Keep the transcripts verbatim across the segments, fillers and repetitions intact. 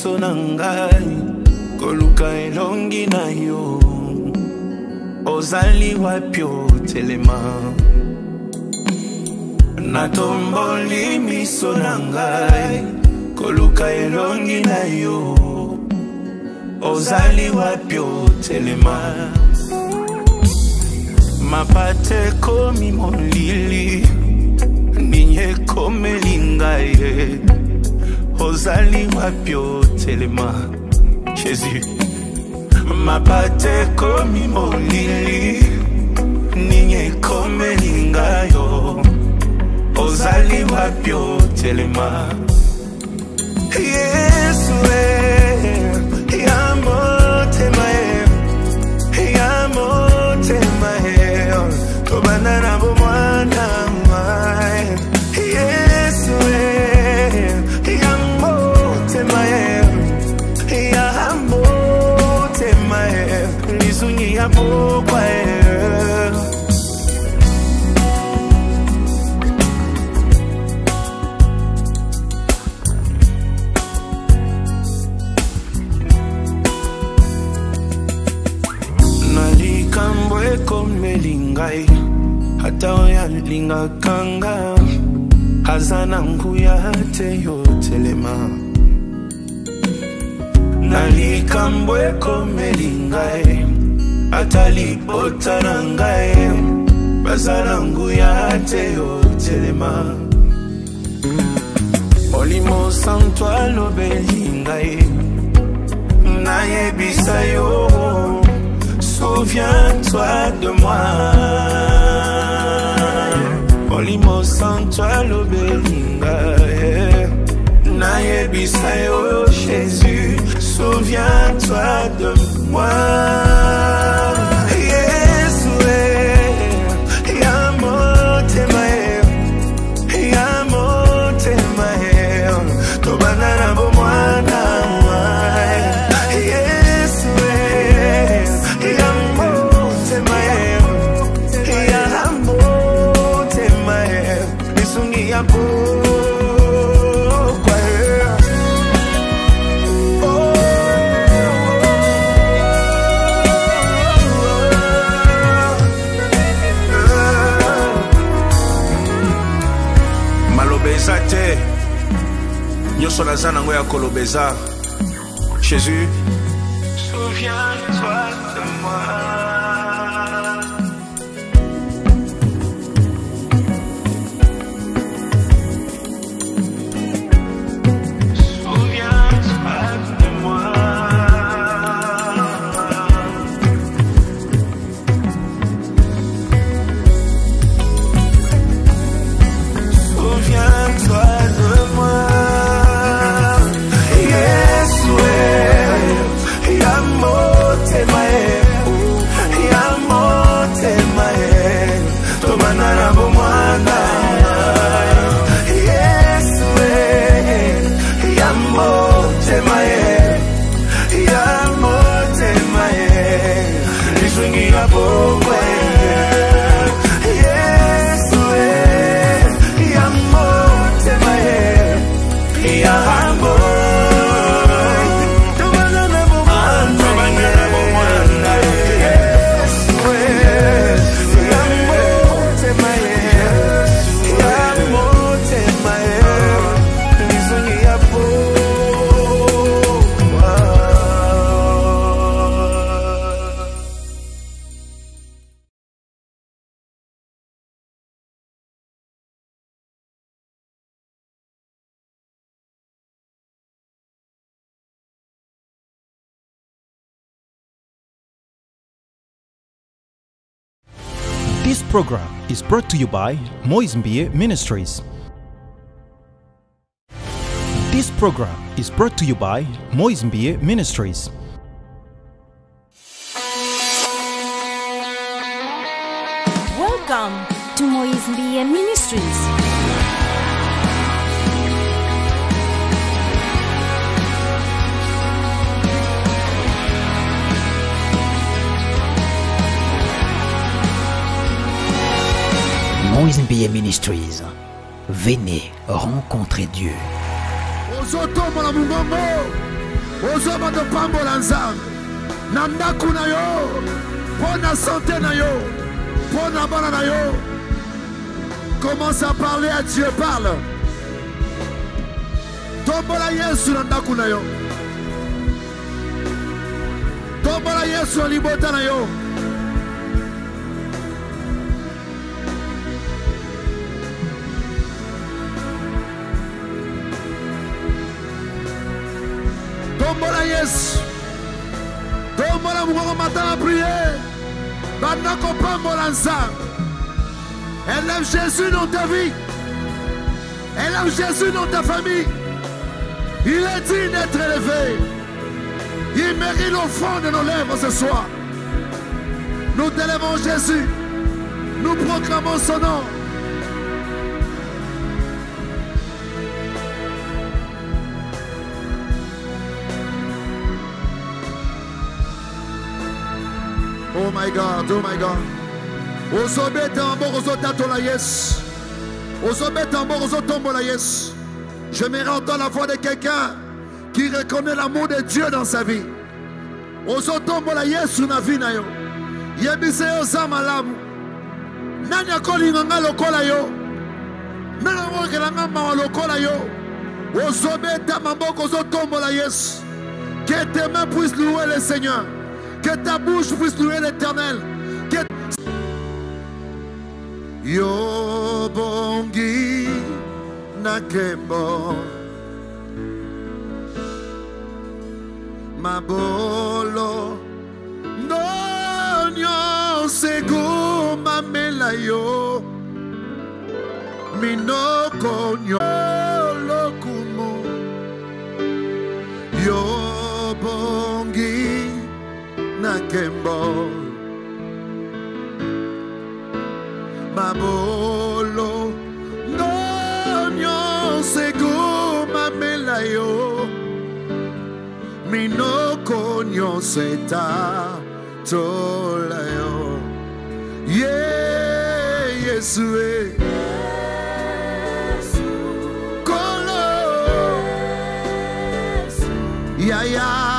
miso nangai koluka elongi na yo ozali wapyo telema natomboli miso nangai koluka elongi na yo ozali wapyo telema mapate komi molili ninye komelingaye ozali wapyo telema Jésus mapate komi molili ninye komelingayo ozali wapyo telema Yesu e yamo temae yamo temae tobana na bomwana mai Yesu e yamo temae yamo temae lizungi ya bokwae komelingai hata oyalinga kanga hazana nguya te yo telema nalikambwe komelingai hata lipota nangai bazana nguya te yo telema olimo santo alobelingai naye bisayo Souviens-toi de moi. Olimo santo lobelinga naye bisayo Jésus. Souviens-toi de moi. Yesu e yamo temae yamo temae tobana na bomwana Yesu malobeza te nyoso naza nango ya kolobeza Jésus souviens-toi de moi. This program is brought to you by Moïse Mbie Ministries. This program is brought to you by Moïse Mbie Ministries. Welcome to Moïse Mbie Ministries. Moïse Mbie Ministries, venez rencontrer Dieu. Ozoba de pambola nzambe. Nandaku na yo. Pona santé na yo. Pona bana na yo. Commence à parler à Dieu. Parle. Tombola Yesu nandaku na yo. Tombola Yesu libota na yo. Tombola Yesu. Tombola mouko matin à prier. Bandako pambola nzambe. Élève Jésus dans ta vie. Élève Jésus dans ta famille. Il est digne d'être élevé. Il mérite l'offrande de nos lèvres ce soir. Nous t'élèvons Jésus. Nous proclamons son nom. Oh my God, oh my God. Ozobe tambo, ozotato la yes. Ozobe tambo, ozotombo la yes. J'aimerais entendre la voix de quelqu'un qui reconnaît l'amour de Dieu dans sa vie. Ozotombo la yes na vie na yo. Yebise yo zamalamu. Nani akolinga nga lokola yo. Nani akolinga nga mawa lokola yo. Ozobe tambo, ozotombo la yes. Que tes mains puissent louer le Seigneur. Que ta bouche puisse louer l'Éternel. Que... Yo bongi nakembo mabolo nonyo sego mamela yo minoko nyolo kumo yo bongi nakembo mabolo nonyo sego mamela yo minoko nyoseta tola yo yeah Yesu kolo ya ya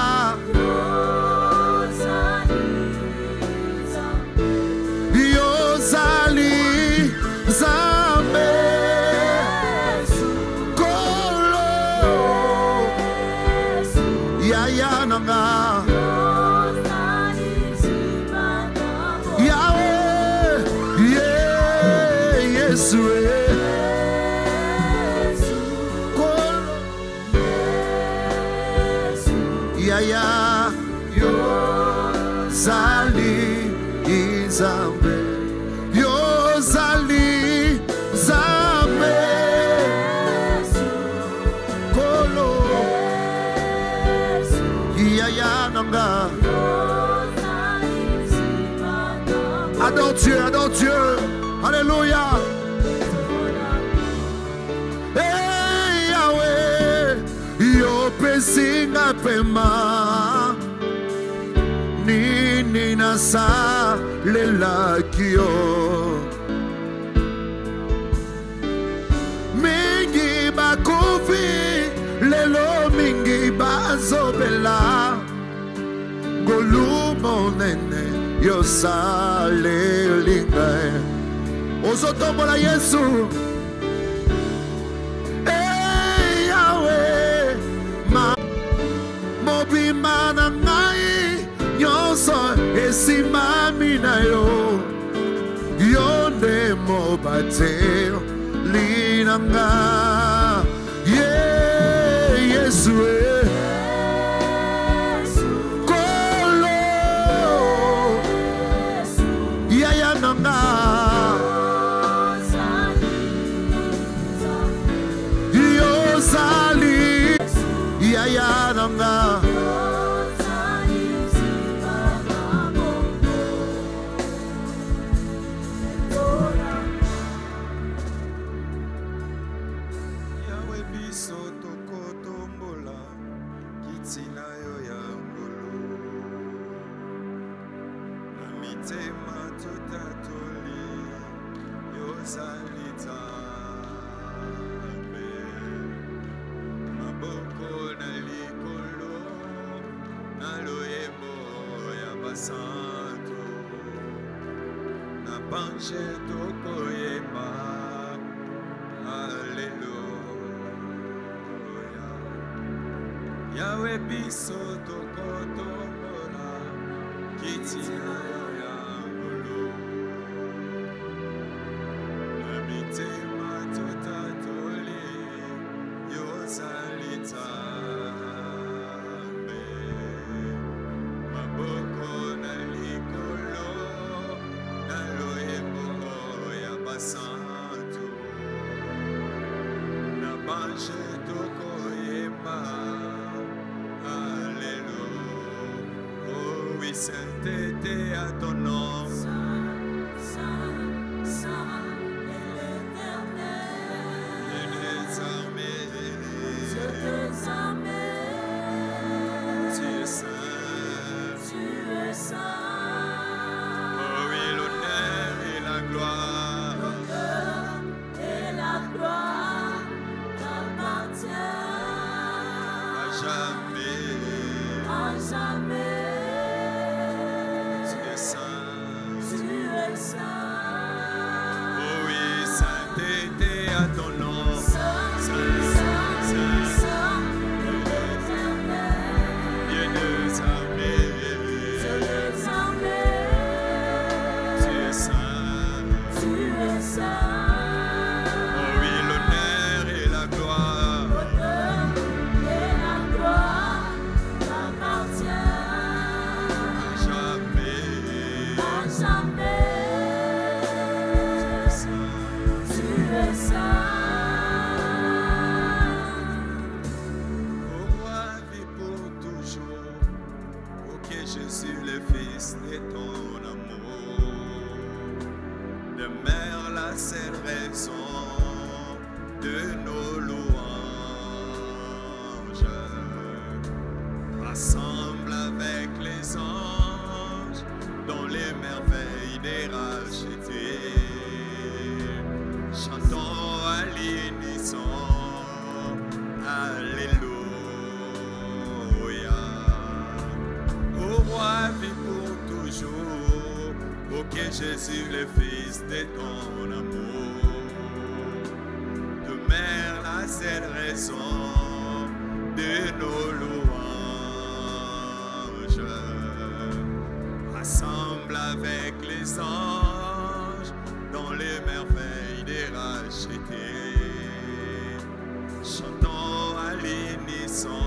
ya yo zali izambe yo zali zambe kolo ya ya nanga. Adore Dieu, adore Dieu, alléluia. Hey Yahweh, yo pesinga pema nini nasa lelakio mingi bakufi lelo mingi bazobela golumo nene yo sale linga ozotombola Yesu. Hey Yahweh, ma mobima na ngai nyonso esimami na yo yonde mobate linanga yeah Yesu kolo yaya nanga yo sali yaya nanga. Tema tota toli banche tokoyeba. Alléluia. Yahweh biso tokotombola kitina ya ngolo. Na mitema totatoli yosalita. Maboko na likolo na loyebo ya basantu. Na banche tokoyeba. Alléluia. Oh oui, sainteté à ton nom. Saint, Saint, Saint est l'Éternel. Et les armées, Dieu des armées, tu es saint. tu es saint. Oh oui, l'honneur et la gloire. L'honneur et la gloire t'appartiennent À jamais, à jamais. tu es saint. Tu es saint. Oh oui, sainteté à ton nom. Saint, Saint, Saint, Saint est l'Éternel. Dieu des armées, Dieu des armées, tu es saint. tu es saint. Oh oui, l'honneur et la gloire. L'honneur et la gloire t'appartiennent À jamais, à jamais. tu es saint. Tu es saint. Au roi vit pour toujours. Ok, Jésus, le Fils de ton amour. Demeure la seule raison de nos louanges. Rassemble avec les anges dans les merveilles des rachetés. Chantons à l'unisson. Alléluia. Au roi vit pour toujours. Ok, Jésus, le Fils de ton amour. Demeure la seule raison de nos louanges. Rassemble avec les anges dans les merveilles des rachetés. Chantons à l'unisson.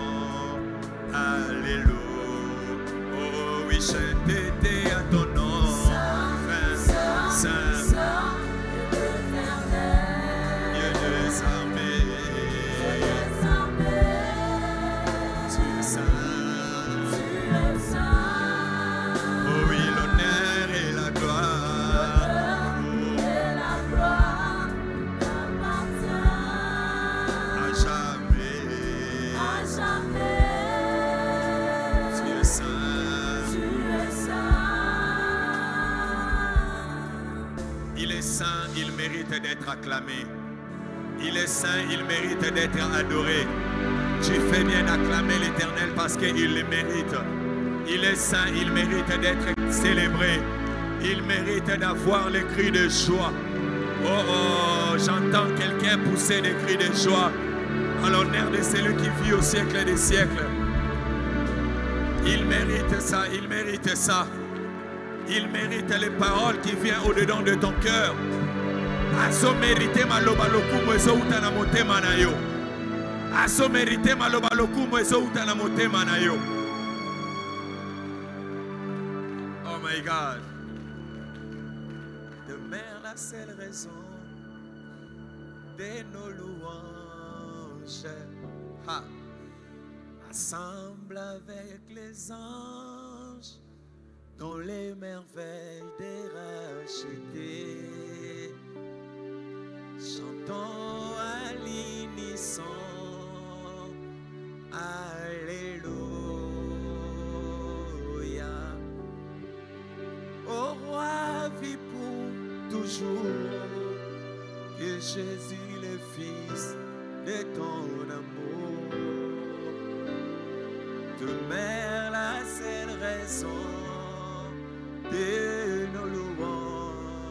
Alléluia. Oh oui, sainteté à ton nom. Saint, Saint, Saint, Saint est l'Éternel. Dieu des armées. Dieu des armées, Tu es saint. tu es saint. Oh oui, l'honneur et la gloire. Et la gloire t'appartiennent À jamais. à jamais. Tu es saint. Tu es saint. Il est saint, il mérite d'être acclamé. Il est saint, il mérite d'être adoré. Tu fais bien d'acclamer l'Éternel parce qu'il le mérite. Il est saint, il mérite d'être célébré. Il mérite d'avoir les cris de joie. Oh, oh, j'entends quelqu'un pousser des cris de joie à l'honneur de celui qui vit au siècle des siècles. Il mérite ça, il mérite ça. Il mérite les paroles qui viennent au-dedans de ton cœur. Aso mérite maloba lokumo eso uta na motema na yo. Aso mérite maloba lokumo eso uta na motema na yo. Oh my God. Demeure la seule raison de nos louanges. Ha. Assemble avec les anges dans les merveilles des rachetés. Chantons à l'unisson. Alléluia. Au roi vit pour toujours. Que Jésus le Fils de ton amour demeure la seule raison de nos louanges.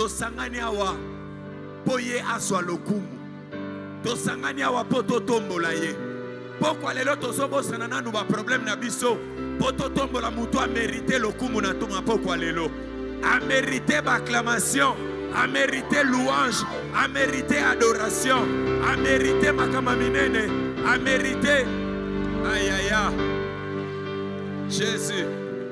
tosangani awa po ye aswa lokumu. Tosangani awa po totombola ye. Pourquoi lelo tozobosana nanu ba problème na biso po totombola mutu a mérité lokumu na tonga pourquoi lelo a mérité acclamation, a mérité louange, a mérité adoration, a mérité makama minene, a mérité aïe aïe aïe Jésus.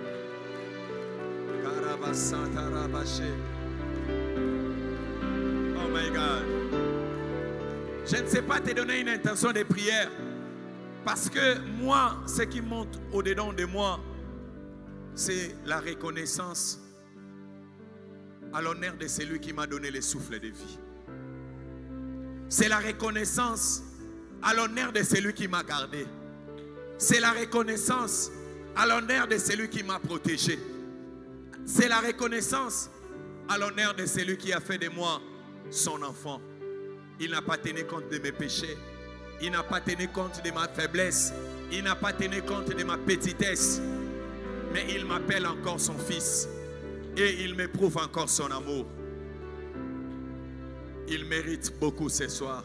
Oh my God. Je ne sais pas te donner une intention de prière. Parce que moi, ce qui monte au-dedans de moi, c'est la reconnaissance à l'honneur de celui qui m'a donné le souffle de vie. C'est la reconnaissance à l'honneur de celui qui m'a gardé. C'est la reconnaissance à l'honneur de celui qui m'a protégé. C'est la reconnaissance à l'honneur de celui qui a fait de moi son enfant. Il n'a pas tenu compte de mes péchés. Il n'a pas tenu compte de ma faiblesse. Il n'a pas tenu compte de ma petitesse. Mais il m'appelle encore son fils. Et il m'éprouve encore son amour. Il mérite beaucoup ce soir.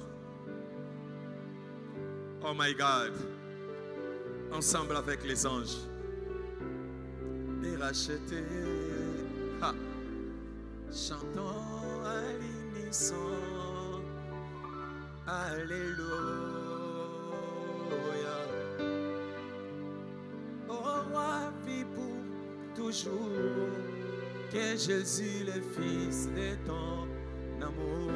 Oh my God. Ensemble avec les anges. Et racheter. Ha. Chantons à l'unisson. Alléluia. Au roi vit pour toujours. Que Jésus le Fils de ton amour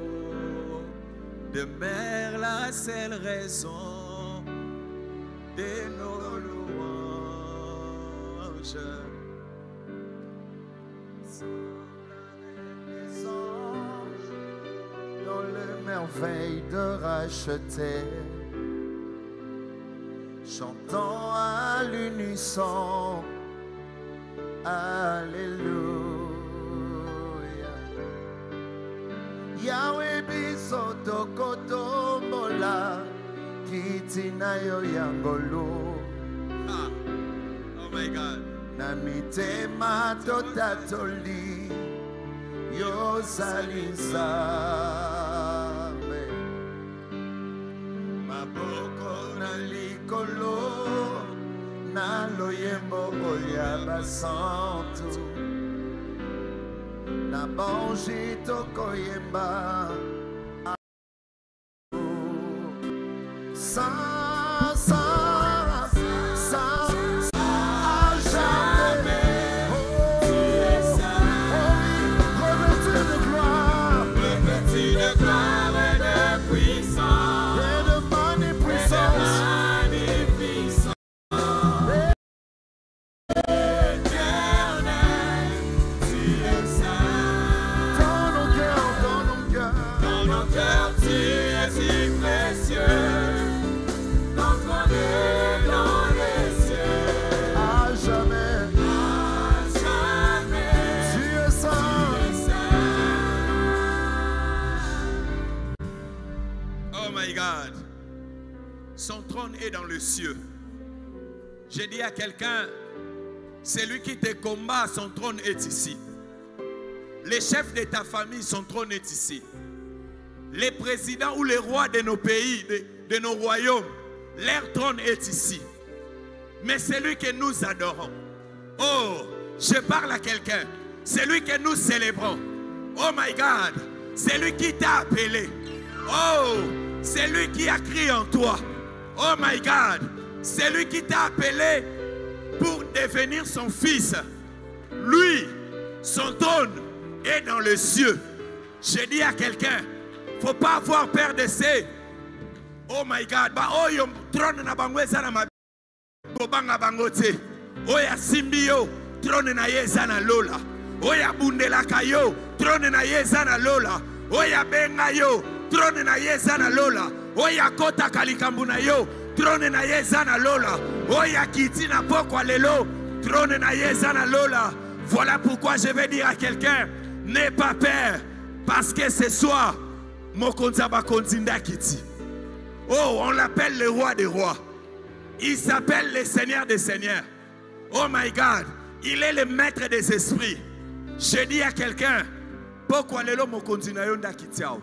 demeure la seule raison de nos louanges. Les anges dans les merveilles de racheter, chantant à l'unisson. Alléluia. Yahweh biso tokotombola kitina yo yangolo. Ah. Oh my God. Na mitema totatoli yo salinzame. Maboko na likolo na loyembo oya basantu na banji tokoyemba sa sa sa à jamais. Oh, revêtu de gloire, Revêtu de gloire et de puissance. et de magnificence. Son trône est dans le cieux. J'ai dit à quelqu'un, celui qui te combat, son trône est ici. Les chefs de ta famille, son trône est ici. Les présidents ou les rois de nos pays, de, de nos royaumes, leur trône est ici. Mais celui que nous adorons, oh, je parle à quelqu'un, celui que nous célébrons, oh my God, c'est lui qui t'a appelé, oh, c'est lui qui a crié en toi. Oh my God, c'est lui qui t'a appelé pour devenir son fils. Lui, son trône est dans le cieux. J'ai dit à quelqu'un, il ne faut pas avoir peur de ces. Oh my God, bah oh yo trône na bango ezana ma bobanga bango te. Oh ya simbio trône na yezana lola. Oh ya bundela kayo trône na yezana lola. Oh ya benga yo trône na yezana lola. Oya kota kalikambu na yo trône na yezana lola. Oya kiti na pokwa lelo trône na yezana lola. Voilà pourquoi je vais dire à quelqu'un, n'aie pas peur, parce que ce soir mokonza bakonzinda kiti. Oh, on l'appelle le roi des rois. Il s'appelle le Seigneur des seigneurs. Oh my God, il est le maître des esprits. Je dis à quelqu'un, Pourquoi lelo mokonzi na yo ndakitiao?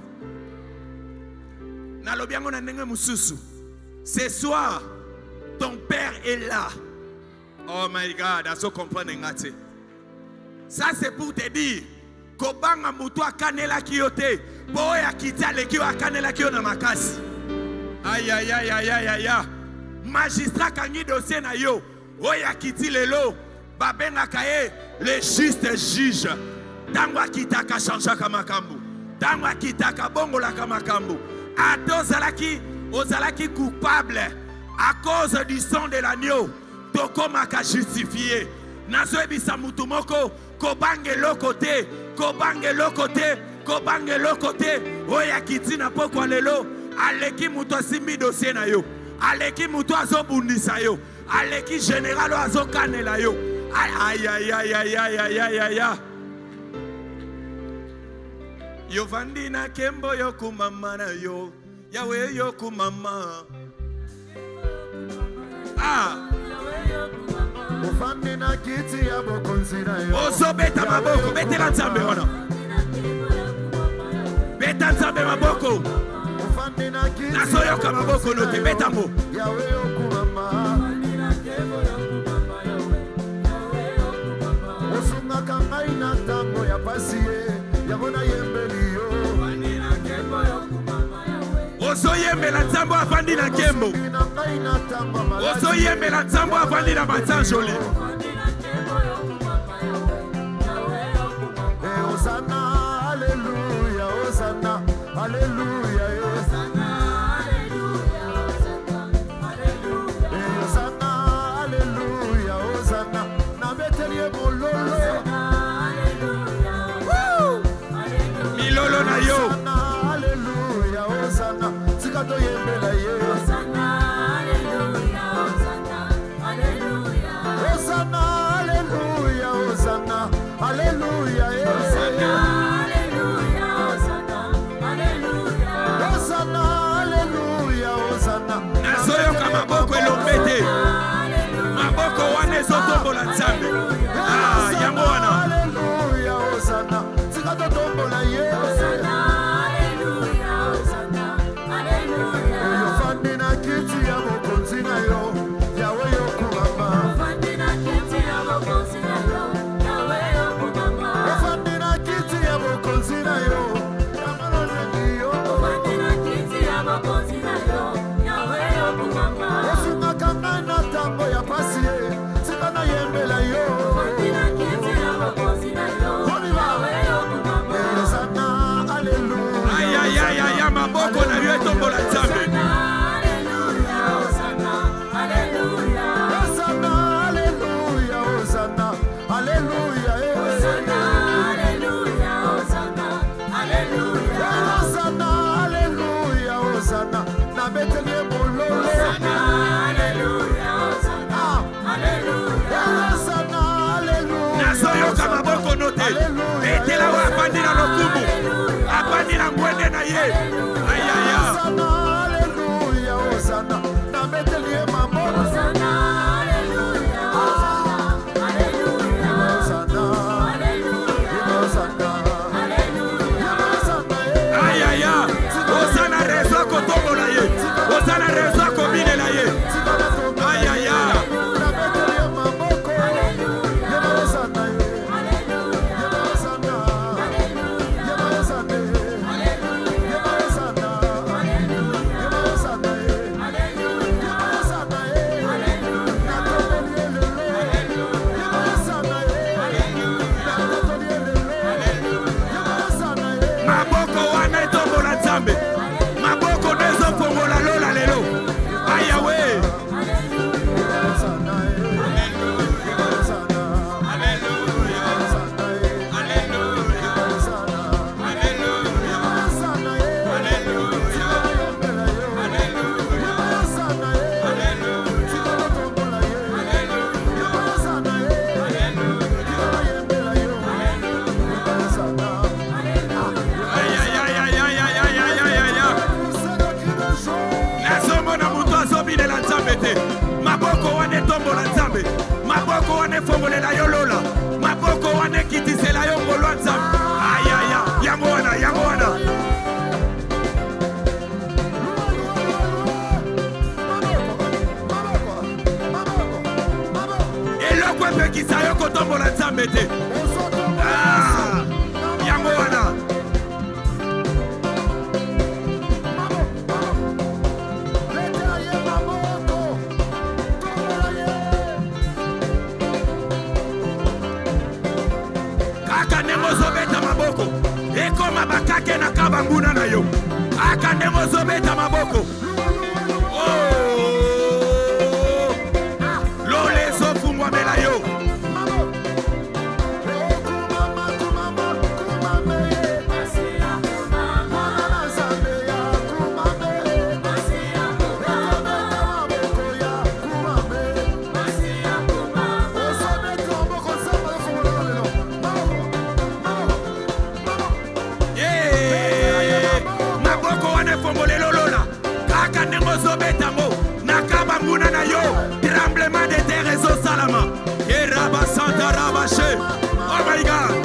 Na lobiango na ndenge mususu. Ce soir, ton père est là. Oh my God, aso comprendre ngate. Ça c'est pour te dire kobanga mutu akanela kiyote. Boya kitia leki akanela kiyo na makasi. Aïe aïe aïe aïe aïe aïe. Magistrat kangi dossier na yo. Oya kiti lelo. Babenga kaye le juste juge. Tangwa kitaka chanjaka makambu. Tangwa kitaka bongola kamakambu. Ato zalaki ozalaki coupable à cause du sang de l'agneau. Toko maka justifié. Nazo ebisa mutu moko kobange lokote, kobange lokote, kobange lokote. Oya kiti na pokwa lelo. Aleki mutu simbi dossier na yo. Aleki mutu azo bundisa yo. Aleki général azo kanela yo. Aïe aïe aïe aïe aïe aïe aïe aïe aïe. Yo vandina kembo yo kumama na yo. Yawe yo kumama. Ah. Ufandina kiti ya bokonzi na yo. Ozo beta maboko, bete la nzambe wana. Beta nzambe maboko. Ufandina kiti. Naso yoka maboko note, beta mo. Yawe yo kumama. Osunga kanga ina tango ya pasiye. Yabona yembeli yo. Ozo yembela nzambo afandi na kembo. Ozo yembela nzambo afandi na batsanjoli. Hosanna, alléluia, Hosanna, alléluia, Hosanna, alléluia, Hosanna, na betelie mololo. Milolo na yo. Alléluia, Hosanna, sikato yembela ye. Hosanna, alléluia, Hosanna, alléluia. Hosanna, alléluia, Hosanna, alléluia, Hosanna, alléluia, Hosanna, alléluia. Hosanna, alléluia, Hosanna. Nazoyoka maboko elombete. Maboko wane zotombola nzambe. Ah, yango wana. Alléluia, Hosanna, sikato tombola ye. Hosanna, alléluia, Hosanna, alléluia. Yofandina kiti ya bokonzi na yo, Yawe yo kumama. Ofandina kiti ya bokonzi na yo, Yawe yo kumama. Yofandina kiti ya bokonzi na yo, Yamano negi yo. Ofandina kiti ya bokonzi na yo, Yawe yo kumama. Osunga kanga na tango ya pasiye, sikana yembela yo. Ofandina kiti ya bokonzi na yo, Yawe yo kumama. Hosanna, alléluia. Aïe aïe aïe aïe, maboko na yo etombola nzambe. Alléluia, Hosanna, alléluia. Hosanna, alléluia, Hosanna, alléluia, eh. Hosanna, alléluia, Hosanna, alléluia. Hosanna, alléluia, Hosanna, na betelie mololo. Hosanna, alléluia, Hosanna, alléluia. Hosanna, alléluia. Nazoyoka maboko note. Etela wa afandi na lokumu. Afandi na ngwende na ye. Aïe aïe aïe. Hosanna, alléluia, Hosanna, na betelie mamoro. Hosanna, alléluia, Hosanna, alléluia. Hosanna, Alléluia, Hosanna, alléluia. Hosanna, eh. Aïe aïe aïe. Osana rezo kotombola ye. Osana rezo kominela ye. Aïe aïe aïe. Na betelie mamoko. Alléluia, Hosanna, eh. alléluia, Hosanna, alléluia, Hosanna, eh. alléluia, Hosanna, alléluia, Hosanna, eh. alléluia, Hosanna, eh. alléluia. Na tobelie lelo. Hosanna, eh. Na tobelie lelo. Hosanna, eh. Maboko wana etombola nzambe. Maboko nezo fongola lola lelo. Aïe awe. Hosanna, eh. Hosanna, Alléluia. Hosanna, eh. Alléluia. Hosanna, Alléluia. Hosanna, eh. Alléluia. Yembela yo. Alléluia. Hosanna, eh. Alléluia. Sikolo tombola ye. Alléluia. Hosanna, eh. Sikolo yembela yo. Hosanna. Aïe aïe aïe aïe aïe aïe aïe aïe aïe aïe. Musana kino jo. Nazomona mutu azobinela nzambe te. Maboko wana etombola nzambe. Maboko wana efongolela yo lola. Maboko wana ekitisela yo ngolwa nzambe. Aïe aïe aïe. nzambe te. Ah, yango wana. Kaka ndenge ozobeta maboko ekoma bakake na kabanguna na yo. Kaka ndenge ozobeta maboko. Tremblement de terre et au salama. Et Rabba Santa Rabaché. Oh my God.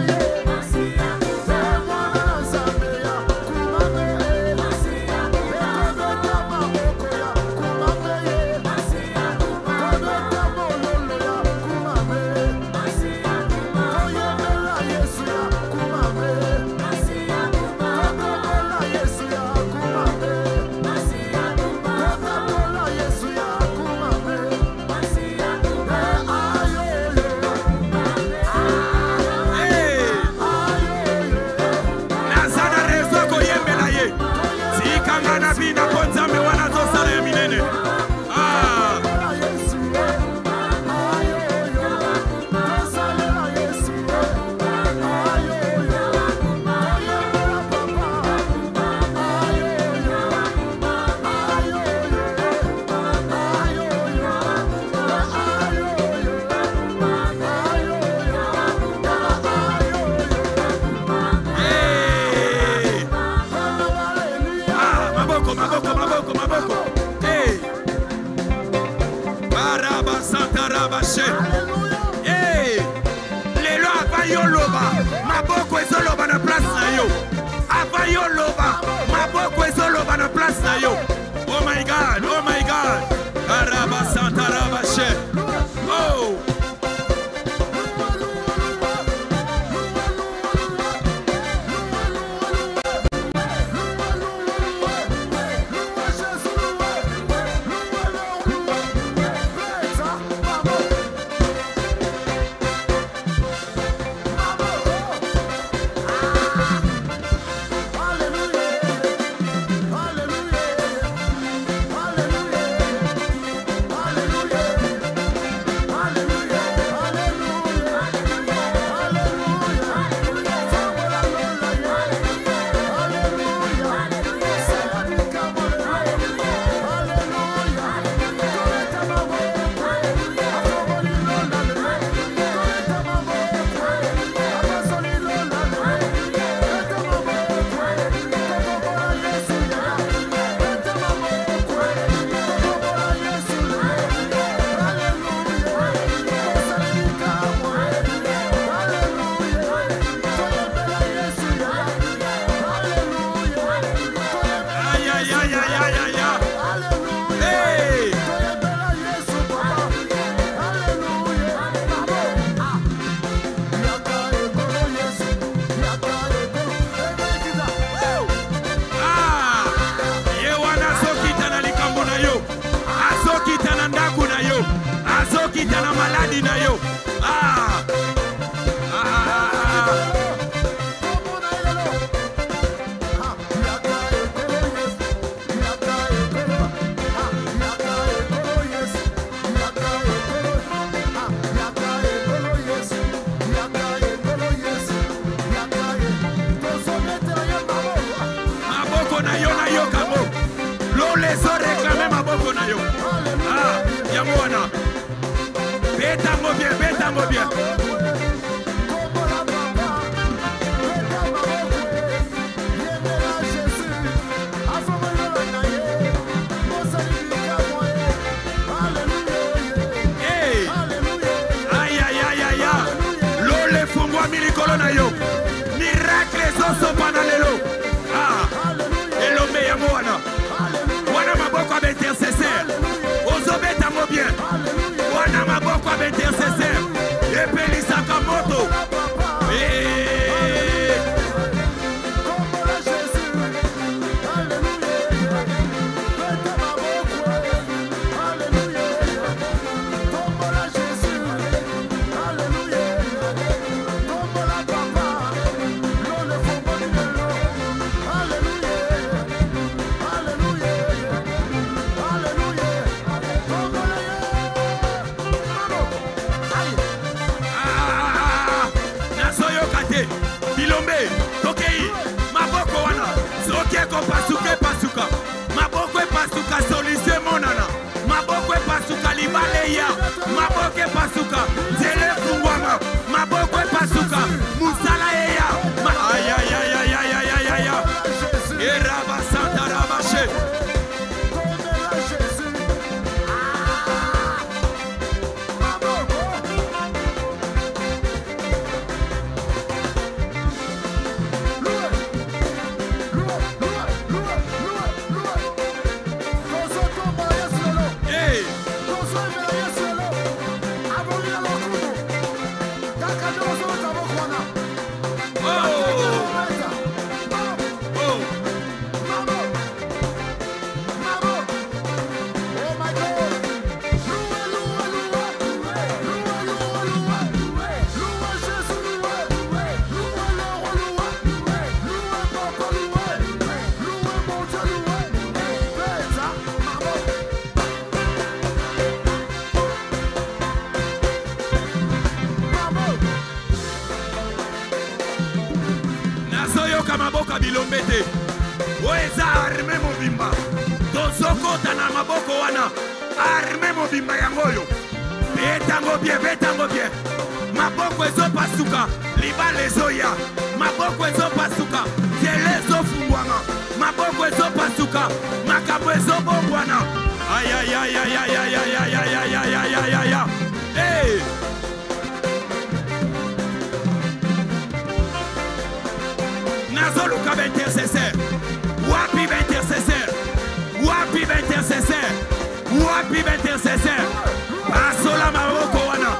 Hey, lelo avayo loba, maboko ezoloba na place na yo. Avayo loba, maboko ezoloba na place na yo. Oh my God, oh my God. Karaba Santa Rabache. Oh. Intercesseur, wana maboko ya intercesseur, epelisa kama bilombe tokei maboko wana soki ekopasuka epasuka maboko epasuka solution emonana maboko epasuka libale ya maboko epasuka nzela efungwama maboko epasuka musala eya ayayayayayayaya erabasantarabashe maboka bilombete oeza arme mobimba tozokota na maboko wana arme mobimba yangoyo betango bie betango bie maboko ezopasuka libala ezoya maboko ezopasuka nzela ezofungwama maboko ezopasuka makambo ezobongwana ayayayayayayayayayayayaya hey! Nazoluka b'intercesseur, wapi b'intercesseur, wapi b'intercesseur, wapi b'intercesseur, asola maboko wana.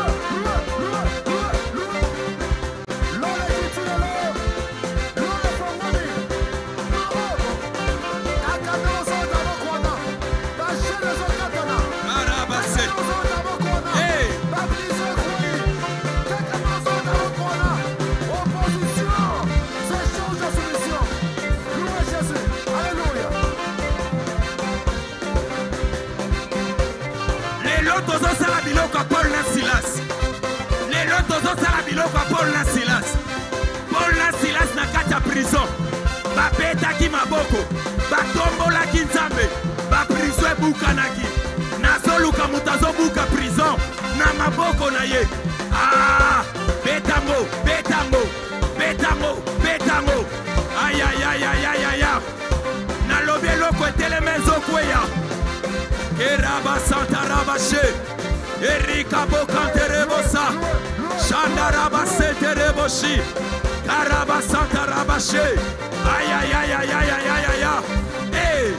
Tozosala biloko Paul na Silas. Lelo tozosala biloko Paul na Silas. Paul na Silas na kati ya prison. Bapetaki maboko, batombolaki Nzambe, ba prison ebukanaki. Nazoluka moto azobuka prison na maboko na ye. Ah, betango, betango, betango, betango. Aïe aïe aïe aïe aïe aïe. Nalobi eloko eteleme ezokweya. Eraba Santa Rabashe, Erika Bokanterebosa, Shandaraba Setereboshi, Karaba Santa Rabashe, aïe aïe aïe aïe aïe aïe aïe aïe. Hey!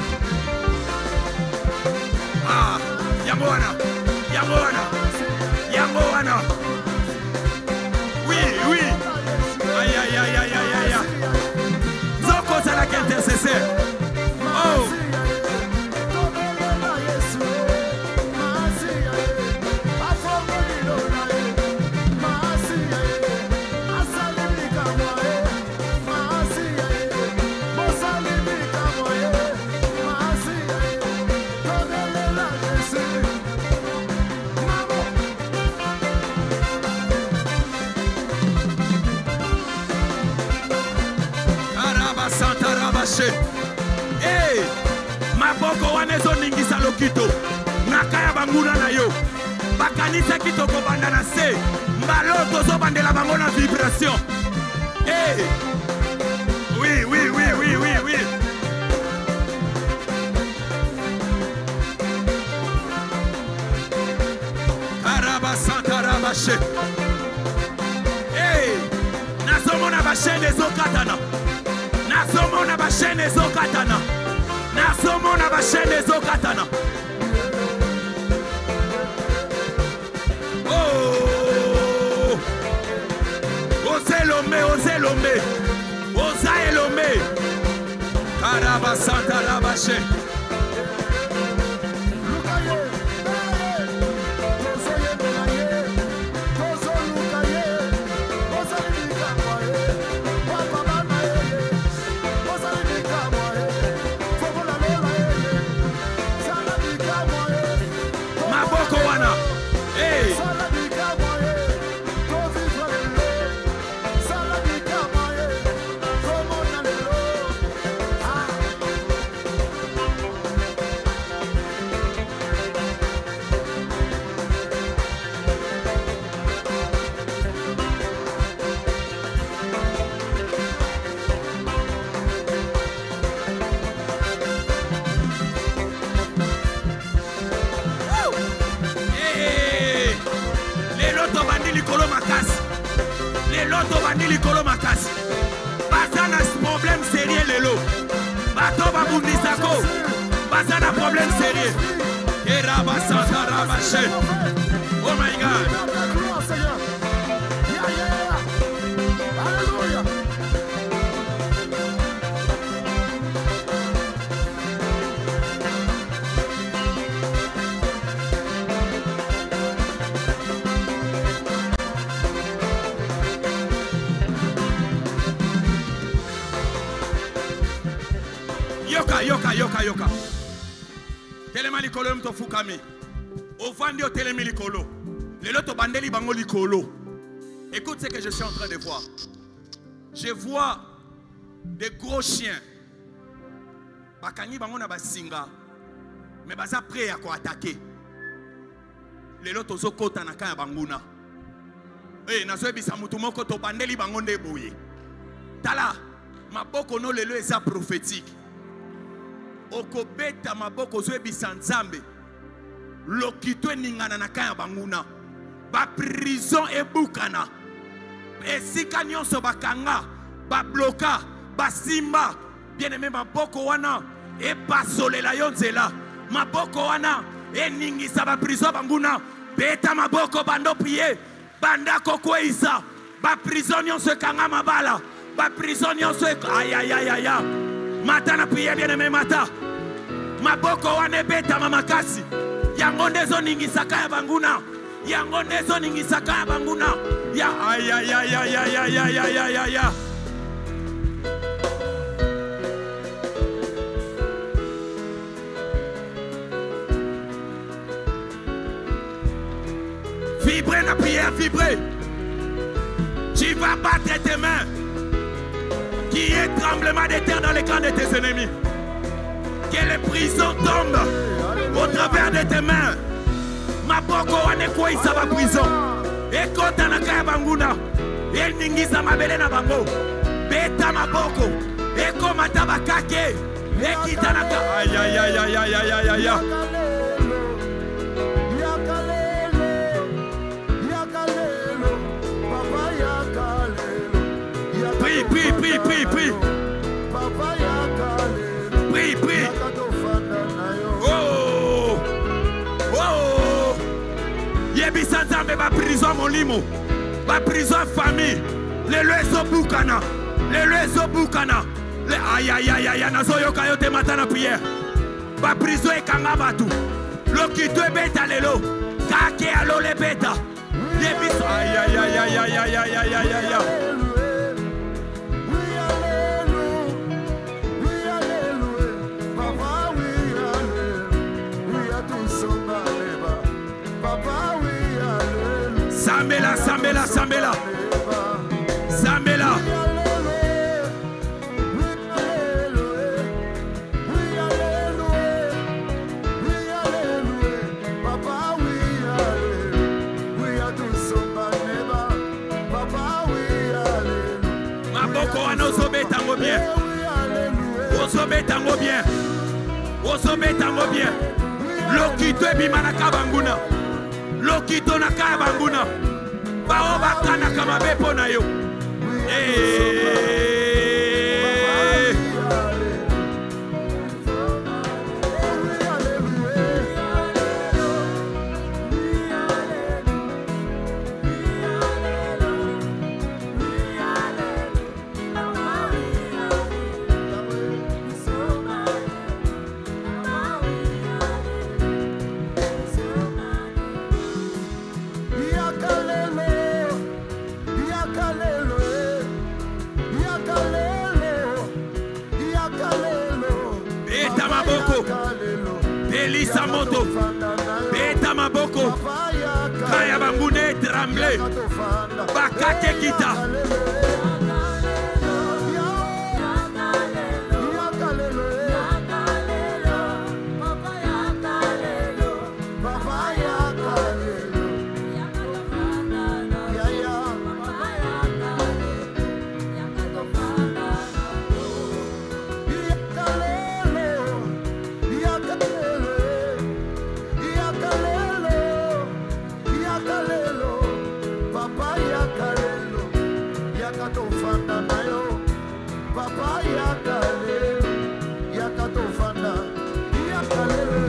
Ah, Yamoana, Yamoana, Yamoana. Oui, oui. Aïe aïe aïe aïe aïe aïe. Zoko Zalak intercesseur. Oh! Hey, maboko wana ezoningisa lokito nakaya banguna na yo bakanisa kitoko banda na se mbaloto zobandela bango na vibration. Hey, oui oui oui oui oui oui. Karaba Santa Rabashe. Hey, nazomona bashene ezokatana. Nazomona bashene ezokatana. Nazomona bashene ezokatana. Oh! Ozelombe, ozelombe. Ozaelombe. Karaba Santa Rabashe. to bandili kolo makasi. Bazana problème sérieux lelo. Bato babundisako. Bazana problème sérieux. Et rabasata rabache. Oh my God. Yoka, yoka, yoka, yoka. Telema likolo mto fukami. Ovandi o telemi likolo. Lelo to bandeli bango likolo. Écoute ce que je suis en train de voir. Je vois des gros chiens. Bakangi bango na basinga. Mais baza prêt à ko attaquer. Lelo to zo kota na kaya banguna. Eh nazo ebisa mutu moko to bandeli bango nde boye. Tala maboko no lelo eza prophétique. Okobeta maboko zo ebisa nzambe. Lokito ningana na kaya banguna. Ba prison ebukana. Esika nyonso bakanga, ba bloka, ba simba. Bien aimé maboko wana e basolela yonzela. Maboko wana e ningisa ba prison banguna. Beta maboko bando prier. Banda kokweisa. Ba prison nyonso kanga mabala. Ba prison nyonso ay ay ay ay ay. Mata na prier bien aimé mata. Maboko wana beta mamakasi. Yango ndezo ningisaka ya banguna. Yango ndezo ningisaka ya banguna. Ya ay ay ay ay ay ay ay ay ay ay ay. Vibrez la prière, vibrez. Tu vas battre tes mains. Qui est tremblement de terre dans les camps de tes ennemis. Que les prisons tombent au travers de tes mains. Maboko wane kwa isa ba prison. Ekota na kaya banguna. El ningisa mabele na bango. Beta maboko. Eko mataba kake. Ekita na kaya. Ay ay ay ay ay ay ay ay ay. Prie, prie, prie, prie, prie. Prie, prie. Oh, oh. Yebisa nzambe ba prison molimo. Ba prison famille. Le lezo bukana. Le lezo bukana. Le aïe aïe aïe aïe. Nazo yoka yote matana prière. Ba prison ekanga batu. Lokito ebeta lelo. Kake alo le beta. Yebisa aïe aïe aïe aïe aïe aïe aïe aïe aïe aïe. Sambela, Sambela, Sambela. Sambela. Maboko anosobe tango bien. Osobe tango bien. Osobe tango bien. Lokito ebimana kabanguna. Lokito na kaya banguna. Bao bakana kama bepo na yo. Eh. Elisa moto. Beta maboko. Kaya bangune tremble. Bakake kita. tofanda na yo papa yaka lelo yaka tofanda yaka lelo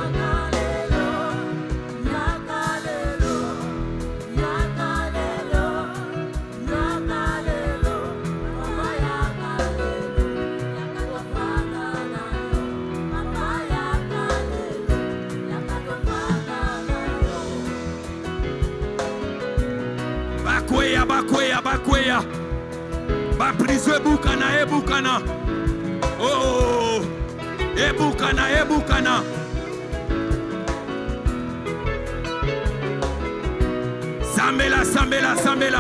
Bakweya, bakweya, bakweya. Bapriswe bukana, ebukana. Oh, ebukana, ebukana. Sambela, sambela, sambela.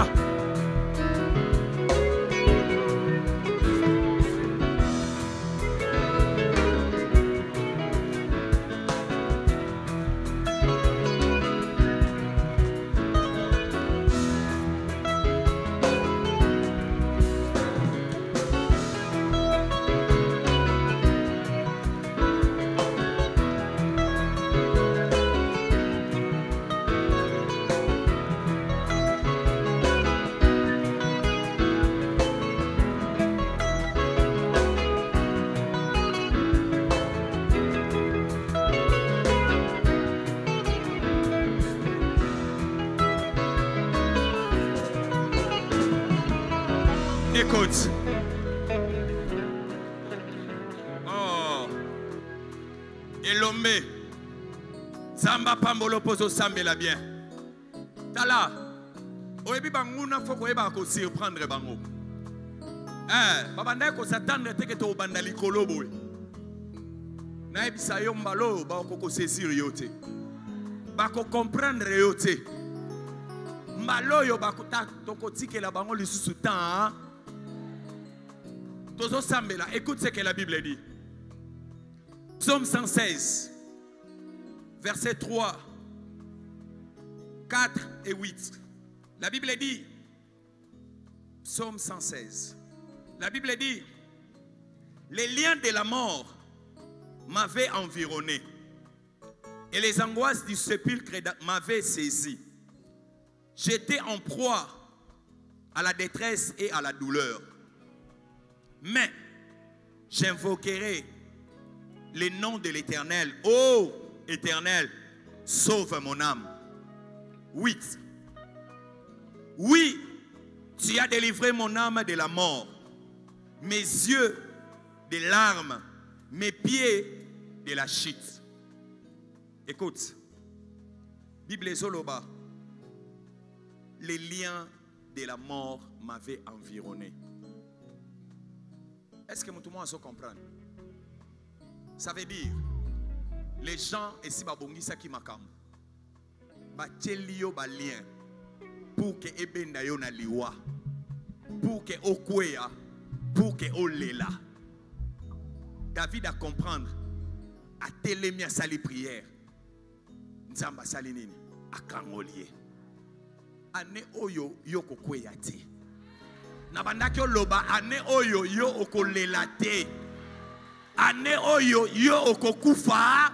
Écoute. Oh. Elombe. Zamba pambolo pozo sambela bien. Tala. Oyebi banguna foko eba ko surprendre bango. Eh, babanda ko s'attendre te que to banda likolo boy. Na ebisa yo mbalo ba ko ko saisir yo te. Ba ko comprendre yo te. Mbalo yo ba ko ta to ko tikela bango lisusu temps. Tozo sambela, écoute ce que la Bible dit. Psaume cent seize, versets trois, quatre et huit. La Bible dit, Psaume cent seize, la Bible dit, les liens de la mort m'avaient environné et les angoisses du sépulcre m'avaient saisi. J'étais en proie à la détresse et à la douleur. Mais j'invoquerai le nom de l'Éternel. Ô Éternel, sauve mon âme. huit. Oui, tu as délivré mon âme de la mort, mes yeux des larmes, mes pieds de la chute. Écoute, Bible Zoloba, les liens de la mort m'avaient environné. Est-ce que tout le monde se comprend? Ça veut dire, les gens ici, babongisa qui makam, batelio ba lien, pour que ebenda yo na liwa, pour que okweya, pour que olela. David a comprendre, a télémi a sali prière, nzamba sali nini, a kangolier, ane oyo yoko kweya te. Nabandaki loba ane oyo yo okolela te. Ane oyo yo okokufa.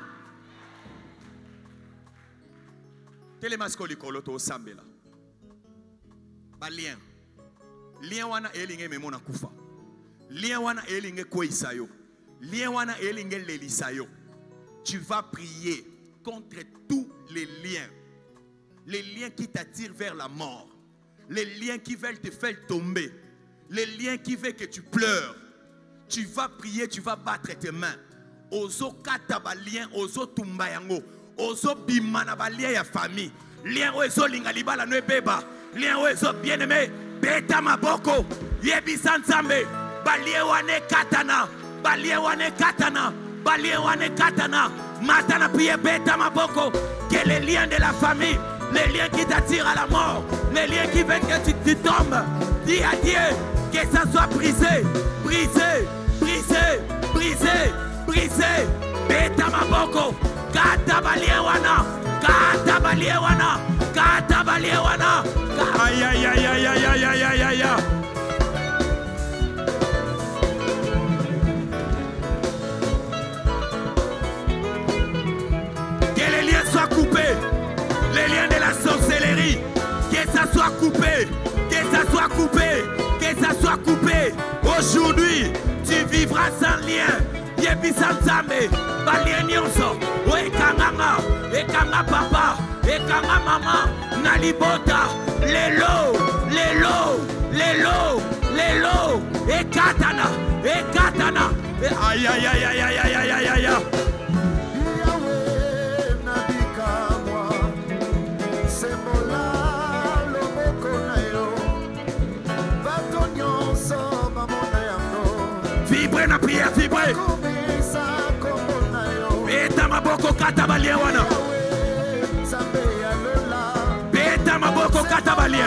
Telemasko likolo to sambela. Ba lien. Lien wana elinge memona kufa. Lien wana elinge kweisa yo. Lien wana elinge lelisa yo. Tu vas prier contre tous les liens. Les liens qui t'attirent vers la mort. Les liens qui veulent te faire tomber. Les liens qui veulent que tu pleures. Tu vas prier, tu vas battre tes mains. Ozo kata ba lien, ozo tumba yango. Ozo bimana ba lien ya famille. Lien ozo linga la no beba. Lien ozo bien-aimé. Beta maboko. Yebi sansambe. Ba lien wane katana. Ba lien wane katana. Ba lien wane katana. Matana prier beta maboko. Que les liens de la famille, les liens qui t'attirent à la mort, les liens qui veulent que tu, tu tombes, dis à Dieu que ça soit brisé, brisé, brisé, brisé, brisé. Beta maboko, kata baliewana, kata baliewana, kata baliewana. Aïe aïe aïe aïe aïe aïe aïe aïe aïe aïe. Que les liens soient coupés. Les liens de la sorcellerie, que ça soit coupé, que ça soit coupé, que Aujourd'hui, tu vivras sans lien. Yebisa Nzambe, balien nyonso. Ekanganga, ekanga papa, ekanga mama, nalibota, lelo, lelo, lelo, lelo, ekatana, ekatana. Aïe aïe aïe aïe aïe aïe aïe aïe aïe. Vibre na prière, vibre. Beta maboko kata balien wana. Beta maboko kata balien.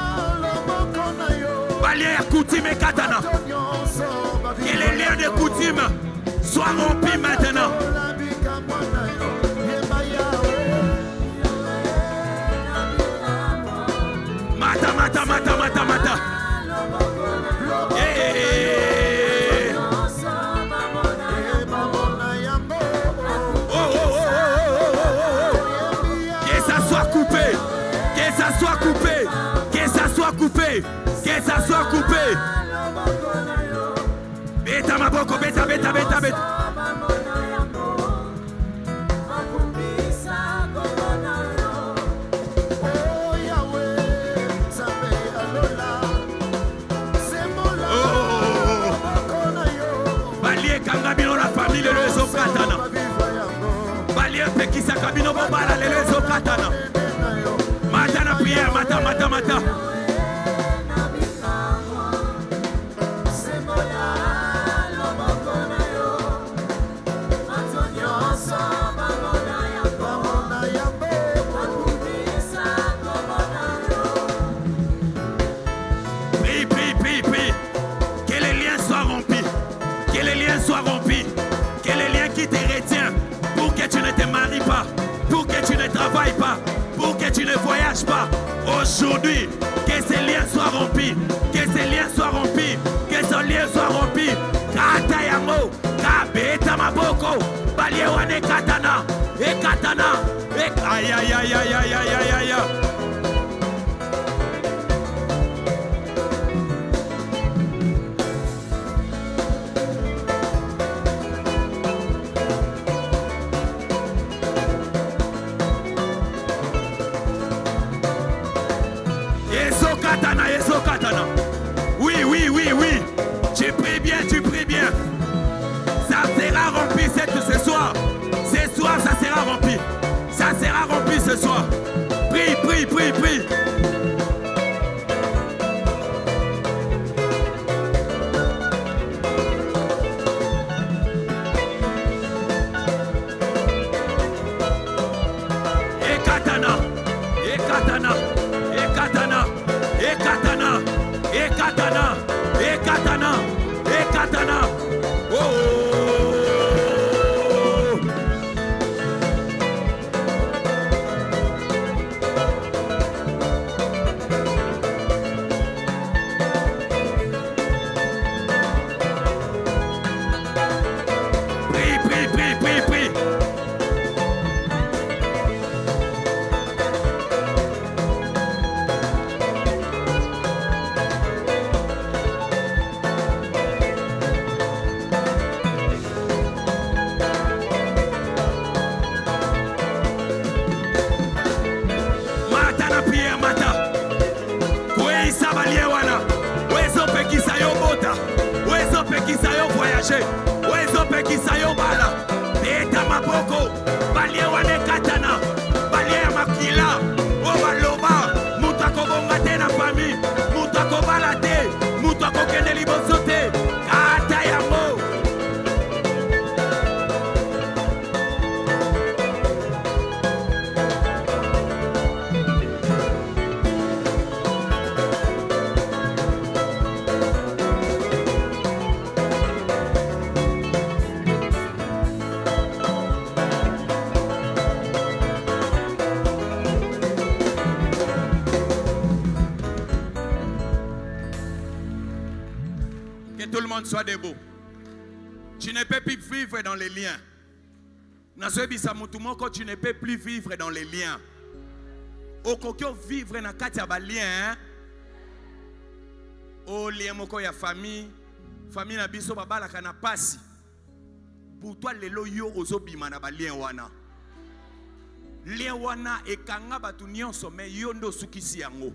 Balien ya coutume katana. Que les liens de coutume soient rompus maintenant. Mata, mata, mata, mata, mata. Hey. Oh, oh, oh, oh, oh, oh. Que ça soit coupé. Que ça soit coupé. Que ça soit coupé. Que ça soit coupé. Beta maboko, beta, beta, beta, beta. Le lezo katana. Balie pekisa kabino bobala le lezo katana. Mata na prière, mata mata mata. Prie, prie, prie, prie. Que les liens soient rompus. Que les liens soient rompus. Que les liens qui te retiennent pour que tu ne te maries pas, pour que tu ne travailles pas, pour que tu ne voyages pas. Aujourd'hui, que ces liens soient rompus, que ces liens soient rompus, que ces liens soient rompus. Kata yango, kabeta maboko, balie wane katana, e katana, e aïe aïe aïe aïe aïe aïe aïe aïe. Oui, oui, oui, oui. Tu pries bien, tu pries bien. Ça sera rempli ce soir. Ce soir, ça sera rempli. Ça sera rempli ce soir. Prie, prie, prie, prie. Et katana, et katana, et katana. Et katana, et katana, et katana, et katana. Oh, oh, oh. Prie, prie, prie, prie, prie. Wezo pekisa yo bala. Beta maboko. Balie wane katana. Balie makila. Oba loba. Mutako bonga te na fami. Mutako balate. Mutako kende libosote. Kata ya mo. Tout le monde soit debout. Tu ne peux plus vivre dans les liens. Tu ne peux plus vivre dans les liens. Okokyo vivre dans katia ba lien. O lien moko ya famille, famille na biso babalaka na pasi. Pour toi lelo yo ozobima na ba lien wana. Lien wana ekanga batu nyonso me yo ndo sukisi yango.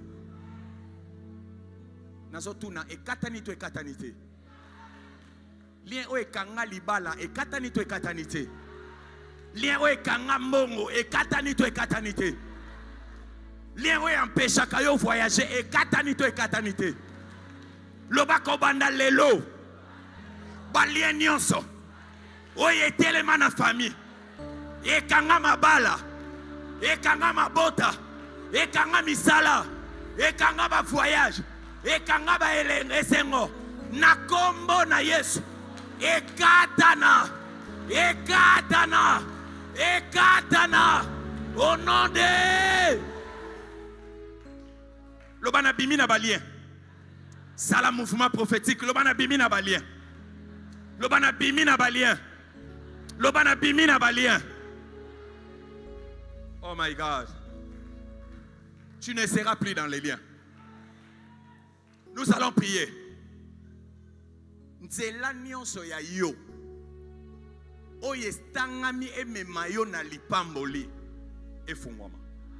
Nazotuna ekatani to ekatani te. Lien o ekanga libala ekatani to ekatani te. Lien o ekanga mbongo ekatani to ekatani te. Lien o empêcha kayo voyager ekatani to ekatani te. Loba kobanda lelo. Ba lien nyonso. Oye telema na famille. Ekanga mabala. Ekanga mabota. Ekanga misala. Ekanga ba voyage. Ekanga ba esengo. Na kombo na Yesu. Ekatana. Ekatana. Ekatana. Au nom de Lobana bimi na balien. Sala mouvement prophétique. Lobana bimi na balien. Lobana bimi na balien. Lobana bimi na balien. Oh my God. Tu ne seras plus dans les liens. Nous allons prier. Nzela nyonso ya yo. Oye stangami emema yo na lipamboli. Efungwama.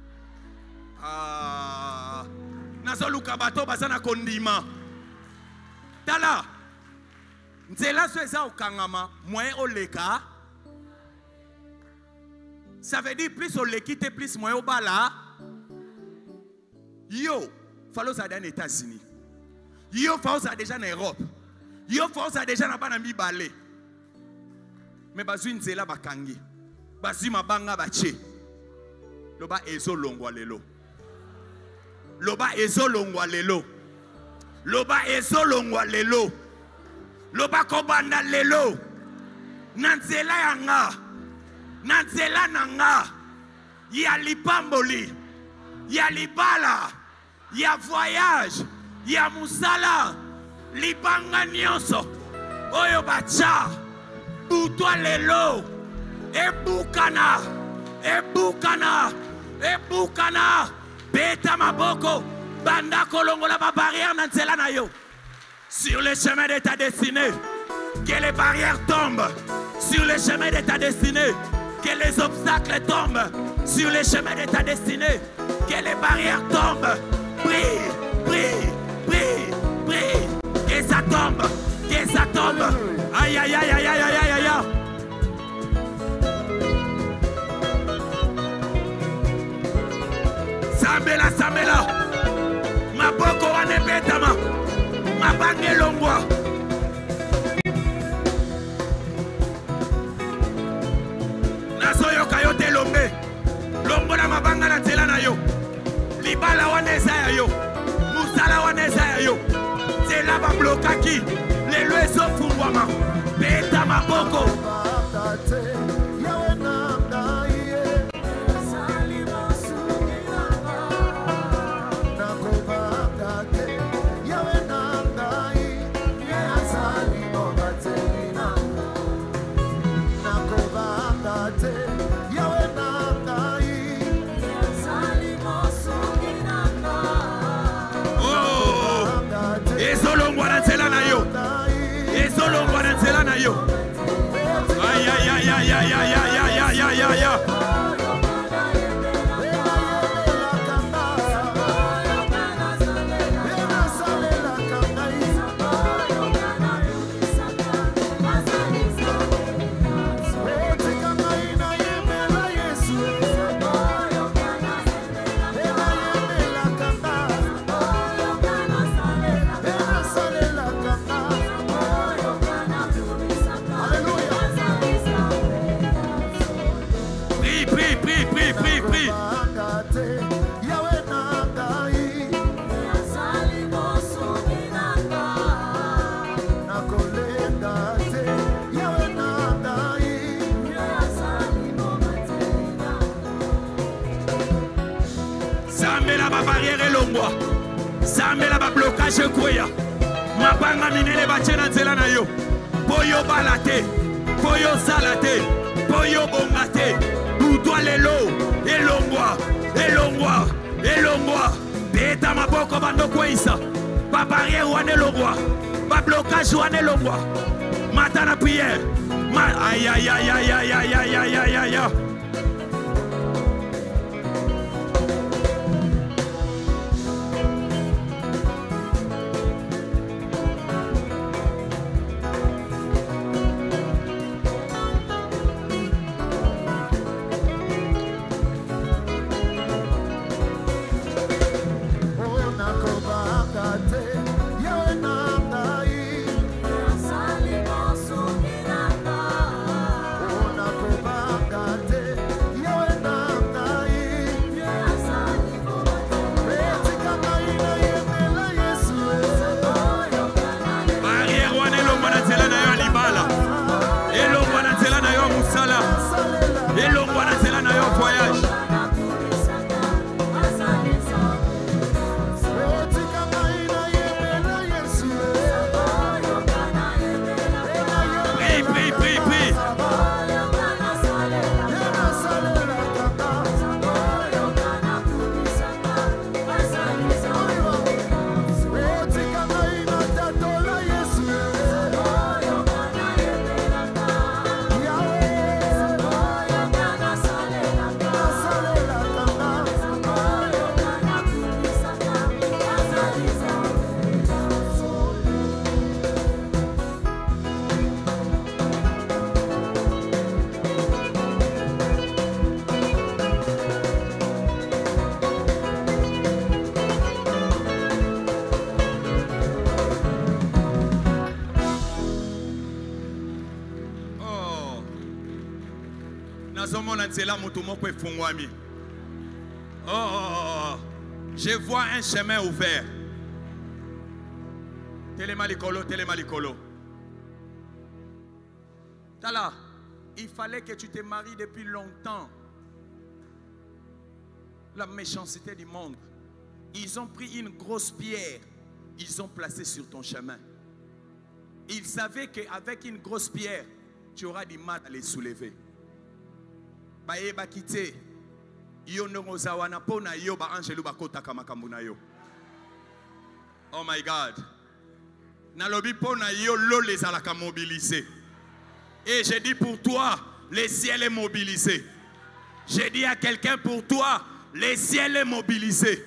Ah. Nazoluka bato bazana kondima. Tala. Nzela so eza okangama, moyen oleka. Ça veut dire plus olekite plus moyen obala. Yo, falo za dans les États-Unis. Yo falo za déjà en Europe. Yo falo za déjà na bana mibale. Mais bazui nzela bakangi. Bazui mabanga bache. Loba ezo longwa lelo. Loba ezo longwa lelo. Loba ezo longwa lelo. Loba kobanda lelo. Nanzela yanga. Nanzela nanga. Ya lipamboli. Ya libala. Ya voyage. Ya musala. Libanga nyonso. Oyo bacha. Butwa lelo. Ebukana. Ebukana. Ebukana. Beta maboko. Banda kolongola ba barrière nanzela na yo. Sur le chemin de ta destinée, que les barrières tombent. Sur le chemin de ta destinée, que les obstacles tombent. Sur le chemin de ta destinée, que les barrières tombent. Prie, prie, prie, prie. Que ça tombe, que ça tombe. Aïe, aïe, aïe, aïe, aïe, aïe, aïe, aïe. Samela, Samela. Ma boko wane betama. Mabange longwa. Nasoyo kayote lombe. Lombo na mabanga na tela na yo. Libala waneza ya yo. Musala waneza ya yo. Tela ba blokaki. Lelo ezo fungwama. Beta maboko. Aïe aïe aïe aïe aïe aïe aïe aïe aïe aïe aïe. Zambela ba blocage koya. Mabanga minene ba tena nzela na yo. Poyo balate, poyo salate, poyo bongate. Butwa lelo, elongwa, elongwa, elongwa. Beta maboko bando kweisa. Ba barrière wane longwa. Ba bloc yoka joane longwa mata na prière aïe aïe aïe aïe aïe aïe aïe aïe aïe aïe aïe. Oh, je vois un chemin ouvert. Télémalicolo, télémalicolo. Tala, il fallait que tu te maries depuis longtemps. La méchanceté du monde. Ils ont pris une grosse pierre. Ils ont placé sur ton chemin. Ils savaient qu'avec une grosse pierre, tu auras du mal à les soulever. Baye bakite yo nongozawana pona yo ba angelu bakota kamakambu na yo. Oh my God. Nalobi pona yo lo les alaka mobilisé. Et j'ai dit pour toi, le ciel est mobilisé. J'ai dit à quelqu'un pour toi, le ciel est mobilisé.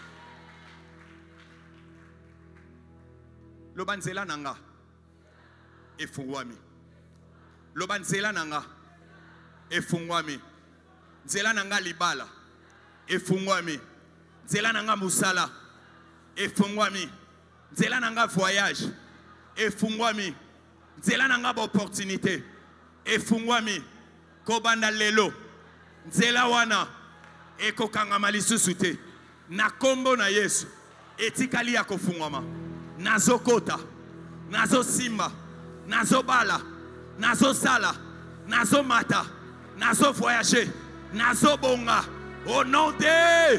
Lobanzela nanga efungwami. Lobanzela nanga efungwami. Nzela nanga libala efungwami. Nzela nanga musala efungwami. Nzela nanga voyage efungwami. Nzela nanga opportunité efungwami. Kobanda lelo nzela wana ekokanga malisusu te. Na kombo na Yesu etikali ya kofungwama. Nazo kota, nazo simba, nazo bala, nazo sala, nazo mata, nazo voyager, nazo bonga. Au nom de...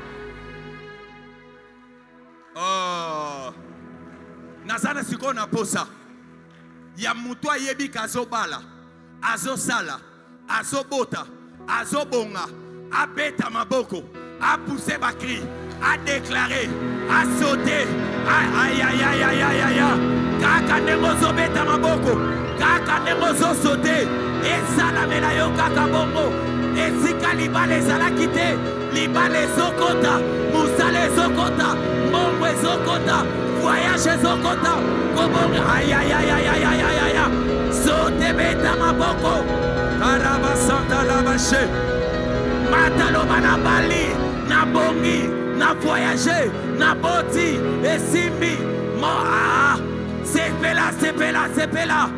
Oh. Nazana siko na posa. Ya mutu ayebi kazo bala, azo sala, azo bota, azo bonga, abeta maboko, a poussé bakri, a déclaré, a sauté. Aïe aïe aïe aïe aïe aïe aïe. Kaka nemozo beta maboko, kaka nemozo sauté. Et salamela yo kaka bongo. Et zika libale zala kite, libale zokota, musale zokota, mongwe zokota, voyage zokota. Kobonga aïe aïe aïe aïe aïe aïe aïe aïe. Sauté beta maboko. Karaba santa labache. Matalo bana bali, na bongi, na voyager, na boti, et simbi, mo ah, c'est là, c'est là, c'est là.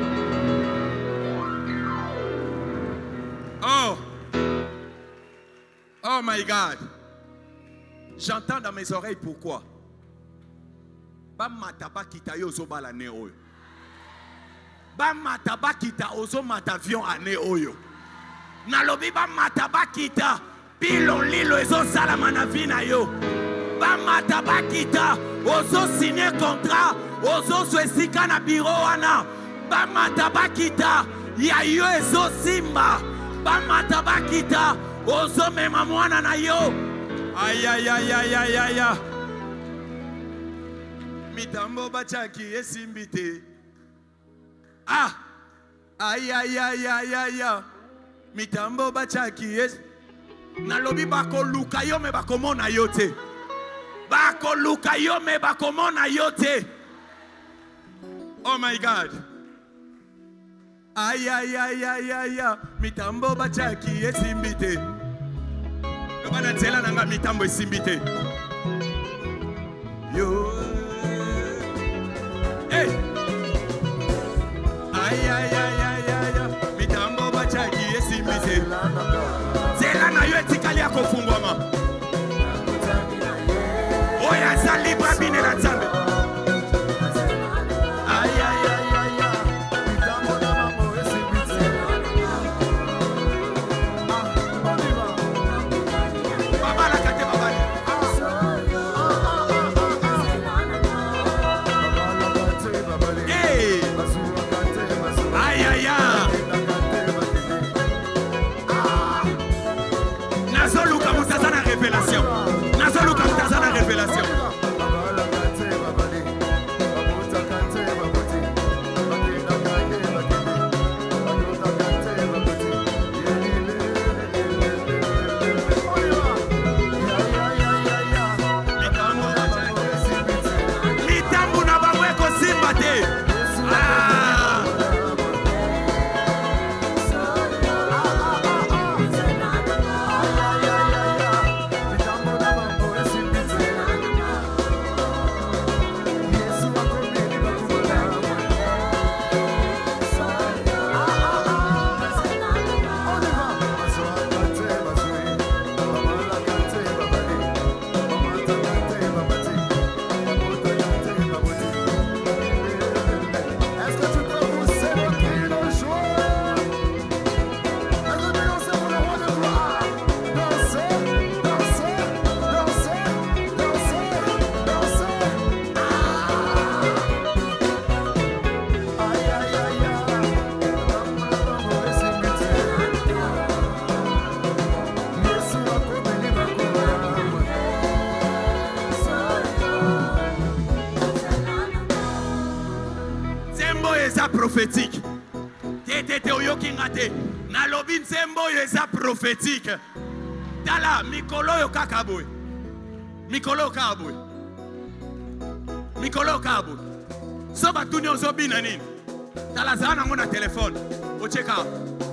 Oh, oh my God, j'entends dans mes oreilles pourquoi. Bam mataba kita yo zo bala ne oyo. Bam mataba kita ozo matavion ane oyo. Nalobi ba mataba kita pilon lilo ezo salamana vina yo. Ba mataba kita ozo signer contrat ozo swesika na bureau wana. Ba mataba kita ya yo ezo simba. Ba mataba kita ozo mema mwana na yo. Aïe aïe aïe aïe aïe aïe. mitambo bachaki esimbite. Ah, ay ay ay ay ay ay, mitambo bachaki es. Nalobi bako luka yo me bakomona yote. Bako luka yo me bakomona yote. Oh my God. Ay ay ay ay ay ay, mitambo bachaki esimbite. Lobana tela nanga mitambo esimbite. Yo. Hey. Ay ay ay ay ay, mitambo bachaki esimbite. Tela na yo etikali akofungwama. Oya za libra bine na Nzambe. Ay ay ay ay ay, mitambo na mambo esimbite. Baba la kate baba. Hey. Ay ay ay. Nazoluka mutazana révélation. Nazoluka mutazana révélation. Mitambo na bango ekosimba te. Ah. Prophétique. Tété oyoki ngate. Na lobi nsembo yo eza prophétique. Tala mikolo yo kakaboy. Mikolo kaboy. Mikolo kaboy. So batuni ozo bina nini. Tala zana ngona téléphone. O check out.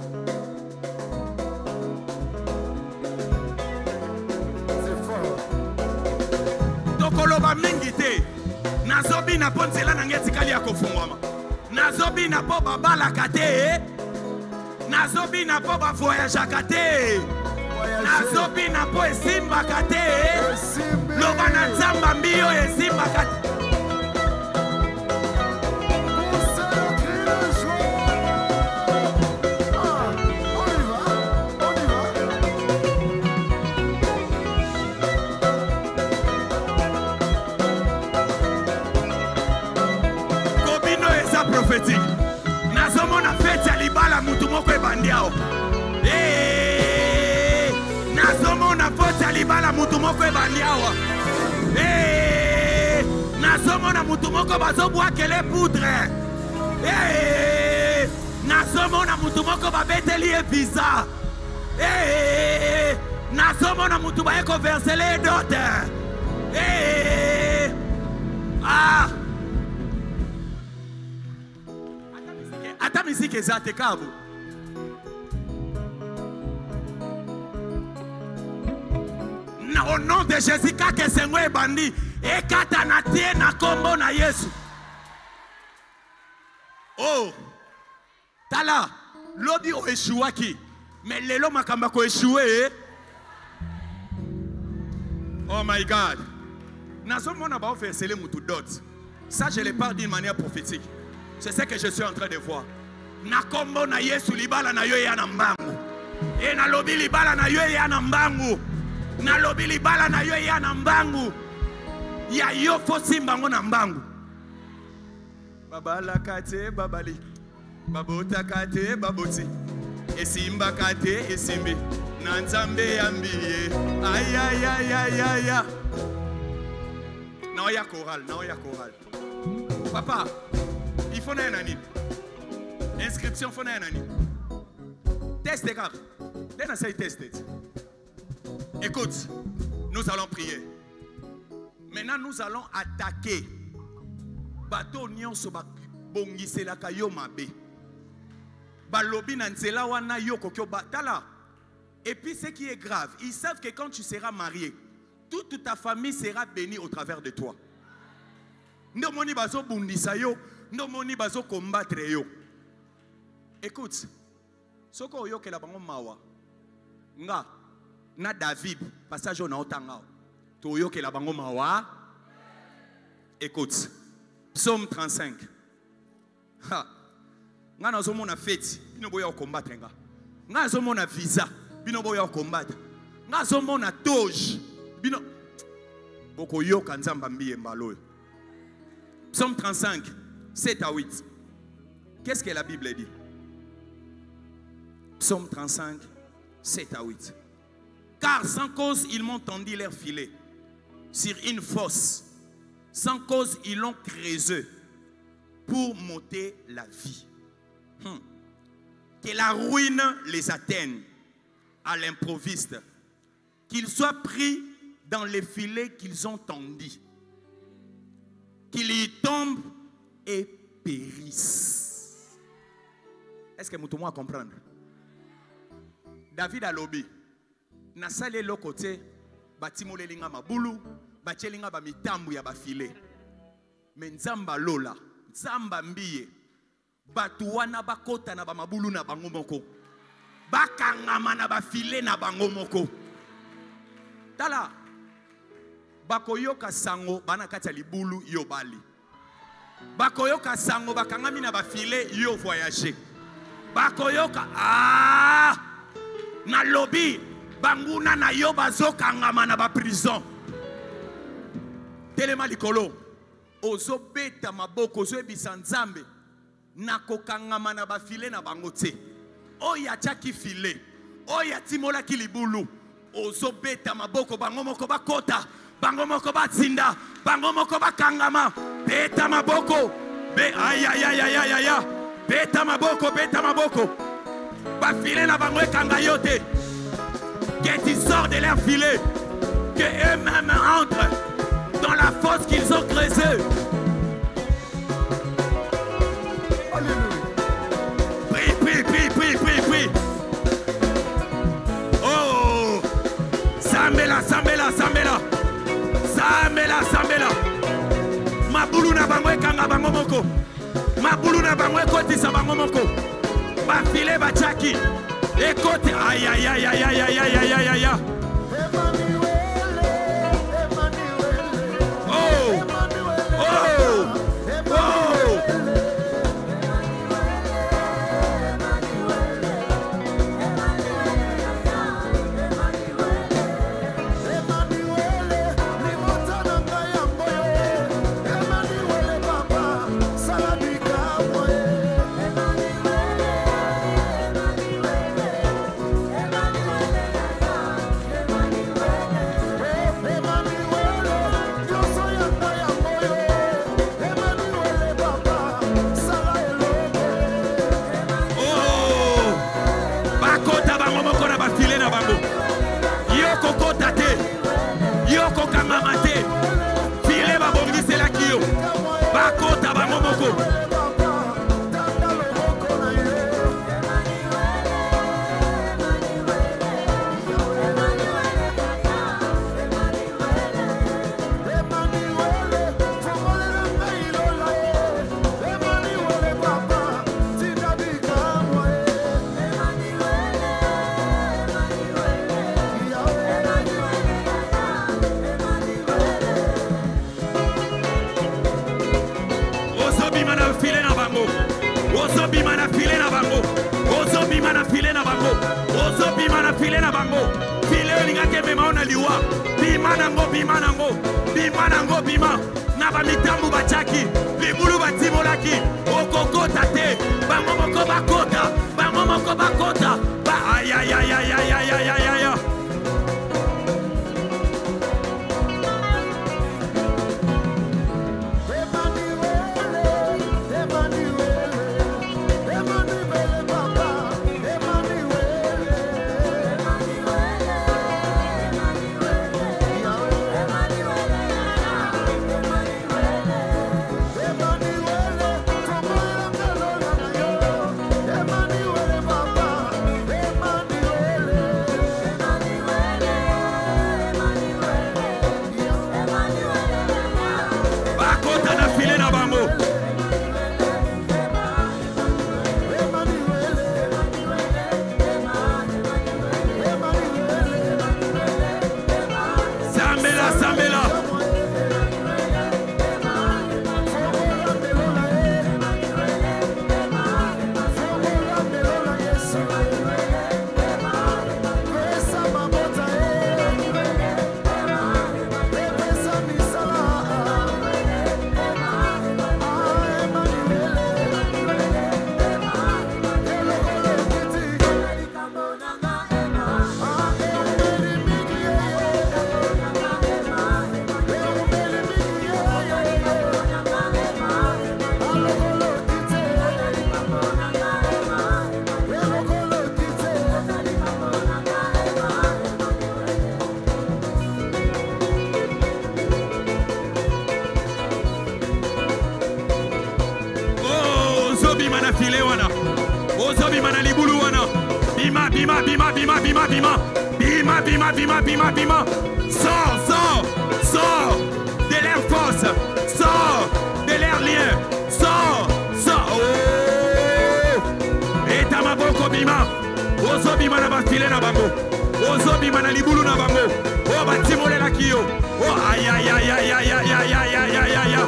C'est fort. Tokoloba mingi te. Nazo bina ponsela na ngeti kali ya kofungwama. Nazobi na po babala kate. Nazobi na po ba voyage kate. Nazobi na po esimba kate. Loba na Nzamba mbio esimba kate. Prophétique. Nazomo na fete alibala mutu moko ebandiao. Eh, nazomo na fete alibala mutu moko ebandiao. Eh, nazomo na mutu moko bazobu akele poudre. Eh, nazomo na mutu moko babeteli e visa. Eh, nazomo na mutu ba eko versele dote. Eh, ah. Ata musique ezate kabo. Na au nom de Jésus kake sengo ebandi ekata na tie na kombo na Yesu. Oh. Tala lobi o eshuaki. Mais lelo makamba ko eshué. Oh my God. Nazo mona ba faire sele mutu dot. Ça je le parle d'une manière prophétique. C'est ce que je suis en train de voir. Na kombo na Yesu libala na yo ya na mbangu. E na lobi libala na yo ya na mbangu. Na lobi libala na yo ya na mbangu. Ya yo fo simbango na mbangu. Babala kate babali. Babota kate baboti. Esimba kate esimbi. Na Nzambe yambiye. Ay ay ay ay ay ay. Na oya choral, na oya choral. Papa, il faut un année. Inscription, il faut un année. Test des cartes. Test test. Écoute, nous allons prier. Maintenant, nous allons attaquer. Bateau nyon so ba bongise la kayo mabe. Balobi na nzela wana yo kokyo batala. Et puis ce qui est grave, ils savent que quand tu seras marié, toute ta famille sera bénie au travers de toi. No moni bazo bundisa yo, no moni bazo combattre yo. Écoute, soko yo ke la bango mawa. Nga na David, passage na otanga. To yo ke la bango mawa. Écoute, Psaume trente-cinq. Ha. Nga na zo mona fête, bino boya combattre nga. Nga zo mona visa, bino boya combattre. Nga zo mona toge, bino boko yo kanzamba mbiye mbalo. Psaume trente-cinq, sept à huit. Qu'est-ce que la Bible dit? Psaume trente-cinq, sept à huit. Car sans cause, ils m'ont tendu leur filet sur une fosse. Sans cause, ils l'ont creusé pour m'ôter la vie. Hum. Que la ruine les atteigne à l'improviste. Qu'ils soient pris dans les filets qu'ils ont tendus. Qu'ils y tombent et périssent. Est-ce que vous pouvez comprendre? David a lobby. Na sale lo côté batimole linga mabulu, bachelinga ba mitambu ya ba filet. Mais nzamba lola, nzamba mbiye. Batu wana bakota na ba mabulu na bango moko. Bakangama na ba filet na bango moko. Tala bakoyoka sango bana kati ya libulu yo bali. Bakoyoka sango bakangami na ba filet yo voyager. Bakoyoka ah na lobby banguna na yo bazokangama na ba prison. Telema likolo ozo beta maboko ozo ebisa nzambe na kokangama na ba filet na bango te. Oya chaki filet, oya timola ki libulu ozo beta maboko bango moko bakota, bango moko batsinda, bango moko bakangama, beta maboko be ay ay ay ay ay ay beta maboko, beta maboko ba filet na bango ekanga yo te. Que tu sors de leur filet, que eux-mêmes entrent dans la fosse qu'ils ont creusée. Prie, prie, prie, prie, prie, prie. Oh, Sambela, Sambela, Sambela, Sambela, Sambela. Mabulu na bango ekanga bango moko. Mabulu na bango ekotisa bango moko. Ba filet ba chaki. Écoute, aïe aïe aïe aïe aïe aïe aïe aïe aïe aïe. Oh, oh, oh. na filet wana. Ozo bima na libulu wana. Bima, bima, bima, bima, bima, bima. Bima, bima, bima, bima, bima. Sors, sors, sors de l'air force. Sors de l'air lien. Sors, sors. Oh! Et tamaboko bima. Ozo bima na bafile na bango. Ozo bima na libulu na bango. Oh, batimole la kio. Oh, aïe, aïe, aïe, aïe, aïe, aïe, aïe, aïe, aïe, aïe, aïe.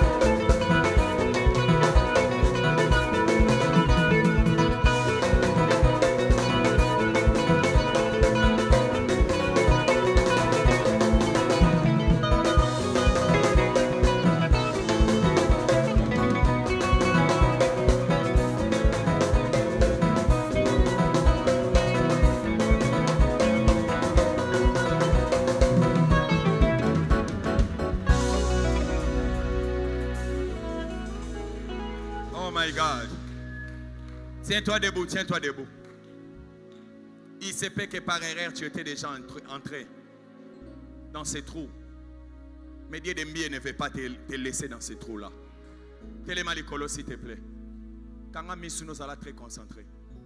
Tiens-toi debout, tiens-toi debout. Il se peut que par erreur tu étais déjà entré dans ces trous. Mais Dieu de mieux ne veut pas te, te laisser dans ces trous-là. Tellement les colos, s'il te plaît. Quand on a mis sous nos alas très concentrés.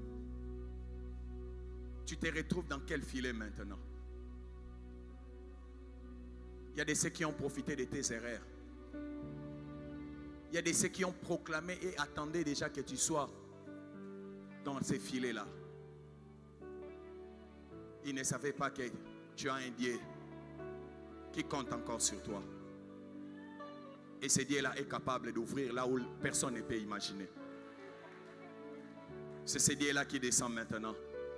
Tu te retrouves dans quel filet maintenant? Il y a de ceux qui ont profité de tes erreurs. Il y a de ceux qui ont proclamé et attendaient déjà que tu sois dans ces filets-là. Ils ne savaient pas que tu as un Dieu qui compte encore sur toi. Et ce Dieu-là est capable d'ouvrir là où personne ne peut imaginer. C'est ce Dieu-là qui descend maintenant.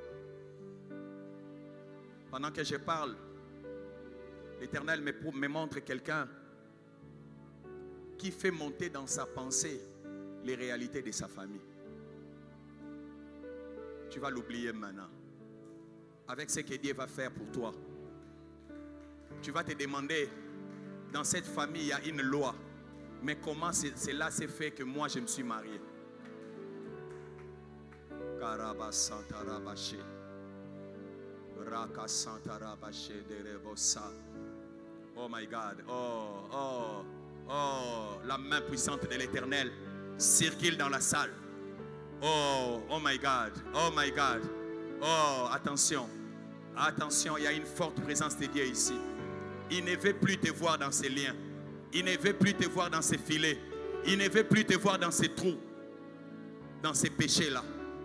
Pendant que je parle, l'Éternel me, me montre quelqu'un qui fait monter dans sa pensée les réalités de sa famille. Tu vas l'oublier maintenant. Avec ce que Dieu va faire pour toi. Tu vas te demander, dans cette famille, il y a une loi. Mais comment cela s'est fait que moi, je me suis marié? Oh my God. Oh, oh, oh. La main puissante de l'Éternel circule dans la salle. Oh, oh my God, oh my God. Oh, attention, attention, il y a une forte présence de Dieu ici. Il ne veut plus te voir dans ces liens. Il ne veut plus te voir dans ces filets. Il ne veut plus te voir dans ces trous, dans ces péchés-là.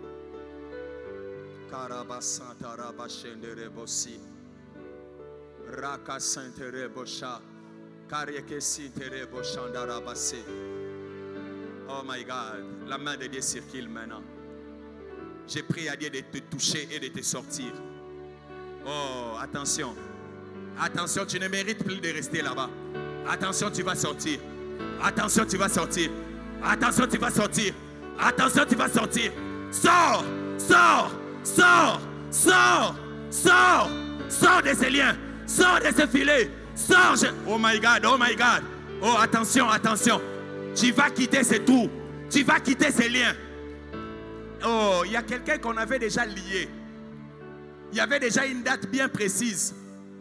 Oh my God, la main de Dieu circule maintenant. J'ai prié à Dieu de te toucher et de te sortir. Oh, attention. Attention, tu ne mérites plus de rester là-bas. Attention, tu vas sortir. Attention, tu vas sortir. Attention, tu vas sortir. Attention, tu vas sortir. Sors, sors, sors, sors, sors, sors de ces liens. Sors de ces filets. Sors. Je... Oh my God, oh my God. Oh, attention, attention. Tu vas quitter ces trous. Tu vas quitter ces liens. Oh, il y a quelqu'un qu'on avait déjà lié. Il y avait déjà une date bien précise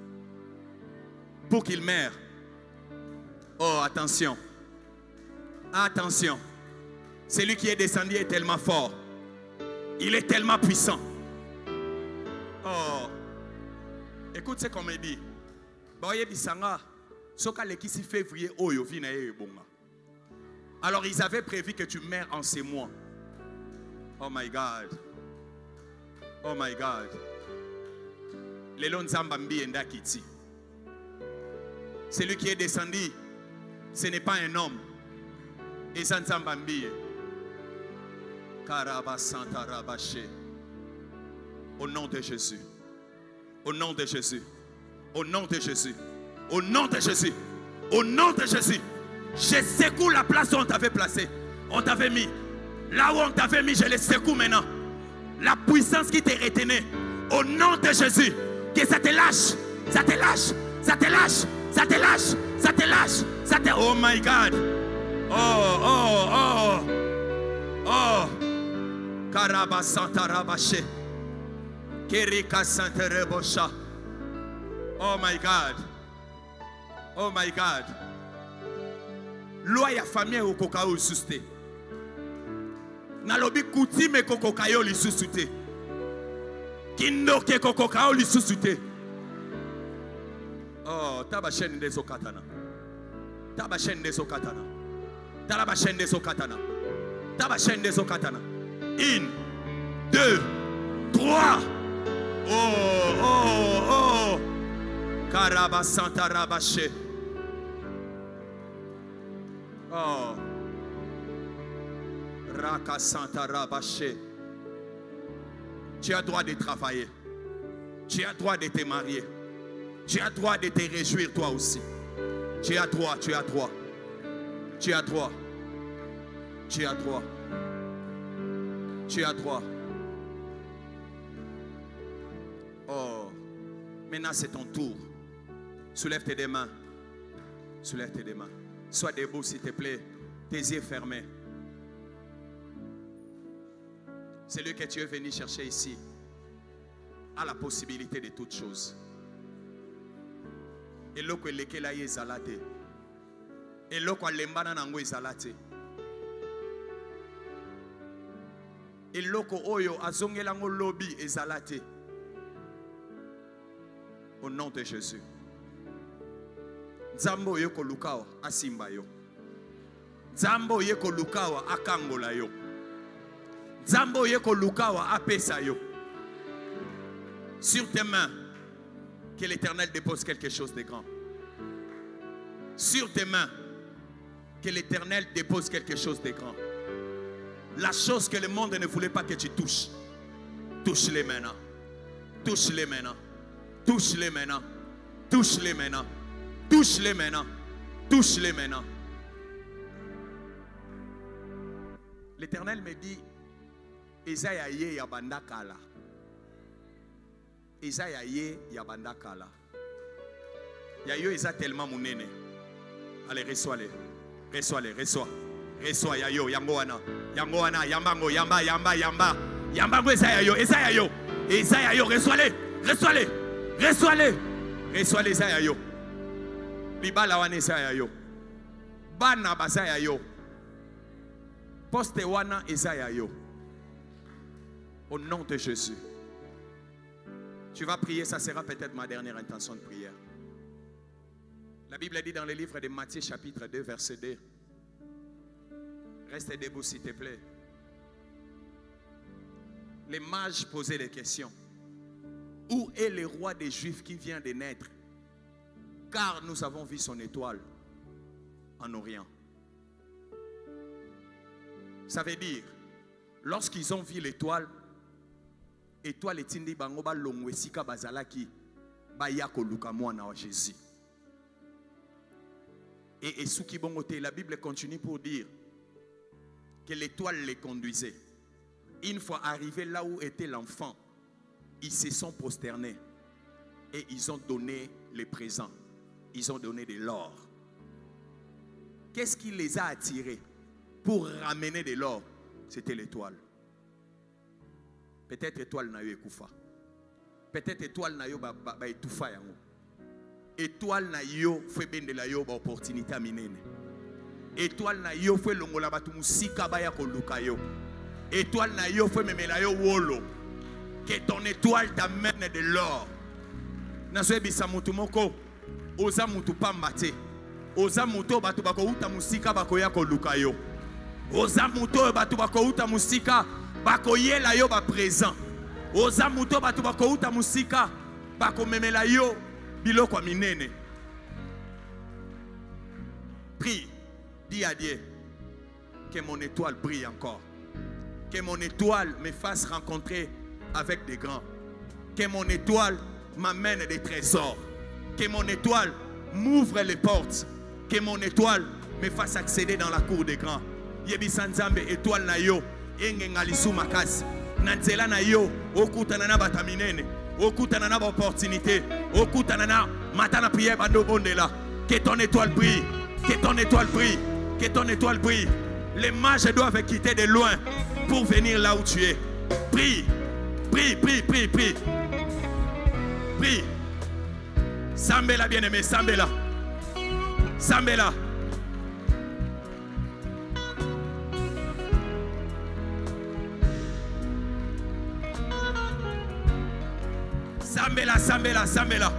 pour qu'il meure. Oh, attention. Attention. Celui qui est descendu est tellement fort. Il est tellement puissant. Oh. Écoute ce qu'on me dit. Alors ils avaient prévu que tu meurs en ces mois. Oh my God. Oh my God. Celui qui est descendu, ce n'est pas un homme. Et ça ne Au nom de Jésus. Au nom de Jésus. Au nom de Jésus. Au nom de Jésus. Au nom de Jésus. Je secoue la place où on t'avait placé. On t'avait mis. Là où on t'avait mis, je le secoue maintenant. La puissance qui te retenait. Au nom de Jésus. Que ça te lâche. Ça te lâche. Ça te lâche. Ça te lâche. Ça te lâche. Ça te... Oh my God. Oh, oh, oh. Oh. Karaba Santa Rabache. Kerika Santa Rebosha. Oh my God. Oh my God. Loi ya famille au coca ou susté. Nalobi coutume kokokayo lisusu te. Kindoke kokokayo lisusu te. Oh, taba chaîne des okatana. Taba chaîne des okatana. Taba chaîne des okatana. Taba chaîne des okatana. Une, deux, trois. Oh, oh, oh. Karaba Santa Rabache. Oh. Raka Santa Rabache. Tu as droit de travailler. Tu as droit de te marier. Tu as droit de te réjouir toi aussi. Tu as droit, tu as droit. Tu as droit. Tu as droit. Tu as droit. Oh. Maintenant c'est ton tour. Soulève tes deux mains. Soulève tes deux mains. Sois debout s'il te plaît. Tes yeux fermés. C'est lui que tu es venu chercher ici. A la possibilité de toutes choses. Et l'eau que l'ékela y est zalate. Et l'eau que l'embana nango est zalate. Et l'eau que oyo azongelango lobby est zalate. Au nom de Jésus. Nzambo yeko lukawa asimba yo. Nzambo yeko lukawa akangola yo. Nzambo yeko lukawa apesa yo. Sur tes mains, que l'Éternel dépose quelque chose de grand. Sur tes mains, que l'Éternel dépose quelque chose de grand. La chose que le monde ne voulait pas que tu touches. Touche-les maintenant. Touche-les maintenant. Touche-les maintenant. Touche-les maintenant. Touche-les maintenant. Touche-les maintenant. L'Éternel me dit, Esaïa ye yabanda kala. Esaïa ye yabanda kala. Yayo eza tellement munene. Allez, reçois-les. Reçois-les, reçois. Reçois yayo, yango wana. Yango wana, yambango, yamba, yamba, yamba. Yambango Esaïa yo, Esaïa yo. Esaïa yo, reçois-les. Reçois-les. Reçois-les. Reçois-les Esaïa yo. Libala wana Esaïa yo. Bana basaya yo. Poste wana Esaïa yo. Au nom de Jésus. Tu vas prier, ça sera peut-être ma dernière intention de prière. La Bible dit dans le livre de Matthieu chapitre deux verset deux. Reste debout s'il te plaît. Les mages posaient des questions. Où est le roi des Juifs qui vient de naître? Car nous avons vu son étoile en Orient. Ça veut dire, lorsqu'ils ont vu l'étoile, étoile etindi bango ba longwesika bazalaki ba yako luka mwana wa Jésus. Et Esuki bongote, la Bible continue pour dire que l'étoile les conduisait. Une fois arrivé là où était l'enfant, ils se sont prosternés et ils ont donné les présents. Ils ont donné de l'or. Qu'est-ce qui les a attirés pour ramener de l'or? C'était l'étoile. Peut-être étoile na yo ekufa. Peut-être étoile na yo ba ba etufa yango. Étoile na yo fait bende la yo ba opportunité minene. Étoile na yo fait longola batu musika ba ya koluka yo. Étoile na yo fait memela yo wolo. Que ton étoile t'amène de l'or. Na so ebisa mutu moko oza mutu pamba te. Oza mutu batu bako uta musika bako ya koluka yo. Oza mutu batu bako uta musika bako yela yo ba présent. Oza mutu batu bako uta musika bako memela yo biloko minene. Prie, dis à Dieu que mon étoile brille encore. Que mon étoile me fasse rencontrer avec des grands. Que mon étoile m'amène des trésors. Que mon étoile m'ouvre les portes. Que mon étoile me fasse accéder dans la cour des grands. Yebi sanzambe étoile na yo enge ngalisu makasi. Nanzela na yo okutana na bataminene. Okutana na opportunité. Okutana na matana prière bando bondela. Que ton étoile brille. Que ton étoile brille. Que ton étoile brille. Les mages doivent quitter de loin pour venir là où tu es. Prie. Prie, prie, prie, prie. Prie. Sambela bien-aimé, Sambela. Sambela. Sambela, sambela, sambela.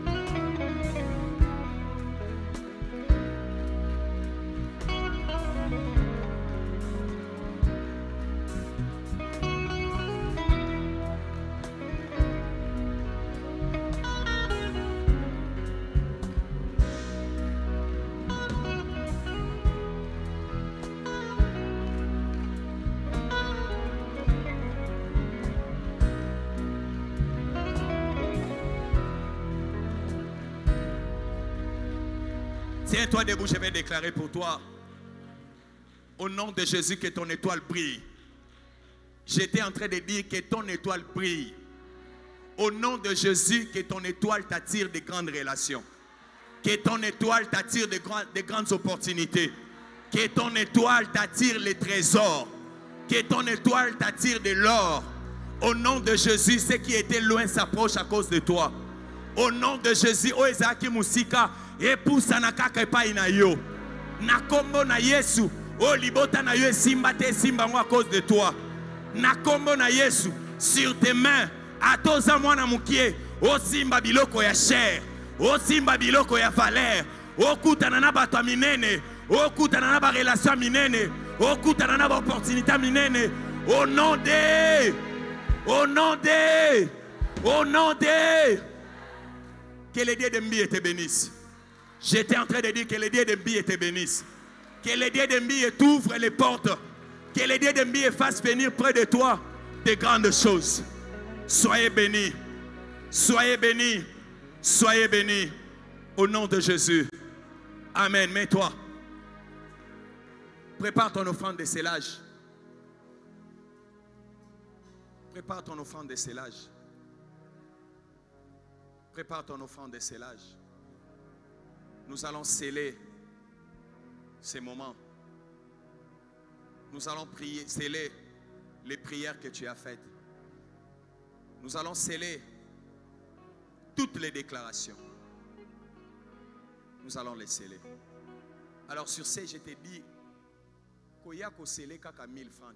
Tiens-toi debout, je vais déclarer pour toi, au nom de Jésus, que ton étoile brille. J'étais en train de dire que ton étoile brille. Au nom de Jésus, que ton étoile t'attire de grandes relations. Que ton étoile t'attire de, grand, de grandes opportunités. Que ton étoile t'attire les trésors. Que ton étoile t'attire de l'or. Au nom de Jésus, ce qui était loin s'approche à cause de toi. Au nom de Jésus, o ezaki musika epusa na kaka epai na yo. Na kombo na Yesu, o libota na yo esimba te esimba ngo à cause de toi. Na kombo na Yesu, sur tes mains, atoza mwana mukie, o simba biloko ya chair, o simba biloko ya valeur, o kutana na bato minene, o kutana na ba relation minene, o kutana na ba opportunité minene. Au nom de, au nom de, au nom de. Que les dieux de Mbi te bénissent. J'étais en train de dire que les dieux de Mbi te bénissent. Que les dieux de Mbi t'ouvrent les portes. Que les dieux de Mbi fassent venir près de toi de grandes choses. Soyez bénis. Soyez bénis. Soyez bénis. Au nom de Jésus. Amen. Mets-toi. Prépare ton offrande de scellage. Prépare ton offrande de scellage. Prépare ton offrande de scellage. Nous allons sceller ces moments. Nous allons prier, sceller les prières que tu as faites. Nous allons sceller toutes les déclarations. Nous allons les sceller. Alors sur ce, je t'ai dit qu'il y a que sceller kaka mille francs.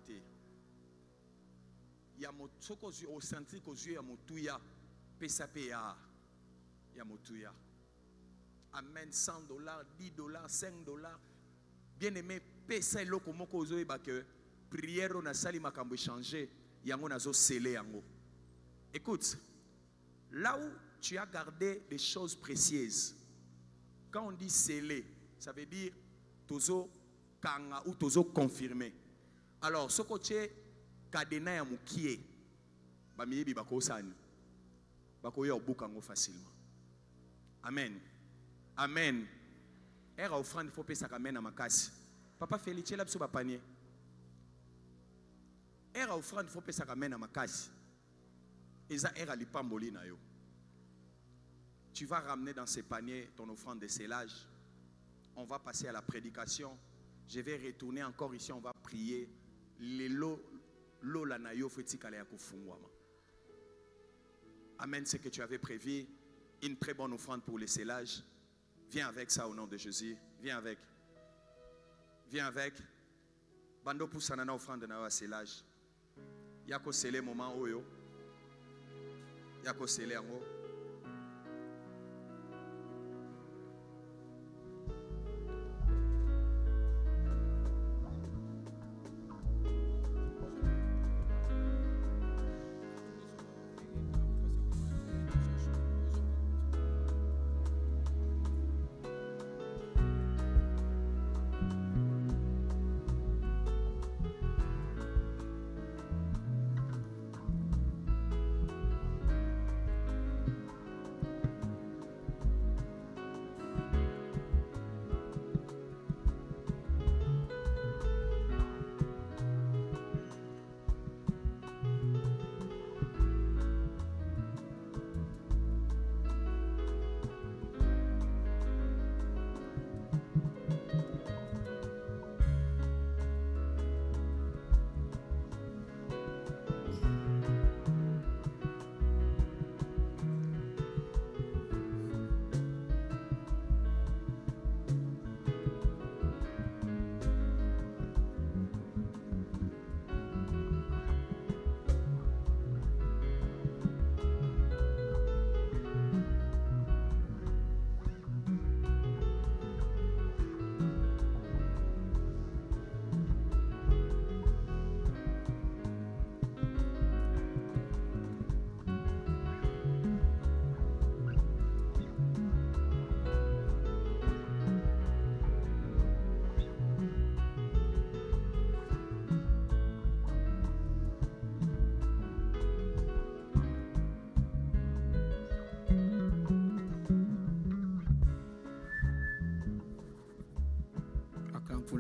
Il y a au senti qu'aux yeux il y a motouya pesapeya. Yamotuya. Amen. cent dollars, dix dollars, cinq dollars. Bien aimé, pesa eloko moko ozo eba que prière na sali makambo changer, yango nazo sceller yango. Écoute, là où tu as gardé des choses précieuses, quand on dit sceller, ça veut dire tozo kanga ou tozo confirmer. Alors, ce côté kadena ya mukie, ba miyebi bako sani. Bako yo bukango facilement. Amen. Amen. Era offrande, il faut payer ça quand même à ma casse. Papa Félix, là, tu vas panier. Era offrande, il faut payer ça quand même à ma casse. Et ça, era lipamboli na yo. Tu vas ramener dans ces paniers ton offrande de scellage. On va passer à la prédication. Je vais retourner encore ici, on va prier. Les lots, l'eau la na yo, faut-il qu'elle ait kufungwama. Amen, ce que tu avais prévu. Une très bonne offrande pour le scellage. Viens avec ça au nom de Jésus. Viens avec. Viens avec. Bando pour sanana offrande na wa scellage. Yako sceller moment oyo. Yako sceller ango.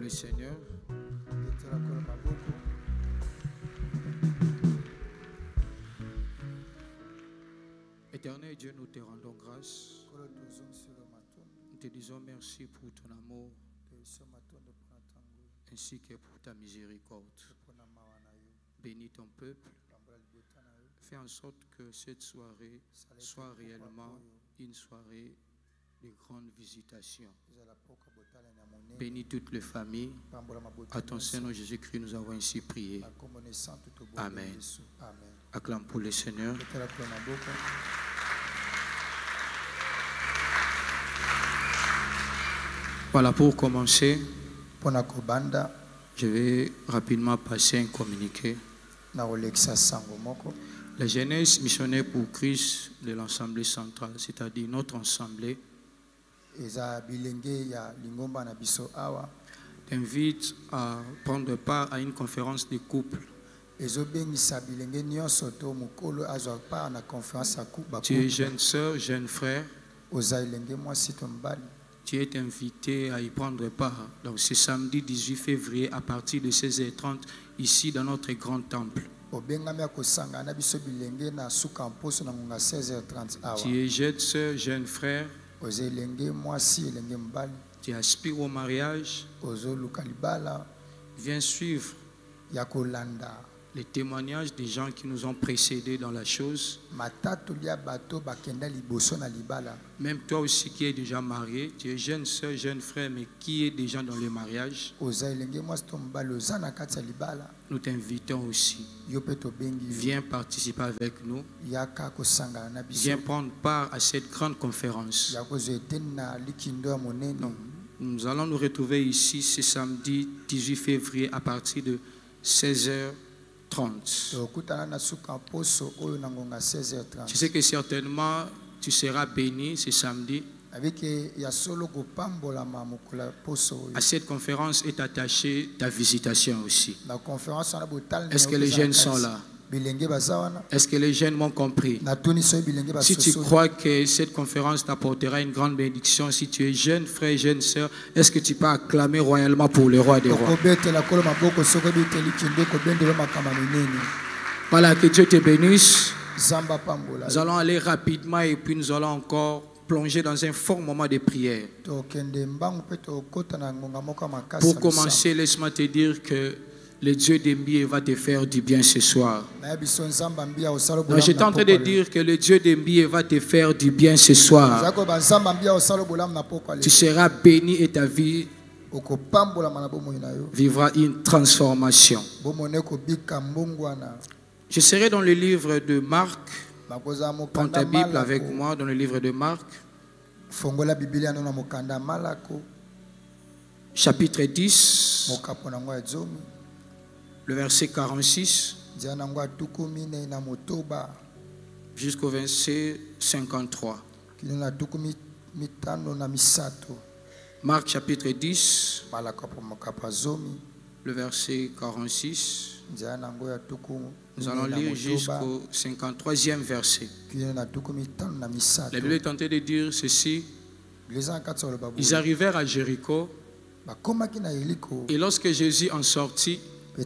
le Seigneur. Éternel Dieu, nous te rendons grâce. Nous te disons merci pour ton amour ainsi que pour ta miséricorde. Bénis ton peuple. Fais en sorte que cette soirée soit réellement une soirée de grande visitation. Bénis toutes les familles. À ton Seigneur Jésus-Christ, nous avons ainsi prié. Amen. Acclame pour le Seigneur. Voilà, pour commencer, je vais rapidement passer un communiqué. La jeunesse missionnaire pour Christ de l'Assemblée centrale, c'est-à-dire notre assemblée, t'invite à prendre part à une conférence de couple. Tu es jeune soeur, jeune frère. Tu es invité à y prendre part. Donc c'est samedi dix-huit février à partir de seize heures trente ici dans notre grand temple. Tu es jeune soeur, jeune frère. Tu aspires au mariage. Viens suivre les témoignages des gens qui nous ont précédés dans la chose. Même toi aussi qui es déjà marié, tu es jeune soeur, jeune frère, mais qui est déjà dans le mariage. Nous t'invitons aussi. Viens participer avec nous. Viens prendre part à cette grande conférence. Donc, nous allons nous retrouver ici ce samedi dix-huit février à partir de seize heures trente. Tu sais que certainement tu seras béni ce samedi. À cette conférence est attachée ta visitation aussi. Est-ce que les jeunes sont là? Est-ce que les jeunes m'ont compris? Si tu crois que cette conférence t'apportera une grande bénédiction, si tu es jeune frère, jeune sœur, est-ce que tu peux acclamer royalement pour le roi des rois? Voilà, que Dieu te bénisse. Nous allons aller rapidement et puis nous allons encore plonger dans un fort moment de prière. Pour commencer, laisse-moi te dire que le Dieu d'Embié va te faire du bien ce soir. Donc, j'étais en train de dire que le Dieu d'Embié va te faire du bien ce soir. Tu seras béni et ta vie vivra une transformation. Je serai dans le livre de Marc. Prends ta Bible avec moi dans le livre de Marc. Chapitre dix. Le verset quarante-six jusqu'au verset cinquante-trois. Marc chapitre dix, le verset quarante-six. Nous allons lire jusqu'au cinquante-troisième verset. La Bible est tentée de dire ceci. Ils arrivèrent à Jéricho. Et lorsque Jésus en sortit,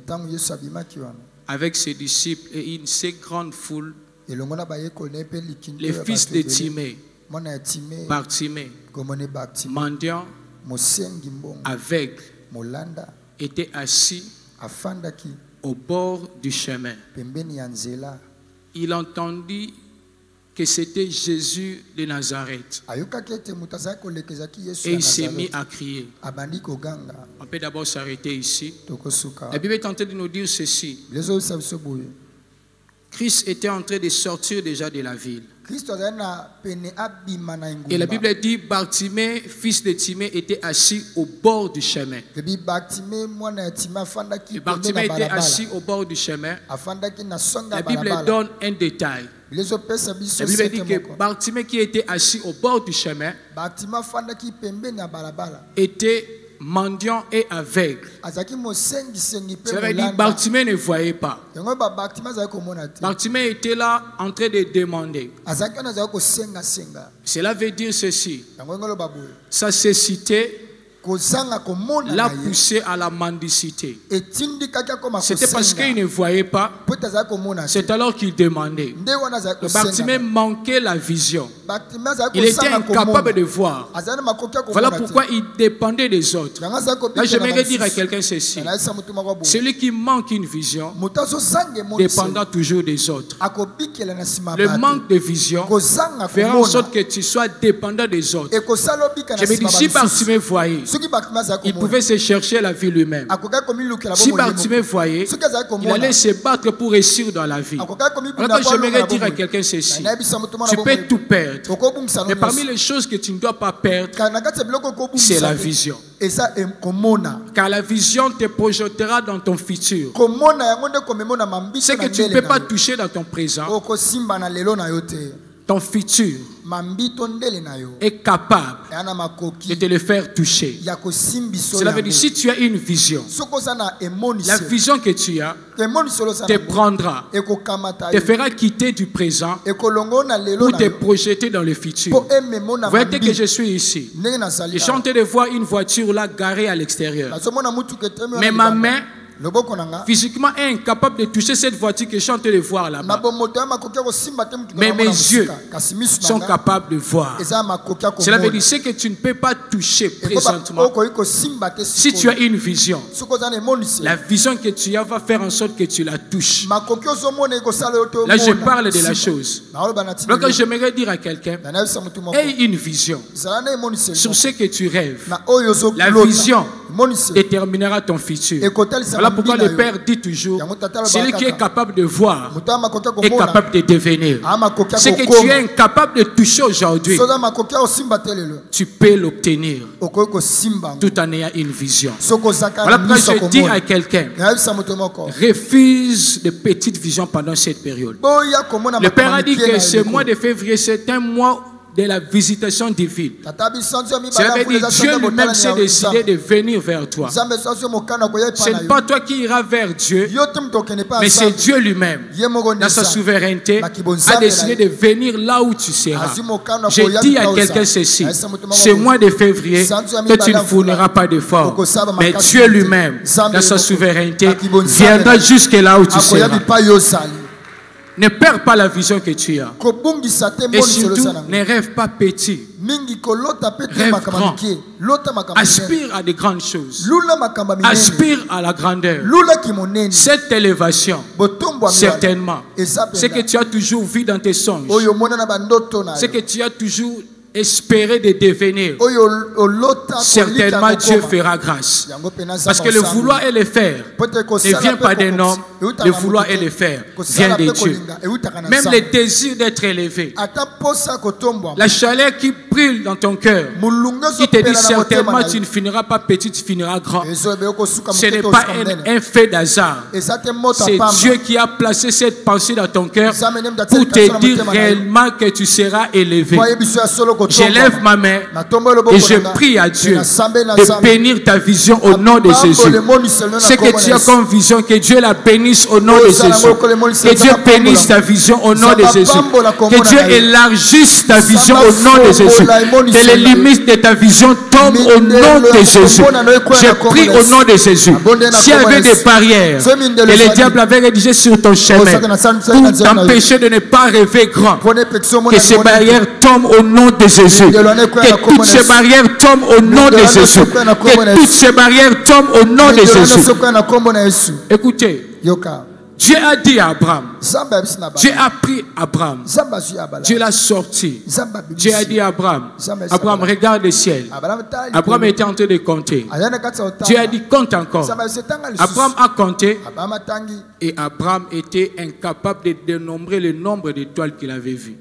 avec ses disciples et une si grande foule, les fils de Timée, Bartimée, mendiant, aveugle, étaient assis au bord du chemin. Il entendit que c'était Jésus de Nazareth. Et il s'est mis à crier. On peut d'abord s'arrêter ici. La Bible est en train de nous dire ceci. Christ était en train de sortir déjà de la ville. Et la Bible dit, Bartimée, fils de Timée, était assis au bord du chemin. Et Bartimée était assis au bord du chemin. La Bible donne un détail. La Bible dit que Bartimée qui était assis au bord du chemin était mendiant et aveugle. Ça veut dire que Bartimée ne voyait pas. Bartimée était là en train de demander. Cela veut dire ceci. Sa cécité l'a poussé à la mendicité. C'était parce qu'il ne voyait pas. C'est alors qu'il demandait. Le Bartimée manquait la vision. Il était incapable de voir. Voilà pourquoi il dépendait des autres. Là, j'aimerais dire à quelqu'un ceci. Celui qui manque une vision dépendra toujours des autres. Le manque de vision fera en sorte que tu sois dépendant des autres. Je me dis, si Bartimée voyait, il pouvait se chercher la vie lui-même. Si Bartimée voyait, il allait se battre pour réussir dans la vie. Alors j'aimerais dire à quelqu'un ceci. Tu peux tout perdre. Mais parmi les choses que tu ne dois pas perdre, c'est la vision. Car la vision te projettera dans ton futur. Ce que tu ne peux pas toucher dans ton présent, ton futur est capable de te le faire toucher. Cela veut dire, si tu as une vision, la vision que tu as te prendra, te fera quitter du présent pour te projeter dans le futur. Vous voyez que je suis ici. Je suis en train de voir une voiture là garée à l'extérieur. Mais ma main physiquement est incapable de toucher cette voiture que je suis en train de voir là-bas. Mais mes yeux sont capables de voir. Cela veut dire ce que tu ne peux pas toucher présentement. Si tu as une vision, la vision que tu as va faire en sorte que tu la touches. Là, je parle de la chose. Donc, j'aimerais dire à quelqu'un, aie une vision sur ce que tu rêves. La vision déterminera ton futur. Voilà pourquoi le Père dit toujours, celui qui est capable de voir est capable de devenir. Ce que tu es incapable de toucher aujourd'hui, tu peux l'obtenir tout en ayant une vision. Voilà pourquoi je dis à quelqu'un, refuse de petites visions pendant cette période. Le Père a dit que ce mois de février, c'est un mois de la visitation divine. Cela veut dire Dieu lui-même s'est décidé de venir vers toi. Ce n'est pas toi qui iras vers Dieu, mais c'est Dieu lui-même, dans sa souveraineté, a décidé de venir là où tu seras. Je dis à quelqu'un ceci, ce mois de février, que tu ne fourniras pas d'efforts, mais Dieu lui-même, dans sa souveraineté, viendra jusque là où tu seras. Ne perds pas la vision que tu as. Et surtout, ne rêve pas petit. Rêve grand. Aspire à de grandes choses. Aspire à la grandeur. Cette élévation, certainement, ce que tu as toujours vu dans tes songes, ce que tu as toujours espérer de devenir, certainement Dieu fera grâce. Parce que le vouloir et le faire ne vient pas d'un homme, le vouloir et le faire vient de Dieu. Même le désir d'être élevé, la chaleur qui brûle dans ton cœur, qui te dit certainement tu ne finiras pas petit, tu finiras grand. Ce n'est pas un, un fait d'hasard. C'est Dieu qui a placé cette pensée dans ton cœur pour te dire réellement que tu seras élevé. J'élève ma main et je prie à Dieu de bénir ta vision au nom de Jésus. Ce que tu as comme vision, que Dieu la bénisse au nom de Jésus. Que Dieu bénisse ta vision au nom de Jésus. Que Dieu élargisse ta vision au nom de Jésus. Que les limites de ta vision tombent au nom de Jésus. Je prie au nom de Jésus. S'il y avait des barrières que le diable avait rédigées sur ton chemin pour t'empêcher de ne pas rêver grand, que ces barrières tombent au nom de Jésus. Que toutes ces barrières tombent au nom de Jésus. Que toutes ces barrières tombent au nom de Jésus. Écoutez, Dieu a dit à Abraham, Dieu a pris Abraham, Dieu l'a sorti. Dieu a dit à Abraham, Abraham regarde le ciel. Abraham était en train de compter. Dieu a dit compte encore. Abraham a compté et Abraham était incapable de dénombrer le nombre d'étoiles qu'il avait vues.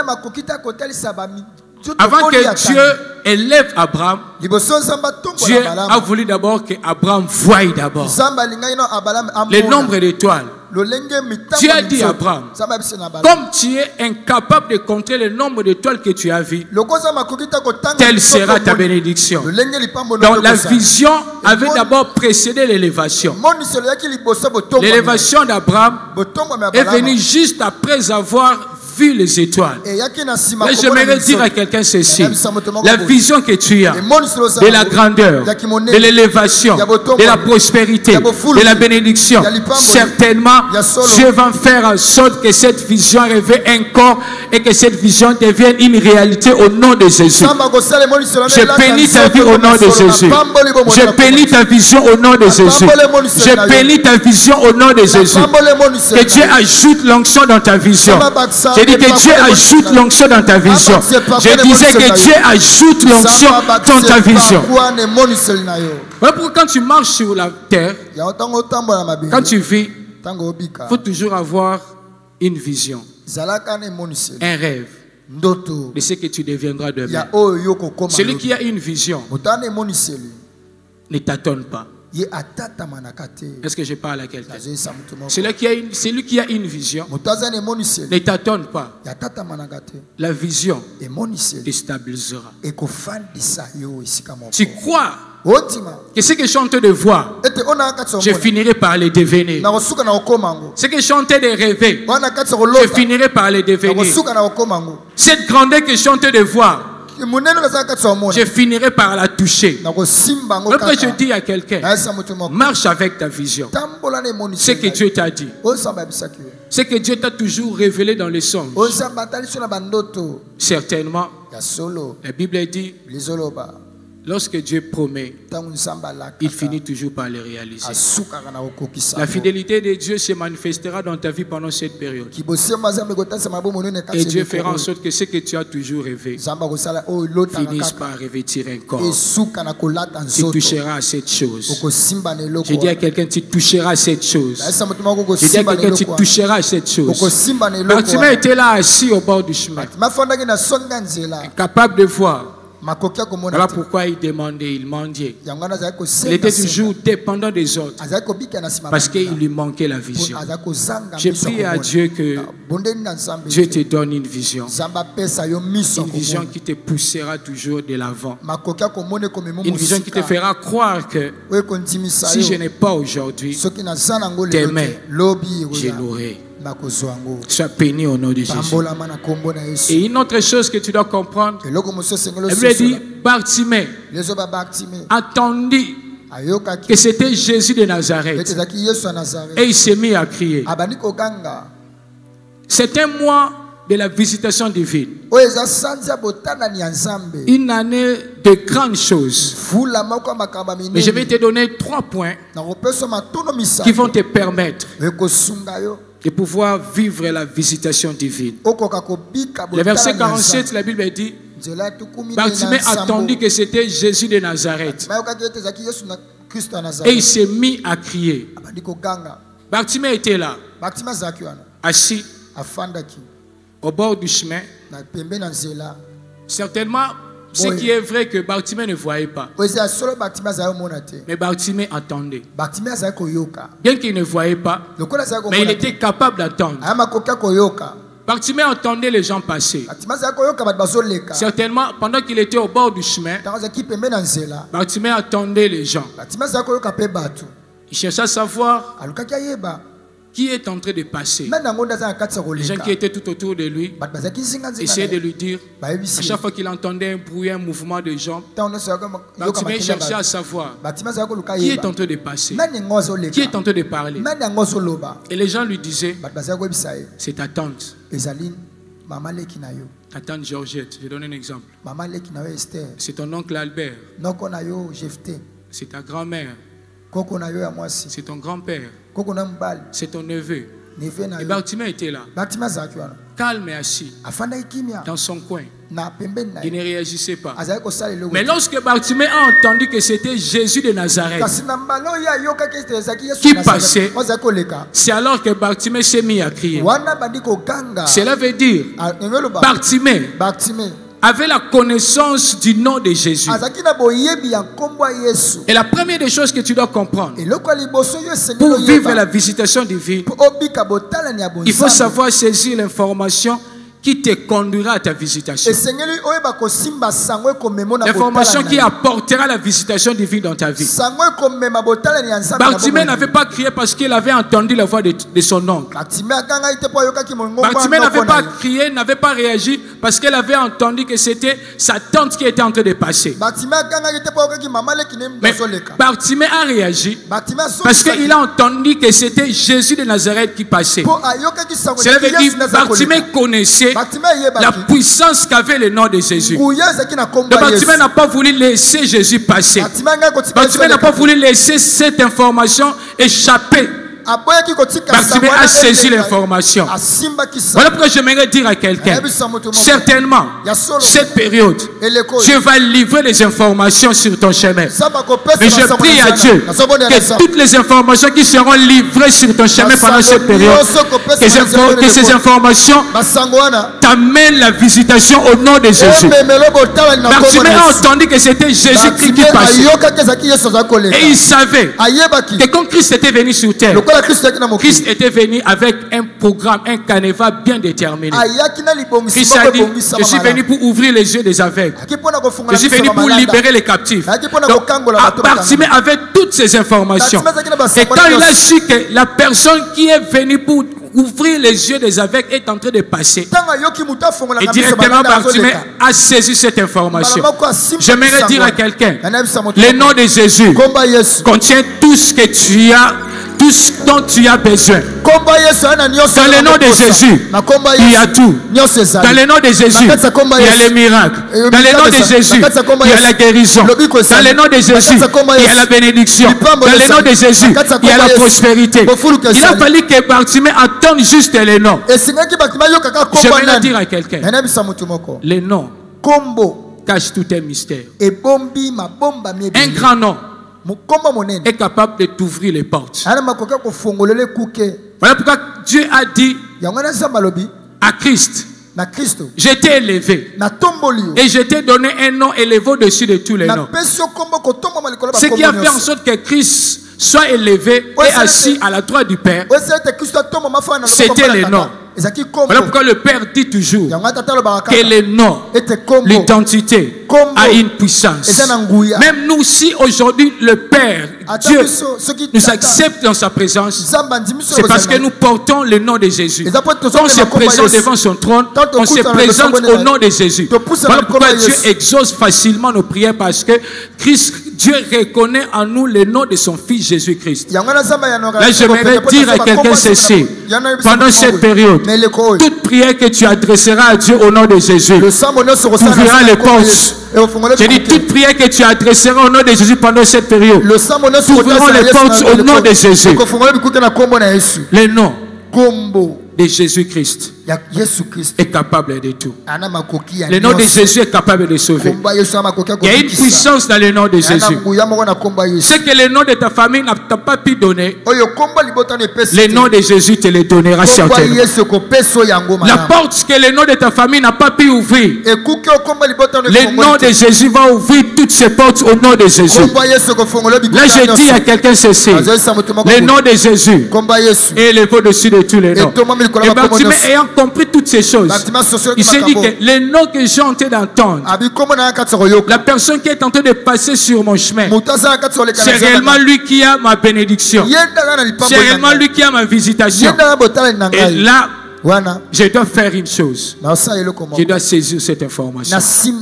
Avant que Dieu élève Abraham, Dieu a voulu d'abord que Abraham voie d'abord le nombre d'étoiles. Dieu a dit à Abraham, comme tu es incapable de compter le nombre d'étoiles que tu as vues, telle sera ta bénédiction. Donc la vision avait d'abord précédé l'élévation. L'élévation d'Abraham est venue juste après avoir vu les étoiles. Mais j'aimerais dire à quelqu'un ceci. La vision que tu as de la grandeur, de l'élévation, de la prospérité, de la bénédiction, certainement Dieu va faire en sorte que cette vision révèle un corps et que cette vision devienne une réalité au nom de Jésus. Je bénis ta vie au nom de Jésus. Je bénis ta vision au nom de Jésus. Je bénis ta vision au nom de Jésus. Que Dieu ajoute l'onction dans ta vision. Je dis que Dieu ajoute l'onction dans ta vision. Je disais que Dieu ajoute l'onction dans ta vision. Voilà pourquoi quand tu marches sur la terre, quand tu vis, il faut toujours avoir une vision, un rêve de ce que tu deviendras demain. Celui qui a une vision ne t'attend pas. Est-ce que je parle à quelqu'un? Celui qui a une, celui qui a une vision ne t'attend pas. La vision te stabilisera. Tu crois que ce que je suis en train de voir, je finirai par le devenir. Ce que je suis en train de rêver, je finirai par le devenir. Cette grandeur que je suis en train de voir, je finirai par la toucher. Après, je dis à quelqu'un, marche avec ta vision. Ce que Dieu t'a dit, ce que Dieu t'a toujours révélé dans les songes, certainement, la Bible dit, lorsque Dieu promet, il finit toujours par le réaliser. La fidélité de Dieu se manifestera dans ta vie pendant cette période. Et Dieu fera en sorte que ce que tu as toujours rêvé finisse par revêtir un corps. Tu toucheras à cette chose. Je dis à quelqu'un, tu toucheras à cette chose. Je dis à quelqu'un, tu toucheras à cette chose. Bartimée était là assis au bord du chemin, capable de voir. Voilà pourquoi il demandait, il mendiait. Il était toujours dépendant des autres parce qu'il lui manquait la vision. J'ai prié à Dieu que Dieu te donne une vision. Une vision qui te poussera toujours de l'avant. Une vision qui te fera croire que si je n'ai pas aujourd'hui, demain, je l'aurai. Sois béni au nom de Jésus. Et une autre chose que tu dois comprendre, elle lui a dit, Bartimée attendit que c'était Jésus de Nazareth. Et il s'est mis à crier. C'est un mois de la visitation divine. Une année de grandes choses. Mais je vais te donner trois points qui vont te permettre de pouvoir vivre la visitation divine. Le verset quarante-sept, la Bible dit, Bartimée attendit que c'était Jésus de Nazareth. Et il s'est mis à crier. Bartimée était là, assis au bord du chemin. Certainement, ce qui est vrai que Bartimée ne voyait pas. Mais Bartimée attendait. Bien qu'il ne voyait pas, mais il était capable d'attendre. Bartimée entendait les gens passer. Certainement, pendant qu'il était au bord du chemin, Bartimée attendait les gens. Il cherchait à savoir qui est en train de passer. Les gens qui étaient tout autour de lui essayaient de lui dire, à chaque fois qu'il entendait un bruit, un mouvement de jambes, Bartimée cherchait à savoir qui est en train de passer, qui est en train de parler. Et les gens lui disaient, c'est ta tante. Ta tante Georgette, je donne un exemple. C'est ton oncle Albert. C'est ta grand-mère. C'est ton grand-père. C'est ton neveu. Et Bartimée était là, calme et assis dans son coin. Il ne réagissait pas. Mais lorsque Bartimée a entendu que c'était Jésus de Nazareth qui passait, c'est alors que Bartimée s'est mis à crier. Cela veut dire Bartimée avait la connaissance du nom de Jésus. Et la première des choses que tu dois comprendre pour vivre la visitation divine, il faut savoir saisir l'information qui te conduira à ta visitation. L'information qui apportera la visitation divine dans ta vie. Bartimée n'avait pas crié parce qu'il avait entendu la voix de, de son oncle. Bartimée n'avait pas crié, n'avait pas réagi parce qu'elle avait entendu que c'était sa tante qui était en train de passer. Mais Bartimée a réagi parce qu'il a entendu que c'était Jésus de Nazareth qui passait. Cela veut dire que Bartimée connaissait la puissance qu'avait le nom de Jésus. Le Bartimée n'a pas voulu laisser Jésus passer. Bartimée n'a pas voulu laisser cette information échapper. Bartimée a saisi l'information. Voilà pourquoi j'aimerais dire à quelqu'un, certainement, cette période, Dieu va livrer les informations sur ton chemin. Mais je prie à Dieu que toutes les informations qui seront livrées sur ton chemin pendant cette période, que, que ces informations t'amènent la visitation au nom de Jésus. Bartimée a entendu que c'était Jésus-Christ qui passait. Et il savait que quand Christ était venu sur terre, Christ était venu avec un programme, un canevas bien déterminé. Christ a dit, je suis venu pour ouvrir les yeux des aveugles. Je suis venu pour libérer les captifs. Donc, Bartimée avait toutes ces informations. Et quand il a su que la personne qui est venue pour ouvrir les yeux des aveugles est en train de passer, et directement Bartimée a saisi cette information. J'aimerais dire à quelqu'un, le nom de Jésus contient tout ce que tu as, tout ce dont tu as besoin. Dans le nom de Jésus, il y a tout. Dans le nom de Jésus, il y a les miracles. Dans le nom de Jésus, il y a la guérison. Dans le nom de Jésus, il y a la bénédiction. Dans le nom de Jésus, il y a la prospérité. Il a fallu que Bartimée attende juste les noms. Je vais le dire à quelqu'un. Les noms cachent tout un mystère. Un grand nom est capable de t'ouvrir les portes. Voilà pourquoi Dieu a dit à Christ, je t'ai élevé et je t'ai donné un nom élevé au-dessus de tous les noms. Ce qui a fait en sorte que Christ soit élevé et assis à la droite du Père, c'était les noms. Voilà pourquoi le Père dit toujours que les noms, l'identité a une puissance. Même nous, si aujourd'hui le Père, Dieu, nous accepte dans sa présence, c'est parce que nous portons le nom de Jésus. Quand on se présente devant son trône, on se présente au nom de Jésus. Voilà pourquoi Dieu exauce facilement nos prières, parce que Christ, Dieu reconnaît en nous le nom de son Fils Jésus-Christ. Là, j'aimerais dire à quelqu'un ceci, pendant cette période, toute prière que tu adresseras à Dieu au nom de Jésus, tu verras les portes. J'ai dit, toute prière que tu adresseras au nom de Jésus pendant cette période, tu verras les portes au nom de Jésus. Le nom de Jésus-Christ est capable de tout. Le nom de Jésus est capable de sauver. Il y a une puissance dans le nom de Jésus. Ce que le nom de ta famille n'a pas pu donner, le nom de Jésus te le donnera certainement. La porte que le nom de ta famille n'a pas pu ouvrir, le nom de Jésus va ouvrir toutes ces portes au nom de Jésus. Là, je dis à quelqu'un ceci, le nom de Jésus est élevé au-dessus de tous les noms. Et Bartimée, ayant compris toutes ces choses, il s'est dit que les noms que j'ai en train d'entendre, la personne qui est en train de passer sur mon chemin, c'est réellement lui qui a ma bénédiction, c'est réellement lui qui a ma visitation. Et là, je dois faire une chose, je dois saisir cette information.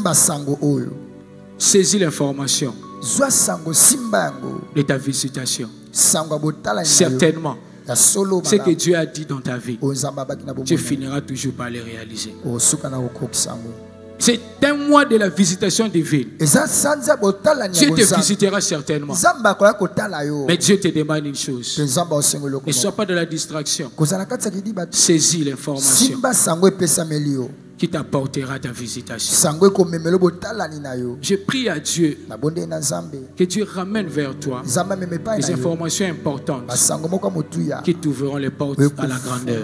Saisis l'information de ta visitation. Certainement, ce que Dieu a dit dans ta vie, tu finiras toujours par le réaliser. C'est un mois de la visitation divine. Dieu te visitera certainement. Mais Dieu te demande une chose. Ne sois pas de la distraction. Saisis l'information qui t'apportera ta visitation. Je prie à Dieu que Dieu ramène vers toi des informations importantes qui t'ouvriront les portes à la grandeur.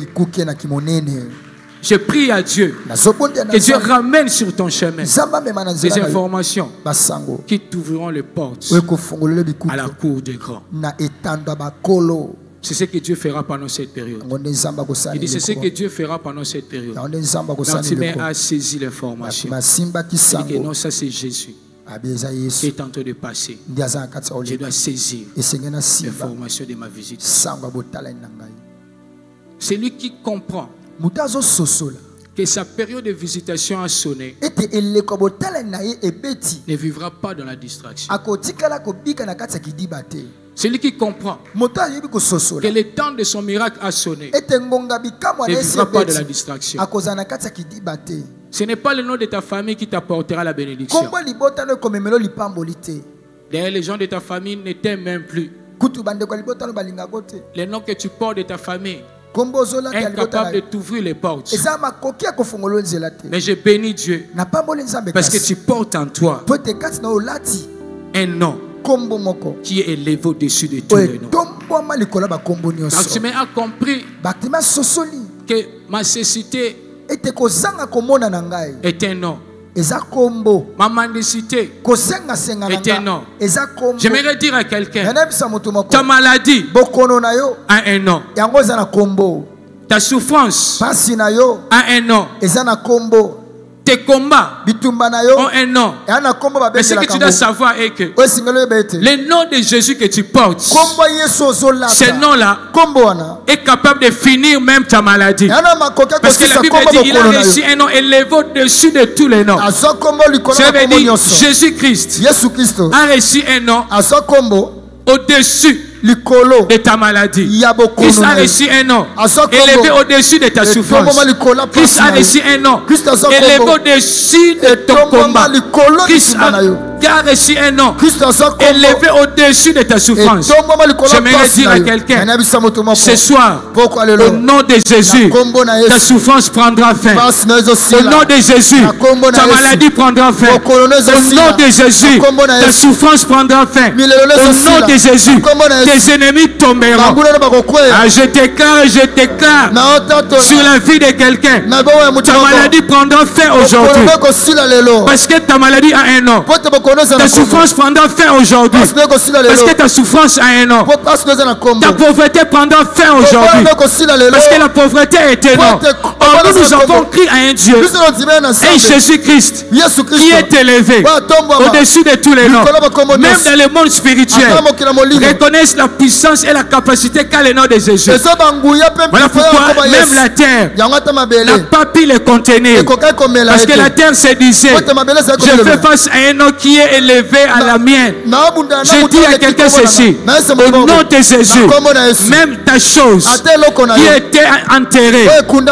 Je prie à Dieu que Dieu ramène sur ton chemin des informations qui t'ouvriront les portes à la cour des grands. C'est ce que Dieu fera pendant cette période. Il dit c'est ce que Dieu fera pendant cette période. Bartimée a saisi l'information. Il dit que non, ça c'est Jésus qui est en train de passer. Je dois saisir l'information de ma visite. C'est lui qui comprend que sa période de visitation a sonné, ne vivra pas dans la distraction. C'est lui qui comprend que le temps de son miracle a sonné, ne vivra pas de la distraction. Ce n'est pas le nom de ta famille qui t'apportera la bénédiction. D'ailleurs, les gens de ta famille ne t'aiment même plus. Le nom que tu portes de ta famille est incapable de t'ouvrir les portes. Mais je bénis Dieu parce que tu portes en toi un nom qui est élevé au-dessus de tous les noms. Bartimée a compris que ma cécité est un nom. Ma mendicité est un nom. J'aimerais dire à quelqu'un, ta maladie a un nom. Ta souffrance a un nom. Tes combats ont un nom. Mais ce que tu dois savoir est que le nom de Jésus que tu portes, ce nom-là est capable de finir même ta maladie. Parce que la Bible dit qu'il a reçu un nom élevé au-dessus de tous les noms. Ça veut dire Jésus-Christ a reçu un nom au-dessus de ta maladie. Christ a reçu un nom élevé au-dessus de ta souffrance. Christ a reçu un nom élevé au-dessus de ton combat. Christ a reçu un nom élevé au-dessus de ta souffrance. J'aimerais dire à quelqu'un ce soir, au nom de Jésus, ta souffrance prendra fin. Au nom de Jésus, ta maladie prendra fin. Au nom de Jésus, ta souffrance prendra fin. Au nom de Jésus, tes ennemis tomberont. Ah, je déclare, je déclare sur la vie de quelqu'un, ta maladie prendra fin aujourd'hui. Parce que ta maladie a un nom. Ta souffrance prendra fin aujourd'hui. Parce que ta souffrance a un nom. Ta pauvreté prendra fin aujourd'hui. Parce que la pauvreté est un nom. Or, nous, nous avons crié à un Dieu, un Jésus-Christ, qui est élevé au-dessus de tous les noms. Même dans le monde spirituel, reconnaissent la puissance et la capacité qu'a le nom de Jésus. Voilà pourquoi même la terre n'a pas pu le contenir. Parce que la terre se disait, je fais face à un nom qui est élevé à la mienne. Je dis à quelqu'un ceci, au nom de Jésus, même ta chose qui était enterrée,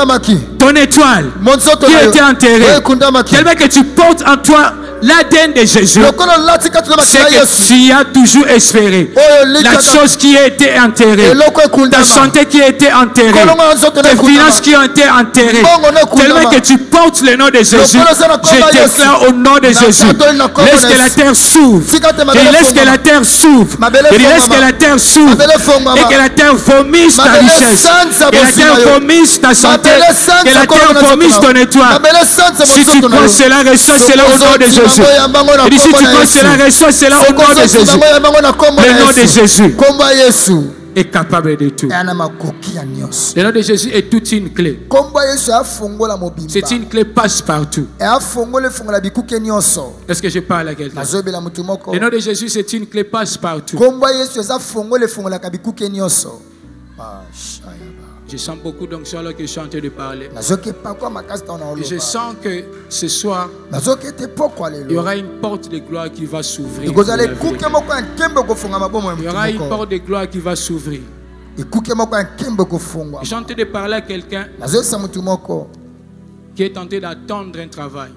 ton étoile qui était enterrée, tellement que tu portes en toi l'A D N de Jésus, c'est que tu as toujours espéré. La chose qui a été enterrée, ta santé qui a été enterrée, tes finances qui ont été enterrées, tellement que tu portes le nom de Jésus. Je déclare au nom de Jésus, laisse que la terre s'ouvre. Et laisse que la terre s'ouvre. Et laisse que la terre s'ouvre. Et que la terre vomisse ta richesse. Que la terre vomisse ta santé. Que la terre vomisse ton étoile. Si tu crois cela, reçois cela au nom de Jésus. Et si tu crois cela, reçois cela au nom de Jésus. Le nom de Jésus est capable de tout. Le nom de Jésus est toute une clé. C'est une clé passe-partout. Est-ce que je parle à quelqu'un? Le nom de Jésus c'est une clé passe-partout. Je sens beaucoup d'onction alors que je suis en train de parler. Et je sens que ce soir, il y aura une porte de gloire qui va s'ouvrir. Il y aura une porte de gloire qui va s'ouvrir. Je suis en train de parler à quelqu'un qui est tenté d'attendre un travail.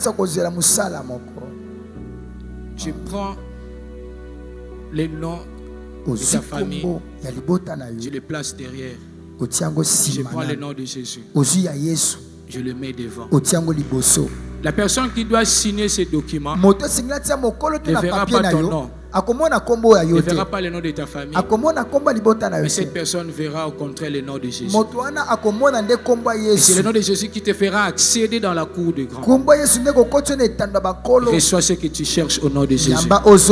Je prends les noms de ta famille, je les place derrière. Je prends le nom de Jésus. Je le mets devant. La personne qui doit signer ces documents ne verra pas ton nom. ne verra pas le nom de ta famille. Mais cette personne verra au contraire le nom de Jésus. Et c'est le nom de Jésus qui te fera accéder dans la cour de grand. Reçois ce que tu cherches au nom de Jésus.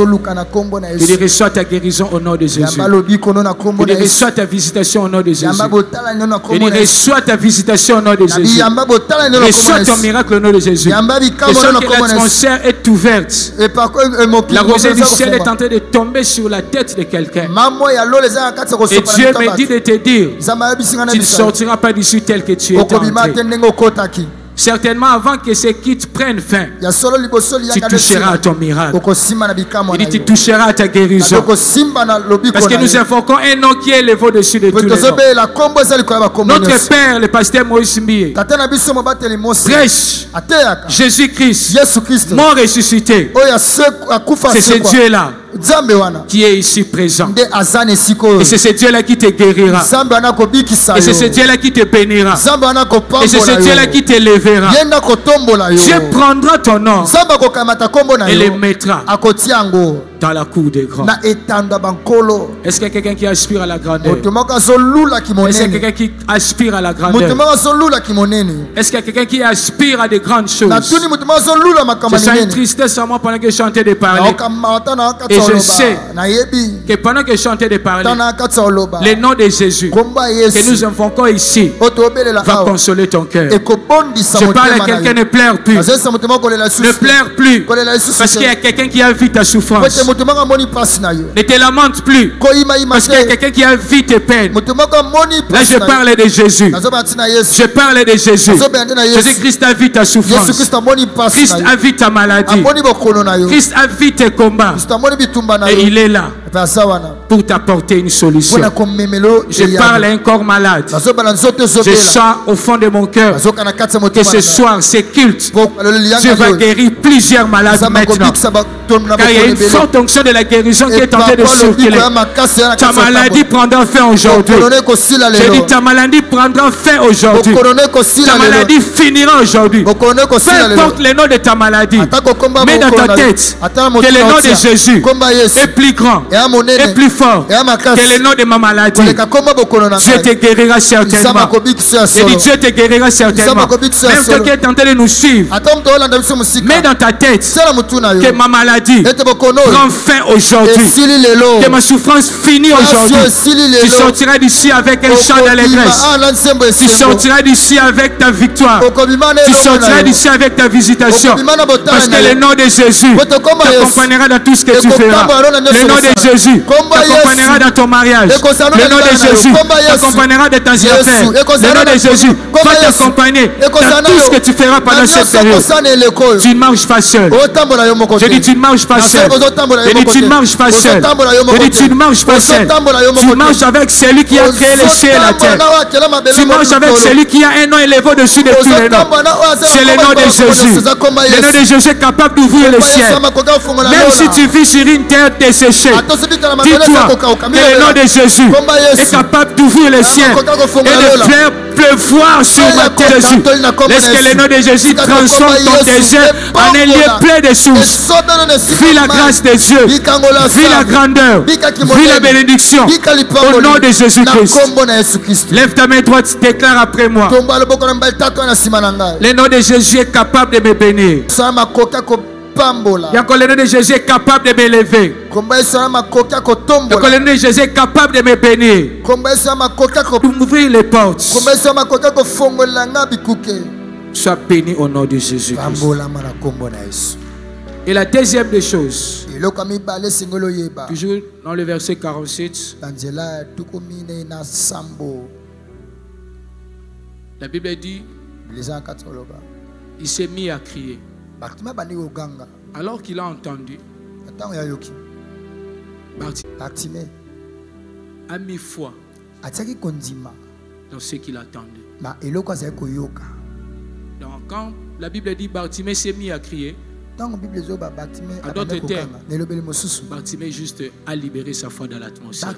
Il reçoit ta guérison au nom de Jésus. Il reçoit ta visitation au nom de Jésus. Il reçoit ta visitation au nom de Jésus. Reçois ton miracle au nom de Jésus. Reçois que l'atmosphère est ouverte. La rosée du ciel est en train de tomber sur la tête de quelqu'un. Et Dieu me dit de te dire, tu ne sortiras pas d'ici tel que tu es entré. Certainement avant que ces kits prennent fin, tu toucheras à ton miracle. Il dit tu toucheras à ta guérison. Parce que nous invoquons un nom qui est élevé au-dessus de tous les noms. Notre Père, le pasteur Moïse Mbié, prêche Jésus-Christ, mort ressuscité. C'est ce Dieu-là qui est ici présent. Et c'est ce Dieu-là qui te guérira. Et c'est ce Dieu-là qui te bénira. Et c'est ce Dieu-là qui t'élèvera. Dieu prendra ton nom et le mettra dans la cour des grands. Est-ce qu'il y a quelqu'un qui aspire à la grandeur? Est-ce qu'il y a quelqu'un qui aspire à la grandeur? Est-ce qu'il y a quelqu'un qui aspire à de grandes choses? Je sens une tristesse en moi pendant que je chantais de parler. Et je sais que pendant que je chantais de parler, le nom de Jésus que nous invoquons ici va consoler ton cœur. Je parle à quelqu'un, ne pleure plus. Ne pleure plus. Parce qu'il y a quelqu'un qui a vu ta souffrance. Ne te lamente plus. Parce qu'il y a quelqu'un qui a vu tes peines. Là je parle de Jésus. Je parle de Jésus. Jésus-Christ a vu ta souffrance. Christ a vu ta maladie. Christ a vu tes combats. Et il est là pour t'apporter une solution. Je parle à un corps malade. Je sens au fond de mon cœur que ce soir, c'est culte. Dieu va guérir plusieurs malades maintenant. Car il y a une forte onction de la guérison qui est en train de circuler. Ta maladie prendra fin aujourd'hui. Je dis ta maladie prendra fin aujourd'hui. Ta maladie finira aujourd'hui. Peu importe le nom de ta maladie, mets dans ta tête que le nom de Jésus est plus grand, est plus fort que le nom de ma maladie. Dieu te guérira certainement. Je dis Dieu te guérira certainement. Même toi qui es en train de nous suivre, mets dans ta tête que ma maladie prend fin aujourd'hui, que ma souffrance finit aujourd'hui. Tu sortiras d'ici avec un chant d'allégresse. Tu sortiras d'ici avec ta victoire. Tu sortiras d'ici avec ta visitation. Parce que le nom de Jésus t'accompagnera dans tout ce que tu feras. Le nom de Jésus t'accompagnera dans ton mariage. Le nom de Jésus t'accompagnera dans tes affaires. Le nom de Jésus va t'accompagner dans tout ce que tu feras pendant cette période. Tu ne marches pas seul. Je dis tu ne marches pas seul. Je dis tu ne marches pas seul. Je dis tu ne marches pas seul. Tu marches avec celui qui a créé les cieux et la terre. Tu marches avec celui qui a un nom élevé au-dessus de tous les noms. C'est le nom de Jésus. Le nom de Jésus est capable d'ouvrir le ciel. Même si tu vis sur une terre desséchée, dis-toi que le nom de Jésus est capable d'ouvrir le ciel et de faire pleuvoir sur ma terre. Laisse que le nom de Jésus transforme ton désert en un lieu plein de sources. Vis la grâce de Dieu. Vis la grandeur. Vis la bénédiction. Au nom de Jésus-Christ. Lève ta main droite, déclare après moi. Le nom de Jésus est capable de me bénir. Le nom de Jésus est capable de m'élever. Le nom de Jésus est capable de me bénir. Pour m'ouvrir les portes. Sois béni au nom de Jésus. Et la deuxième des choses, toujours dans le verset quarante-sept, la Bible dit, il s'est mis à crier. Alors qu'il a entendu, Bartimée a mis foi dans ce qu'il attendait. Donc quand la Bible dit Bartimée s'est mis à crier, à d'autres termes, Bartimée juste a libéré sa foi dans l'atmosphère.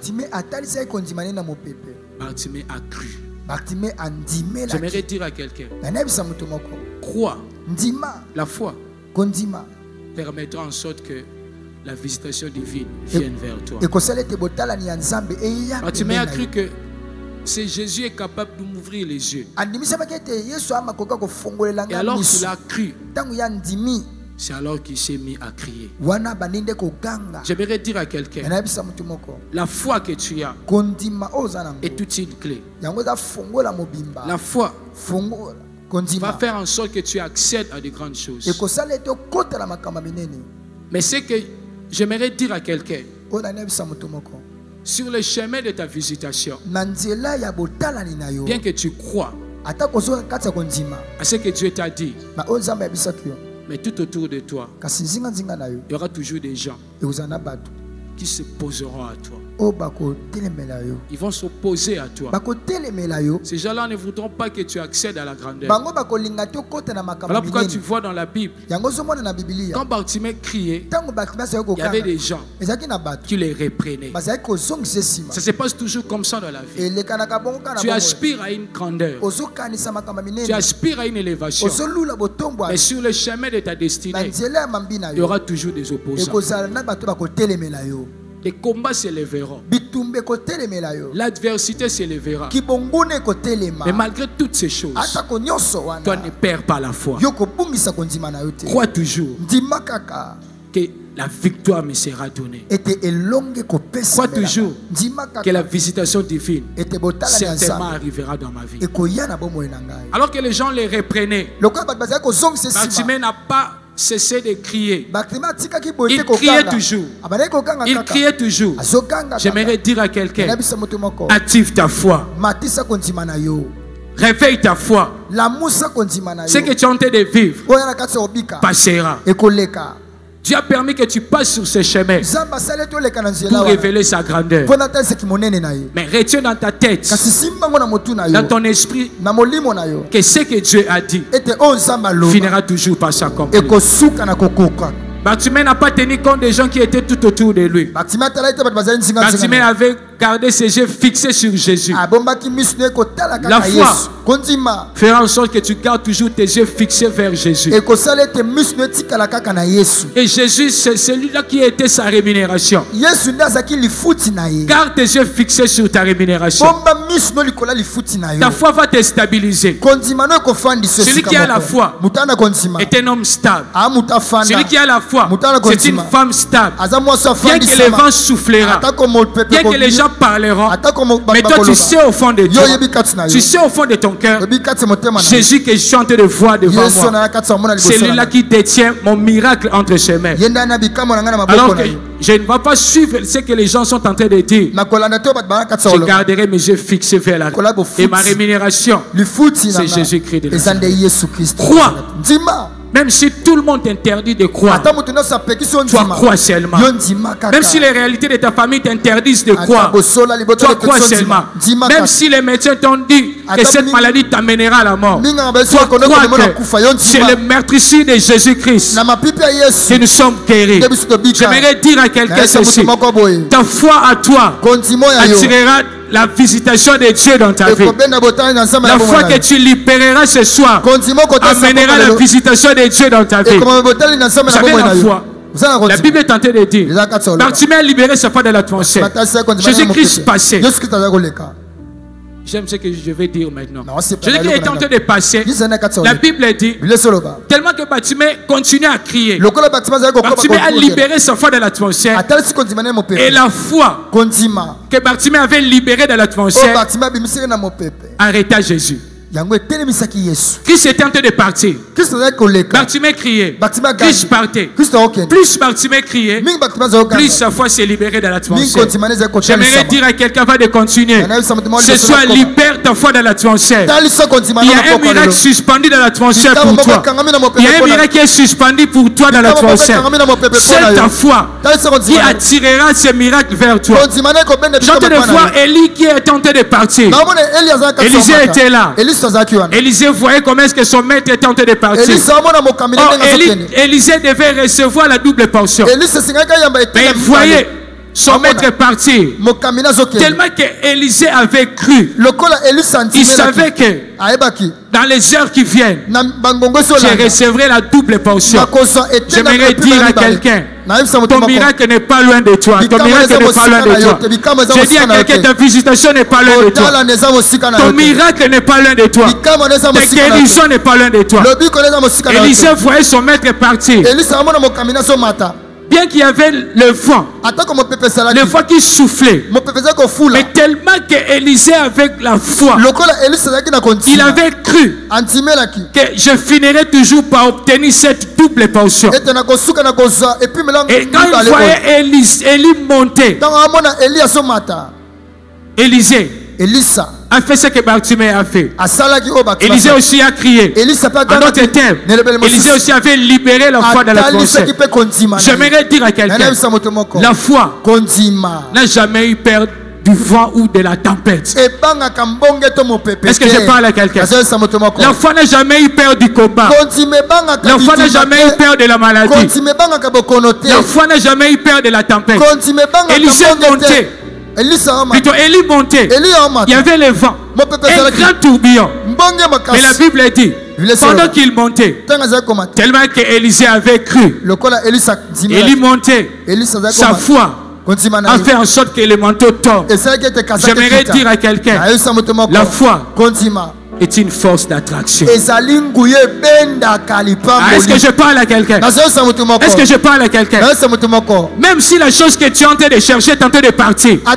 Bartimée a cru. J'aimerais dire à quelqu'un, crois. La foi permettra en sorte que la visitation divine vienne vers toi. Bartimée a cru que c'est Jésus est capable de m'ouvrir les yeux. Et alors qu'il a cru, c'est alors qu'il s'est mis à crier. J'aimerais dire à quelqu'un, la foi que tu as est toute une clé. La foi va faire en sorte que tu accèdes à de grandes choses. Mais c'est que j'aimerais dire à quelqu'un, sur le chemin de ta visitation, bien que tu crois à ce que Dieu t'a dit, mais tout autour de toi, il y aura toujours des gens qui se poseront à toi. Ils vont s'opposer à toi. Ces gens-là ne voudront pas que tu accèdes à la grandeur. Voilà pourquoi tu vois dans la Bible, quand Bartimée criait, il y avait des gens qui les reprenaient. Ça se passe toujours comme ça dans la vie. Tu aspires à une grandeur, tu aspires à une élévation, mais sur le chemin de ta destinée, il y aura toujours des opposants. Les combats s'élèveront. L'adversité s'élèvera. Mais malgré toutes ces choses, toi ne perds pas la foi. Crois toujours que la victoire me sera donnée. Crois toujours que la visitation divine certainement arrivera dans ma vie. Alors que les gens les reprenaient, Bartimée n'a pas cessé de crier. Il criait toujours. Il criait toujours. J'aimerais dire à quelqu'un, active ta foi. Réveille ta foi. Ce que tu es en train de vivre passera. Dieu a permis que tu passes sur ce chemin pour révéler sa grandeur. Mais retiens dans ta tête, dans ton esprit, que ce que Dieu a dit finira toujours par s'accomplir. Bartimée n'a pas tenu compte des gens qui étaient tout autour de lui. Bartimée avait gardé ses yeux fixés sur Jésus. La foi fera en sorte que tu gardes toujours tes yeux fixés vers Jésus. Et Jésus, c'est celui-là qui a été sa rémunération. Garde tes yeux fixés sur ta rémunération. Ta foi va te stabiliser. Celui qui a la foi est un homme stable. Celui qui a la foi, c'est une femme stable. Bien que les vents soufflera, bien que les gens parleront, mais toi tu sais au fond de toi, tu sais au fond de ton cœur, Jésus que je suis en train de voir devant moi, c'est lui-là qui détient mon miracle entre ses mains. Alors que je ne vais pas suivre ce que les gens sont en train de dire. Je garderai mes yeux fixés vers la terre. Et ma rémunération, c'est Jésus-Christ de Nazareth. Crois. Même si tout le monde t'interdit de croire, toi crois seulement. Même si les réalités de ta famille t'interdisent de croire, toi crois seulement. Même si les médecins t'ont dit que cette maladie t'amènera à la mort, toi crois que c'est le meurtrisseur de Jésus-Christ que nous sommes guéris. J'aimerais dire à quelqu'un ceci: ta foi à toi attirera la visitation de Dieu dans ta vie. La foi que tu libéreras ce soir amènera la visitation de Dieu dans ta vie. Vous avez la foi. La Bible est en train de dire, Bartimée a libéré sa foi de l'atmosphère. Jésus-Christ passait. J'aime ce que je vais dire maintenant. Jésus-Christ est en train de passer. La Bible dit, tellement que Bartimée continue à crier. Bartimée a libéré sa foi de l'atmosphère. Et la foi que Bartimée avait libérée de l'atmosphère arrêta Jésus. Christ était en train de partir. Bartimée criait. Christ partait. Plus Bartimée criait, plus sa foi s'est libérée de l'atmosphère. J'aimerais dire à quelqu'un va de continuer. Ce soir, libère ta foi de l'atmosphère. Il y a un miracle suspendu dans l'atmosphère pour toi. Il y a un miracle qui est suspendu pour toi dans l'atmosphère. C'est ta foi qui attirera ce miracle vers toi. J'entends de voir Élie qui est en train de partir. Élisée était là. Élisée voyait comment est-ce que son maître était en train de partir. Oh, Élisée devait recevoir la double portion. Mais il voyait son maître partir. Tellement que Élisée avait cru. Il savait que dans les heures qui viennent, je recevrai la double portion. J'aimerais dire à quelqu'un, ton miracle n'est pas loin de toi. Ton miracle n'est pas loin de toi. Je dis à quelqu'un, ta visitation n'est pas loin de toi. Ton miracle n'est pas loin de toi. Ta guérison n'est pas loin de toi. Élisée voyait son maître partir. Bien qu'il y avait le vent, le vent qui soufflait, mais tellement que Élisée avec la foi, il avait cru que je finirais toujours par obtenir cette double portion. Et quand il voyait Élie monter, Élisée a fait ce que Bartimée a fait. Élisée aussi a crié. En d'autres termes, Élisée aussi avait libéré la foi de l'atmosphère. J'aimerais dire à quelqu'un, la foi n'a jamais eu peur du vent ou de la tempête. Est-ce que je parle à quelqu'un? La foi n'a jamais eu peur du combat. La foi n'a jamais eu peur de la maladie. La foi n'a jamais eu peur de la tempête. Élisée montait. Plutôt Élie montait. Il y avait le vent, un grand tourbillon. Mais la Bible dit, pendant qu'il montait, tellement que Élisée avait cru, Élie montait, sa foi a fait en sorte que le manteau tombe. J'aimerais dire à quelqu'un, la foi est une force d'attraction. Ah, est-ce que je parle à quelqu'un? Est-ce que je parle à quelqu'un? Même si la chose que tu es en train de chercher est en train de partir, ah,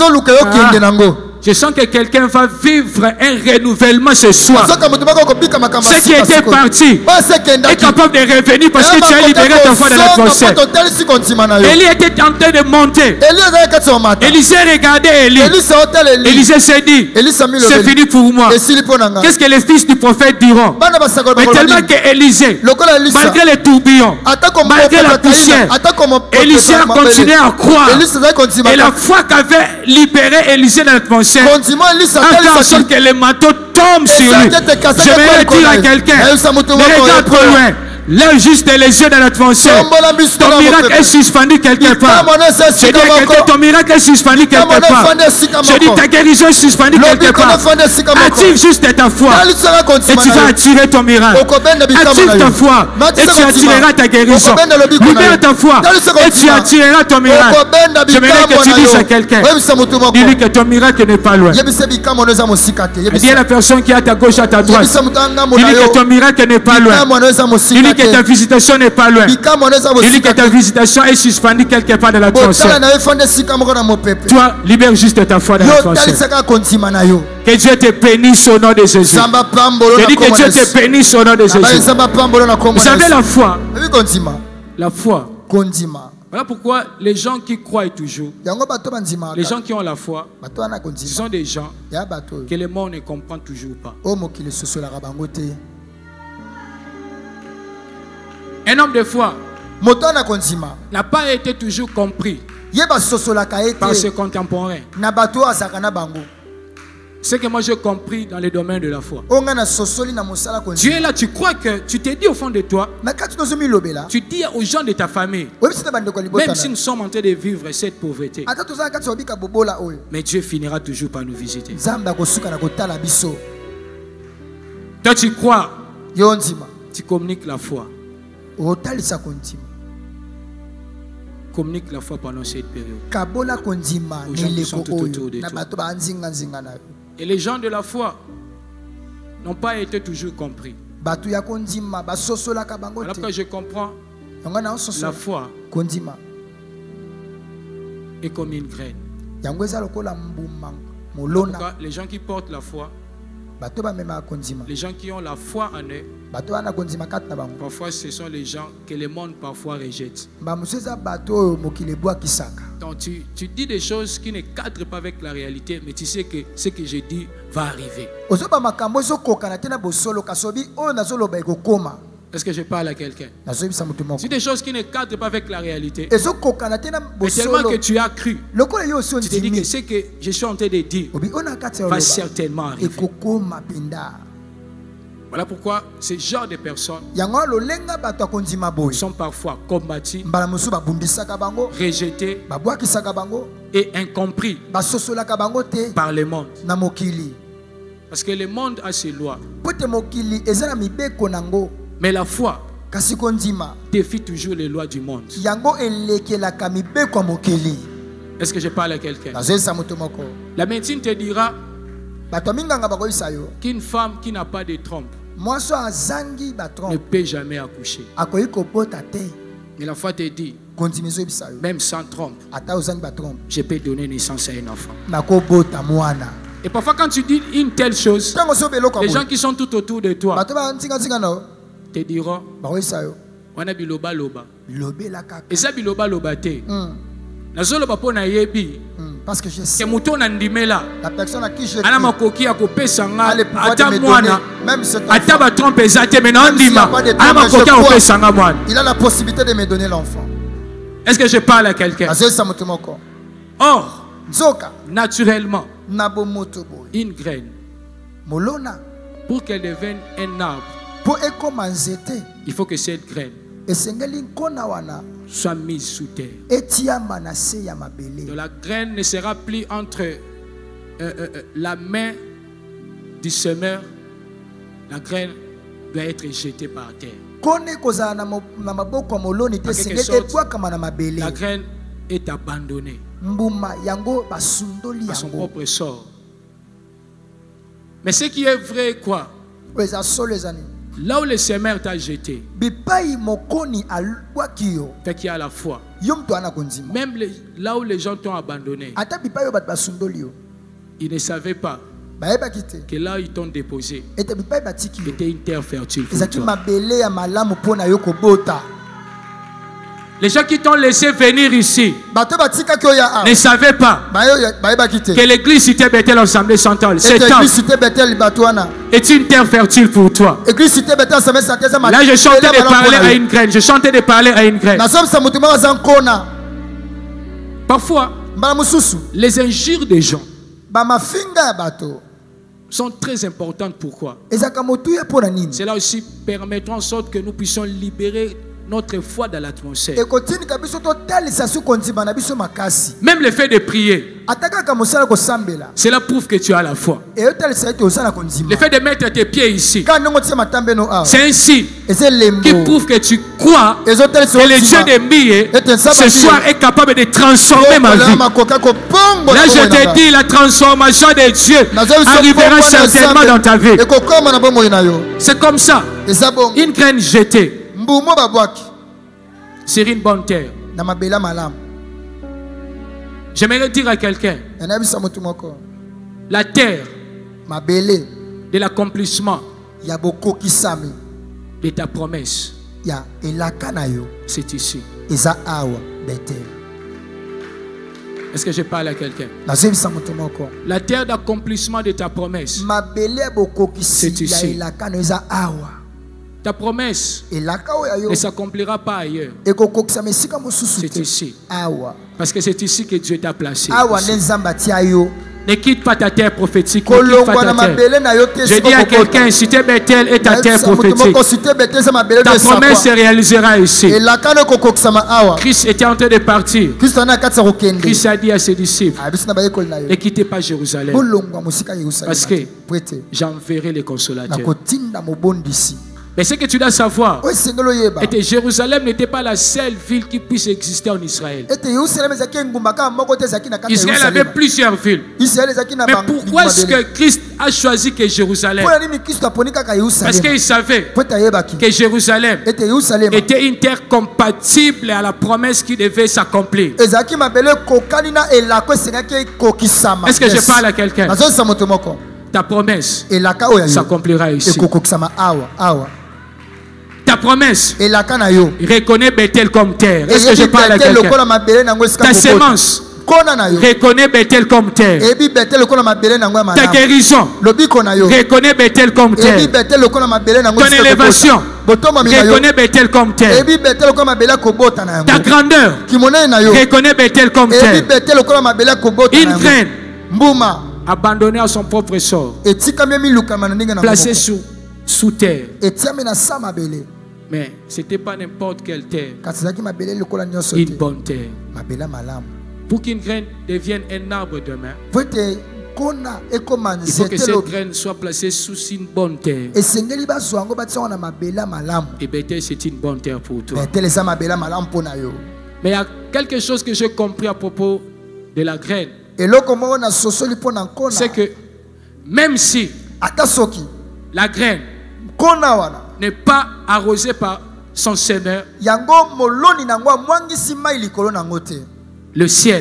je sens que quelqu'un va vivre un renouvellement ce soir. Ce qui était parti est capable de revenir parce que tu as libéré ta foi de l'atmosphère. Élie était en train de monter. Élisée regardait Élie. Élisée s'est dit, c'est fini pour moi. Qu'est-ce que les fils du prophète diront? Mais tellement que Élisée, malgré les tourbillons, malgré la poussière, Élisée a continué à croire. Et la foi qu'avait libéré Élisée de l'atmosphère a fait en sorte que les manteaux tombent sur lui. J'aimerais dire à quelqu'un, ne regarde pas loin. Lève juste les yeux dans l'atmosphère. Ton miracle est suspendu quelque part. Je dis à quelqu'un, ton miracle est suspendu quelque part. Je dis ta guérison est suspendue quelque part. Active juste ta foi et tu vas attirer ton miracle. Active ta foi et tu attireras ta guérison. Libère ta foi et tu attireras ton miracle. J'aimerais que tu dises à quelqu'un, dis-lui que ton miracle n'est pas loin. Dis à la personne qui est à ta gauche, à ta droite, dis-lui que ton miracle n'est pas loin. Dis-lui que ta visitation n'est pas loin. Dis-lui que ta visitation est suspendue quelque part de l'atmosphère. Toi, libère juste ta foi dans l'atmosphère. Que Dieu te bénisse au nom de Jésus. Je dis que Dieu te bénisse au nom de Jésus. Vous savez la foi. La foi. Voilà pourquoi les gens qui croient toujours, les gens qui ont la foi, ce sont des gens que le monde ne comprend toujours pas. Un homme de foi n'a pas été toujours compris par ses contemporains. Ce que moi j'ai compris dans le domaine de la foi. Tu es là, tu crois que tu te dis au fond de toi, tu dis aux gens de ta famille, même si nous sommes en train de vivre cette pauvreté, mais Dieu finira toujours par nous visiter. Toi tu crois, tu communiques la foi. Communique la foi pendant cette période. Aux gens qui sont tout autour de toi. Et les gens de la foi n'ont pas été toujours compris. Alors que je comprends, la foi est comme une graine. Pourquoi les gens qui portent la foi, les gens qui ont la foi en eux, parfois ce sont les gens que le monde parfois rejette. Donc tu, tu dis des choses qui ne cadrent pas avec la réalité, mais tu sais que ce que je dis va arriver. Est-ce que je parle à quelqu'un? C'est des choses qui ne cadrent pas avec la réalité. Mais tellement que tu as cru, tu te dis que ce que je suis en train de dire va certainement arriver. Voilà pourquoi ces genres de personnes yango lolenga bato akondima boy sont parfois combattus, mbala musu babundisaka bango rejetés babwakisaka bango et incompris basosolaka bango te par le monde. na mokili Parce que le monde a ses lois. po te mokili eza na mibeko nango Mais la foi kasi kondima défie toujours les lois du monde. yango elekelaka mibeko ya mokili. Est-ce que je parle à quelqu'un? nazoyebisa moto moko La médecine te dira bato ya minganga bakoyebisa yo qu'une femme qui n'a pas de trompe mwasi oyo azangi ne batrompe peut jamais accoucher. akoki kobota te. Mais la foi te dit, kondima ezoyebisa yo même sans trompe, ata ozangi batrompe je peux donner naissance à un enfant. nakobota mwana. Et parfois quand tu dis une telle chose, ntango osoba eloko les ya gens boye qui sont tout autour de toi bato bantingatinga na yo te diront, bakoyebisa yo wana biloba loba. lobela kaka. Et ça biloba loba te. Mm, Nazoloba po na yebi mm, parce que je ke sais muto na ndimela la personne à qui je ana prie makoki ya kopesa nga a le pouvoir de ata me mwana donner même cet ata enfant. ba trompe eza te mais na Même s'il y a ndima pas de ana trompe, makoki je ya crois. kopesa nga mwana. Il a la possibilité de me donner l'enfant. Est-ce que je parle à quelqu'un? nazoyebisa moto moko Or, nzoka naturellement, na bomoto boye une graine, molona pour qu'elle devienne un arbre, mpo ekoma nzete il faut que cette graine esengeli nkona wana soit mise sous terre. etiama na se ya Donc mabele. la graine ne sera plus entre euh, euh, euh, la main du semeur. La graine doit être jetée par terre. kone kozala na mo- na maboko ya moloni te En quelque esengeli sorte, ebwakama na La mabele. graine est abandonnée mbuma yango basundoli à son yango propre sort. Mais ce qui est vrai, quoi? oyo eza solo eza nini Là où le semeur t'a jeté, bipai mokoni abwaki yo fait qu'il y a la foi. yo mtu ana kondima Même les- là où les gens t'ont abandonné, ata bipai oyo bato basundoli yo ils ne savaient pas bayebaki te que là où ils t'ont déposé ete bipai batiki yo était une terre fertile pour ezalaki toi. mabele ya malamu mpo na yo kobota. Les gens qui t'ont laissé venir ici bato batikaki oyo ya ne awa savaient pas bayo- bayebaki te que l'église Cité Bethel Assemblée Centrale, ete cet église temple cité betel bato wana est une terre fertile pour toi. église cité betel assemblée santé eza Là, je chantais de parler à une graine. Je chantais de parler à une graine. nazobisa motu moko aza nkona Parfois, mbala mosusu les injures des gens bamafinga ya bato sont très importantes. Pourquoi? ezalaka motuya mpo na nini Cela aussi permettra en sorte que nous puissions libérer notre foi dans l'atmosphère. ekotindika biso totalisa su kondima na biso makasi Même le fait de prier, ata kaka mosala kosambela cela prouve que tu as la foi. eyotalisa ete oza na kondima Le fait de mettre tes pieds ici, kaka ndenge otia matambe no awa c'est un signe eza elembo qui prouve que tu crois ezotalisa que le Dieu de Mié, ce soir, est capable de transformer ma vie. makoka kopombola Là, je te dis, la transformation de Dieu arrivera certainement dans ta vie. ekokoma na bomoi na yo C'est comme ça. eza bongo Une graine jetée mbumo babwaki sur une bonne terre. na mabele malamu. J'aimerais dire à quelqu'un, nayebisa motu moko la terre mabele de l'accomplissement ya bokokisami de ta promesse, ya elaka na yo c'est ici. eza awa betel. Est-ce que je parle à quelqu'un? nazoyebisa motu moko La terre d'accomplissement de ta promesse, mabele ya C'est bokokisi ici. ya elaka na yo eza awa. ta promesse elaka oyo ya yo ne s'accomplira pas ailleurs. ekokokisama esika mosusu C'est te ici. awa. Parce que c'est ici que Dieu t'a placé. awa Ici. nde nzambe atia yo Ne quitte pas ta terre prophétique. Ne quitte kolongwa pas na ta terre. mabele na yo te Je dis à quelqu'un, Cité Bethel est ta terre prophétique. Ta promesse se réalisera ici. elaka no ekokokisama awa. Christ était en train de partir. kristo ana kati ya kokende Christ a dit à ses disciples, abiso na bayekoli na yo ne quittez pas Jérusalem, bolongwa mosika ya parce que yerusalema po ete j'enverrai les consolateurs. nakotinda mobondisi Mais ce que tu dois savoir, oyo esengeli oyeba et Jérusalem n'était pas la seule ville qui puisse exister en Israël. ete yerusalema ezalaki engumba kaka moko te ezalaki na kati ya Israël avait yerusalema. plusieurs villes. israel ezalaki na Mais bang- pourquoi est-ce bingumba que Christ a choisi que Jérusalem? mpo na nini kristo aponi kaka Parce yerusalema qu'il savait po ete ayebaki que Jérusalem ete yerusalema était une terre compatible à la promesse qui devait s'accomplir. ezalaki mabele ekokani na elako esengaki ekokisama. Est-ce que je parle à quelqu'un? nazozisa moto moko Ta promesse elaka oyo ya yo s'accomplira ici. ekokokisama awa awa Ta promesse elaka na yo reconnaît Bethel comme terre. Est-ce que je eyebi parle à betel quelqu'un? lokola mabele nango esika Ta kokota. sémence kona na yo reconnaît Bethel comme terre. eyebi betel lokola mabele nango ya Ta malamu guérison lobiko na yo reconnaît Bethel comme eyebi terre. betel lokola mabele nango Ton esika kokota. élévation botomami na yo reconnaît Bethel comme terre. eyebi betel lokola mabele ya kobota na Ta yango grandeur kimonene na yo reconnaît Bethel comme eyebi terre. betel lokola mabele ya kobota na Une yango graine mbuma abandonnée à son propre sort, etikami emilukama na ndenge na placée moko. sous, sous terre. etiami na sa mabele. Mais ce n'était pas n'importe quelle terre. Kasi ezalaki mabele lokola nyonso Une te. bonne terre. Mabele ya malamu. Pour qu'une graine devienne un arbre demain, po ete kona ekoma il faut que nzete cette lobi graine soit placée sous une bonne terre. esengeli bazwa yango batia yango na mabele ya malamu. Et Bethel, c'est une bonne terre pour toi. Bethel eza mabele ya malamu mpo na yo. Mais il y a quelque chose que j'ai compris à propos de la graine. eloko moko na sosoli mpo na nkona C'est que même si ata soki la graine nkona wana n'est pas arrosée par son semeur, yango moloni nango amwangisi mai likolo nango te, le ciel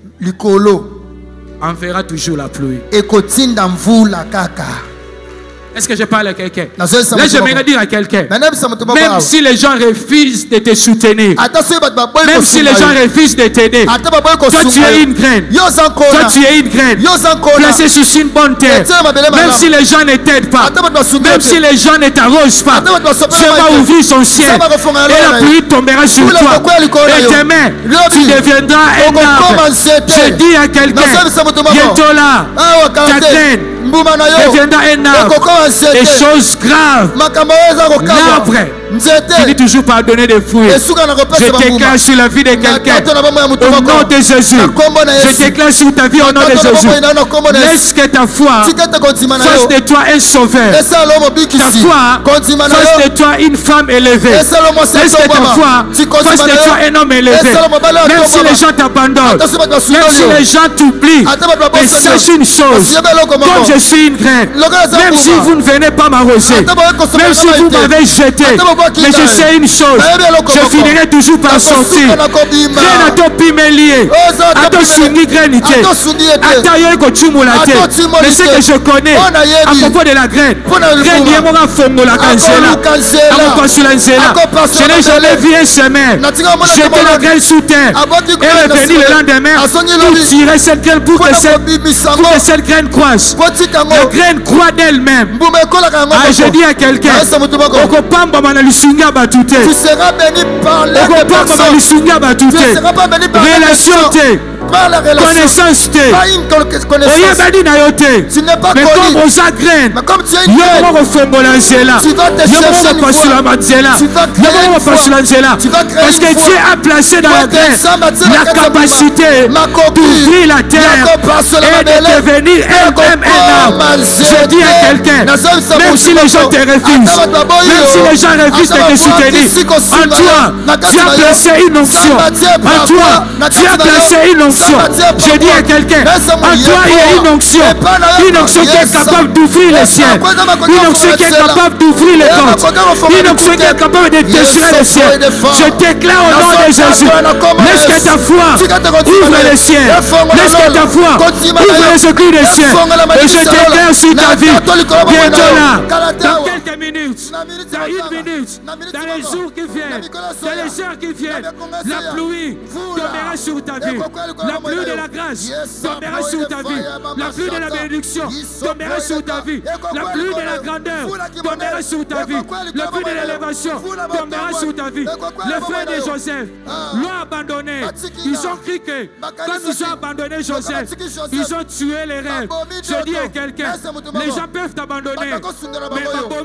likolo enverra toujours la pluie. ekotinda mvula kaka. Est-ce que je parle à quelqu'un? Là, Nazo esa moto j'aimerais moko. dire à quelqu'un, Na nabisa moto moko même awa. si les gens refusent de te soutenir, Ata soki bato baboyi même si kosunga les gens yo. refusent de t'aider, Ata baboyi toi kosunga tu es yo. une graine. Yo oza Toi nkona. tu es une graine. Yo oza nkona. Placée sous une bonne terre. Etienne mabele Même malamu. si les gens ne t'aident pas, Ata bato basunga même te. si les gens ne t'arrosent pas, Ata bato basopela Dieu mai va te. ouvrir son ciel Dieu va refonga et lona la yo. pluie tombera sur Oula toi. kokwea likolo na Et yo. demain, Lobi. tu deviendras un Okokoma arbre. nzete. Je dis à quelqu'un, Nazobisa moto moko. bientôt là, Awa ta karte. graine Mbuma na yo. deviendra un arbre. Okokoma nzete. Des choses graves. Makambo oyo eza kokabwa. L'arbre Nzete. finit toujours par donner des fruits. Esuka na Je kopesa bambuma. déclare sur la vie de quelqu'un, Nakato na bomoi ya moto au moko. nom de Jésus. Na kombo na Je Yesu. déclare sur ta vie au nom de Nakato na Jésus. bomoi na na kombo na Yesu. Laisse que ta foi Tika te kondima na yo. fasse de toi un sauveur. Esala lo Ta mobikisi. foi Kondima na fasse yo. de toi une femme élevée. Esala mo Laisse seto que ta baba. foi Ti kondima fasse de na toi yo. un homme élevé. Esala mobali ya Même to si baba. les gens t'abandonnent, Ata soki bato même basundoli si yo. les gens t'oublient, Ata bato mais babosani yo. sache une chose, Osiebe eloko moko. comme je suis une graine, Lokola eza même mbuma. si vous ne venez pas m'arroser, Ata baye kosopa même na si mai vous te. m'avez jeté, Ata bakoki mais je taye. sais une chose, Nayebi eloko je moko. finirai toujours par Nakosuka sortir. na kobima. Graine atopime lié, Oza atopime. atosungi graine te, Atosungi ete. ata yo ekochumula te. Atotimoli Mais ce te. que je connais Ona à yebi. propos de la graine, Pona graine libuma. ye moko afongolaka nzela, Akoluka nzela. akopasula nzela. Akopasula Je n'ai nzela. jamais vu un semeur Natinga omona jeter komona. la graine sous terre Aboti et graine revenir na le se. lendemain Asongi pour lobi. tirer cette graine pour que Pona cette, kobimisa pour que ngo. cette graine croisse. Botika ngo. La graine croît d'elle-même. Mbuma ekolaka yango Ah, moko. je dis à quelqu'un, Naesa moto moko. okopambama na lisunga bato te, Tu seras béni par les okopambama personnes. lisunga bato Tu ne te, seras pas béni par les relation personnes. te, Par la relation. connaissance te, Pas une con- connaissance. oyebani na yo te. Tu n'es pas Mais connu. comme oza graine, Mais comme tu es une yo graine, moko kofongola nzela, tu vas te yo chercher moko une kopasulama voie. nzela, Tu vas yo créer moko une kopasula voie. nzela. Tu vas créer Parce que une Dieu voie. a placé dans la Toi, graine Nzambe atie na la kati ya capacité mbuma. Makoki. d'ouvrir la terre Ya kopasula et de mabele. devenir Ya elle-même un kopoma arbre. nzete. Je dis à quelqu'un, Nazobisa même motu si les gens moko. te refusent, Ata bato baboyi même yo. si les gens refusent Ata de te baboyi soutenir, akisi kosunga en toi, yo. Na kati Dieu a na yo. placé une onction. Nzambe atie En papa. toi, Na Dieu a kati na yo. placé une onction. Nzambe atie Je dis à papa. quelqu'un, Laisse en moi toi, il y a une onction. Epa na yo. Une onction qui est Yes, capable sir. d'ouvrir les Yes, sir. cieux. Kwenda makoto Une onction qui est makoto capable d'ouvrir les Yes, portes. makoto makoto Une onction qui est capable de Yes, déchirer les sir. cieux. Yes, sir. Je déclare au nom de Yes, sir. Jésus, laisse que ta foi ouvre les cieux. Laisse que ta foi ouvre les secours des cieux. Et je déclare sur ta vie, bientôt là, dans quelques minutes, dans une minute, dans les jours qui viennent, dans les heures qui viennent, la pluie tombera sur ta vie. La pluie de la grâce tombera sur ta vie. La pluie de la bénédiction tombera sur ta vie. La pluie de la grandeur tombera sur ta vie. La pluie de l'élévation tombera sur ta vie. Les frères de Joseph l'ont abandonné. Ils ont cru que quand ils ont abandonné Joseph, ils ont tué les rêves. Je dis à quelqu'un, les gens peuvent t'abandonner, mais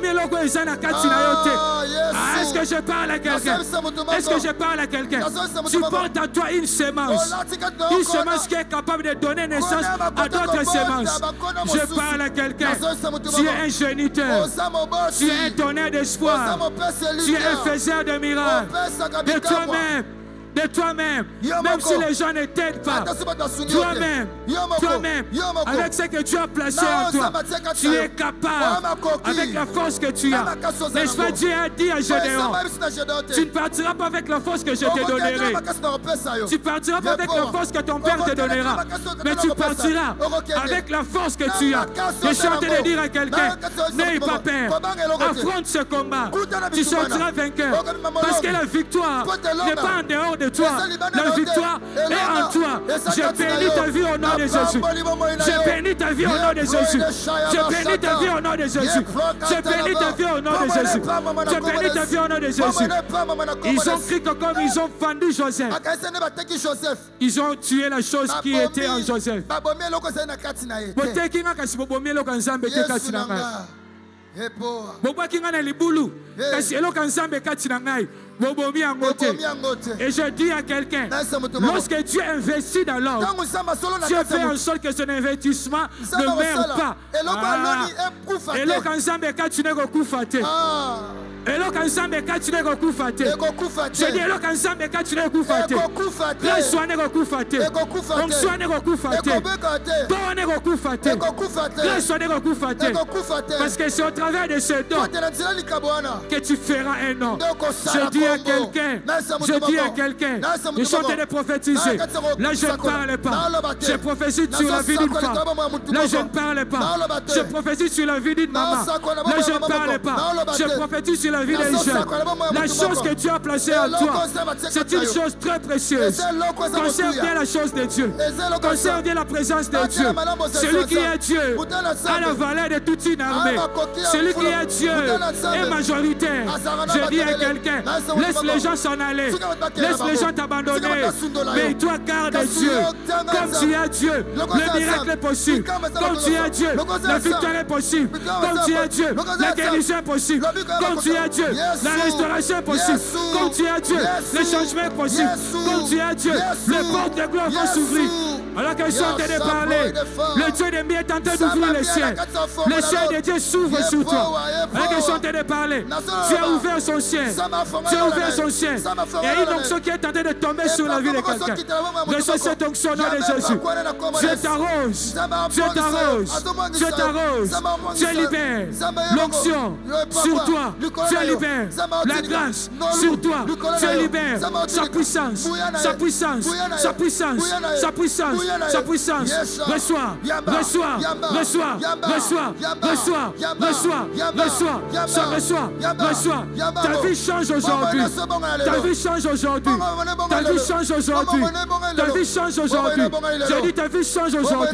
Ah, est-ce que je parle à quelqu'un? Est-ce que je parle à quelqu'un? Tu portes à toi une semence, une semence qui est capable de donner naissance à d'autres semences. Je parle à quelqu'un. Tu es un géniteur, tu es un tonnerre d'espoir, tu es un faiseur de miracles. De toi-même, de toi-même, même si les gens ne t'aident pas, toi-même, toi-même, avec ce que tu as placé en toi, tu es capable, avec la force que tu as. N'est-ce pas, Dieu a dit à Gédéon, tu ne partiras pas avec la force que je te donnerai. Tu ne partiras pas avec la force que ton père te donnera, mais tu partiras avec la force que tu as. Je suis en train de dire à quelqu'un, n'aie pas peur, affronte ce combat, tu sortiras vainqueur, parce que la victoire n'est pas en dehors de toi, la victoire est en toi. Je bénis ta vie au nom de Jésus. Je bénis ta vie au nom de Jésus. Je bénis ta vie au nom de Jésus. Je bénis ta vie au nom de Jésus. Je bénis ta vie au nom de Jésus. Ils ont cru que comme ils ont vendu Joseph, ils ont tué la chose qui était en Joseph. Bobo kingana libulu. Kasi eloko nzambe kati na ngai. Bobo mi angote. Et je dis à quelqu'un, lorsque tu investis dans l'or, tu fais en sorte que son investissement ne meurt pas. Ah. Eloko nzambe kati na kokufate. Eloko nzambe kati na kokufate. Je dis eloko nzambe kati na kokufate. Grâce soit ne kokufate. Comme soit ne kokufate. Don ne kokufate. Grâce soit ne kokufate. Parce que c'est au travers de ce don que tu feras un nom. Je dis à quelqu'un, je dis à quelqu'un, je suis en train de prophétiser. Là je ne parle pas. Je prophétise sur la vie d'une femme. Là je ne parle pas. Je prophétise sur la vie d'une maman. Là je ne parle pas. Je prophétise sur la vie des jeunes. La chose que Dieu a placée en toi, c'est une chose très précieuse. Conserve bien la chose de Dieu. Conserve bien la présence de Dieu. Celui qui est Dieu a la valeur de toute une armée. Celui qui est Dieu est majoritaire. Je dis à quelqu'un, laisse les gens s'en aller. Laisse les gens t'abandonner. Mais toi garde Dieu. Comme tu es Dieu, le miracle est possible. Comme tu es Dieu, la victoire est possible. Comme tu es Dieu, la guérison est possible. Comme tu es Dieu, la restauration est possible. Comme tu es Dieu, le changement est possible. Comme tu es Dieu, les portes de gloire vont s'ouvrir. Alors que je suis en train de parler, le Dieu de mieux est en train d'ouvrir le ciel. Le ciel de Dieu s'ouvre sur toi. Alors que je suis en train de parler, Dieu a ouvert son ciel. Dieu a ouvert son ciel. Et il y a une onction qui est en train de tomber sur la vie de quelqu'un. Reçois cette onction au nom de Jésus. Dieu t'arrose. Dieu t'arrose. Dieu t'arrose. Dieu libère l'onction sur toi. Dieu libère la grâce sur toi. Dieu libère sa puissance. Sa puissance. Sa puissance. Sa puissance. Sa puissance. Reçois. Reçois. Reçois. Reçois. Reçois. Reçois. Reçois. Ça reçoit. Reçois. Ta vie change aujourd'hui. Ta vie change aujourd'hui. Ta vie change aujourd'hui. Ta vie change aujourd'hui. J'ai dit ta vie change aujourd'hui.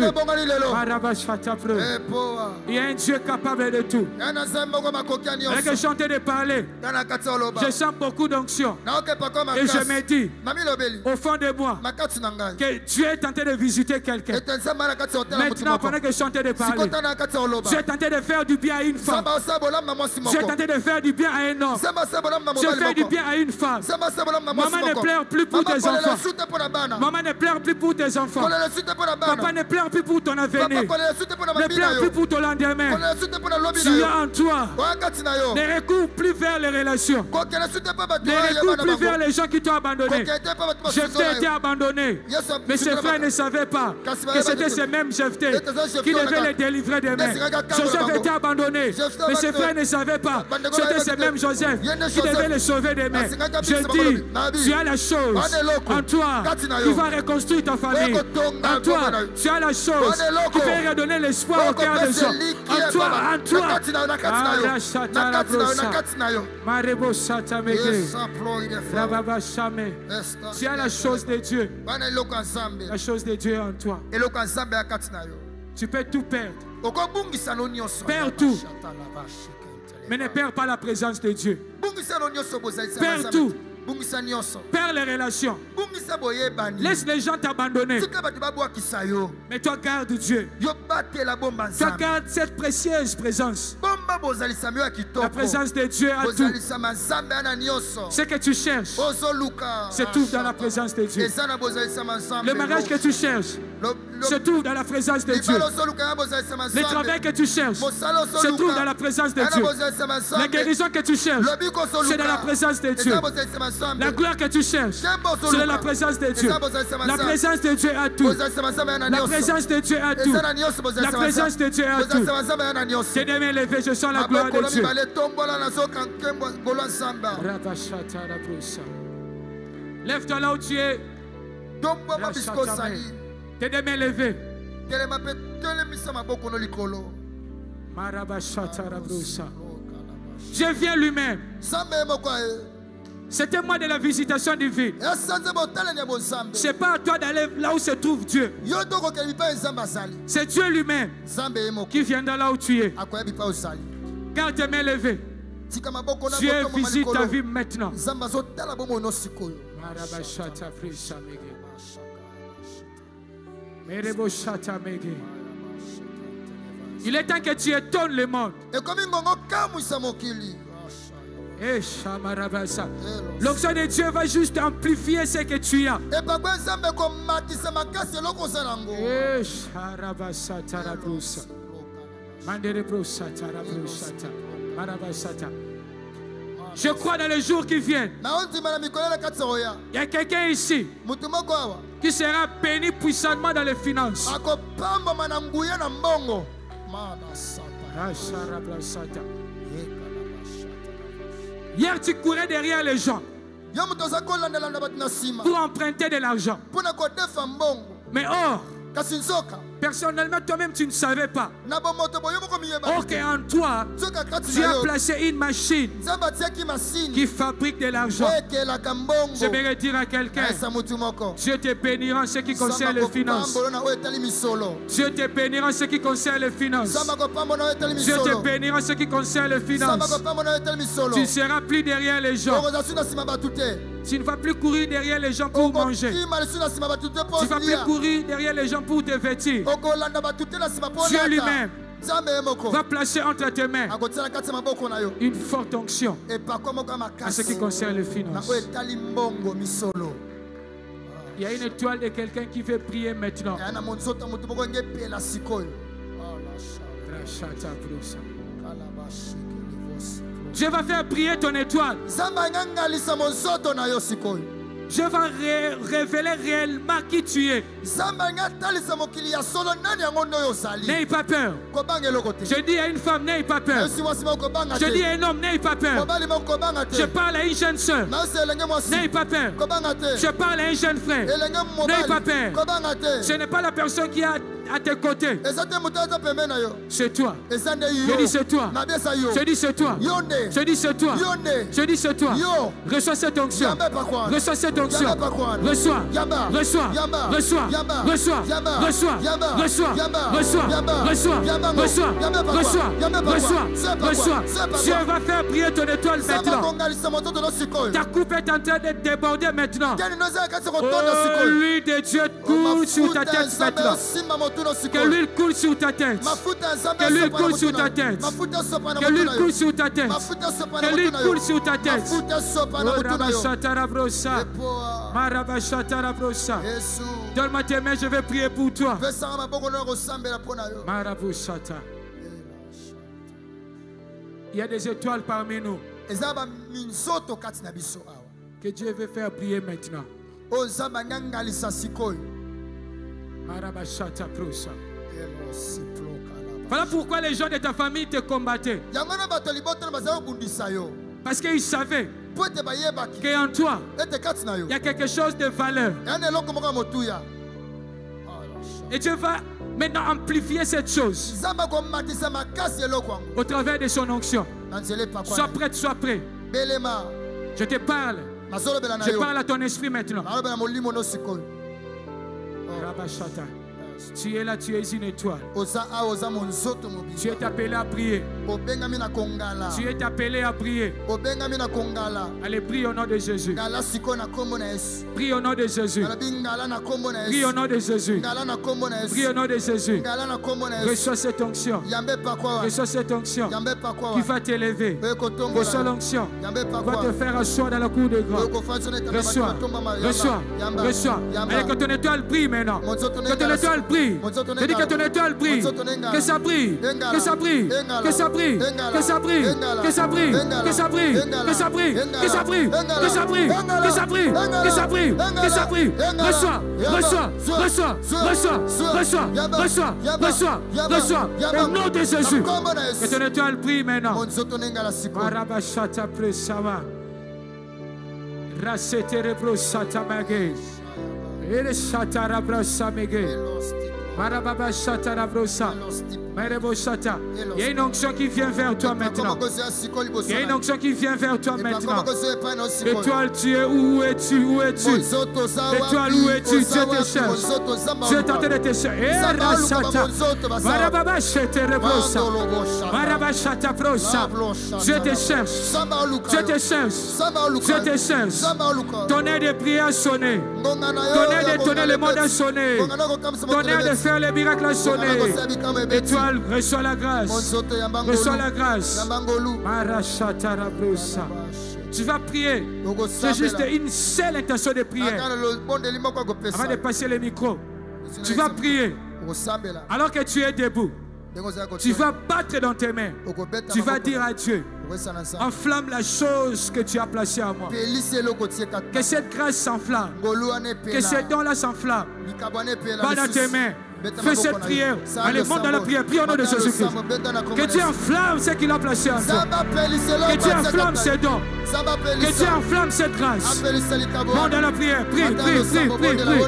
Il y a un Dieu capable de tout. Avec que chanter de parler, je sens beaucoup d'onction. Et je me dis, au fond de moi, que Dieu est en train de visiter quelqu'un. Maintenant, pendant que je chantais de parler, Dieu est en train de faire du bien à une femme. Dieu est en train de faire du bien à un homme. Dieu fait du bien à une femme. Maman ne pleure plus pour tes enfants. Maman ne pleure plus pour tes enfants. Papa ne pleure plus pour ton avenir. Ne pleure plus pour ton lendemain. Tu as en toi. Ne recours plus vers les relations. Ne recours plus vers les gens qui t'ont abandonné. Jephthé était abandonné. Mais ses frères ne savaient pas que c'était ces mêmes Jephthé qui devaient les délivrer des mains. Joseph était abandonné. Mais ses frères ne savaient pas. C'était ces mêmes Joseph qui devaient les sauver des mains. Je dis, tu as la chose en toi qui va reconstruire ta famille. En toi, tu as la chose qui peut redonner l'espoir au cœur des gens. En toi, en toi. Tu as la chose de Dieu. La chose de Dieu en toi. Tu peux tout perdre. Perds tout. Mais ne perds pas la présence de Dieu. Perds tout. Perds les relations. Laisse les gens t'abandonner. Mais toi garde Dieu. Toi garde cette précieuse présence. La présence de Dieu a tout. Ce que tu cherches se trouve dans la présence de Dieu. Le mariage que tu cherches se trouve dans la présence de Dieu. Le travail que tu cherches se trouve dans la présence de Dieu. La guérison que tu cherches, c'est dans la présence de Dieu. La gloire que tu cherches, c'est dans la présence de Dieu. La présence de Dieu a tout. La présence de Dieu a tout. La présence de Dieu a tout. Tes deux mains levées, je sens la gloire de Dieu. Lève-toi là où tu es. Tes deux mains levées. Dieu vient lui-même. C'était moi de la visitation divine. Ce n'est pas à toi d'aller là où se trouve Dieu. C'est Dieu lui-même qui viendra là où tu es. Garde tes mains levées. Dieu visite ta vie maintenant. Il est temps que tu étonnes le monde. Eh, Shamarabasa. L'onction de Dieu va juste amplifier ce que tu as. Eh, Sharabasa Tarabrusa. Manderebrusa Tarabrusa. Marabasata. Je crois dans les jours qui viennent. Il y a quelqu'un ici qui sera béni puissamment dans les finances. Hier, tu courais derrière les gens pour emprunter de l'argent. Mais or, personnellement, toi-même, tu ne savais pas. Or qu'en toi, tu as placé une machine qui fabrique de l'argent. Je vais dire à quelqu'un, Dieu te bénira en ce qui concerne les finances. Dieu te bénira en ce qui concerne les finances. Dieu te bénira en ce qui concerne les finances. Tu ne seras plus derrière les gens. Tu ne vas plus courir derrière les gens pour manger. Tu ne vas plus courir derrière les gens pour te vêtir. Dieu lui-même va placer entre tes mains une forte onction à ce qui concerne les finances. Il y a une étoile de quelqu'un qui veut prier maintenant. Dieu va faire prier ton étoile. Je vais ré révéler réellement qui tu es. N'aie pas peur. Je dis à une femme, n'aie pas peur. Je dis à un homme, n'aie pas peur. Je parle à une jeune soeur, n'aie pas peur. Je parle à un jeune frère, n'aie pas peur. Ce n'est pas la personne qui a à tes côtés. C'est toi. Je dis c'est toi. Je dis c'est toi. Je dis c'est toi. Je dis c'est toi. Reçois cette onction. Reçois cette onction. Reçois. Reçois. Reçois. Reçois. Reçois. Reçois. Reçois. Reçois. Reçois. Reçois. Reçois. Reçois. Dieu va faire briller ton étoile maintenant. Ta coupe est en train de déborder maintenant. Oh, l'huile de Dieu coule sur ta tête maintenant. Que l'huile coule sur ta tête. Que l'huile coule sur ta tête. Que l'huile coule sur ta tête. Que l'huile coule sur ta tête. Donne-moi tes mains, je vais prier pour toi. Il y a des étoiles parmi nous que Dieu veut faire briller maintenant. Voilà pourquoi les gens de ta famille te combattaient. Parce qu'ils savaient qu'en toi, il y a quelque chose de valeur. Et Dieu va maintenant amplifier cette chose au travers de son onction. Sois prête, sois prêt. Je te parle. Je parle à ton esprit maintenant. Tu es là, tu es une étoile. Tu es appelé à prier. Tu es appelé à prier. Allez, prie au nom de Jésus. Prie au nom de Jésus. Prie au nom de Jésus. Prie au nom de Jésus. Reçois cette onction. Reçois cette onction qui va t'élever. Reçois l'onction qui va te faire asseoir dans la cour de grâce. Reçois. Reçois. Reçois. Allez, que ton étoile brille maintenant. Que ton étoile brille. Je dis que ton étoile brille. Que ça brille. Que ça brille. Que ça brille. Que ça brille. Que ça brille. Que ça brille. Que ça brille. Que ça brille. Que ça brille. Que ça brille. Que ça brille. Que ça brille. Reçois. Reçois. Reçois. Reçois. Reçois. Reçois. Reçois. Reçois. Au nom de Jésus. Que ton étoile brille maintenant. Marabashata presama. Raseterebro satamage. Il shatara brasamege. Marababa shatara brosa. Marebo shata. Il y a une onction qui vient vers toi maintenant. Il y a une onction qui vient vers toi maintenant. Étoile, tu es où es-tu? Où es-tu? Étoile, où es-tu? Dieu te cherche. Dieu est en train de te chercher. Eh, rasata. Marababa shatere brosa. Marababa shata brosa. Dieu te cherche. Dieu te cherche. Dieu te cherche. Ton aide de prière a sonné. Ton aide de donner le monde a sonné. Ton aide de faire les miracles a sonné. Étoile, mal, reçois la grâce. Reçois la grâce. Tu vas prier. C'est juste une seule intention de prière. Avant de passer le micro, tu vas prier. Alors que tu es debout, tu vas battre dans tes mains. Tu vas dire à Dieu, enflamme la chose que tu as placée à moi. Que cette grâce s'enflamme. Que ce don-là s'enflamme. Pas dans tes mains. Fais cette prière. Allez, monte dans la prière. Prie au nom de Jésus-Christ. Que tu enflammes ce qu'il a placé en toi. Que tu enflammes ces dons. Que tu enflammes cette grâce. Monte dans la prière. Prie, prie, prie, prie, prie.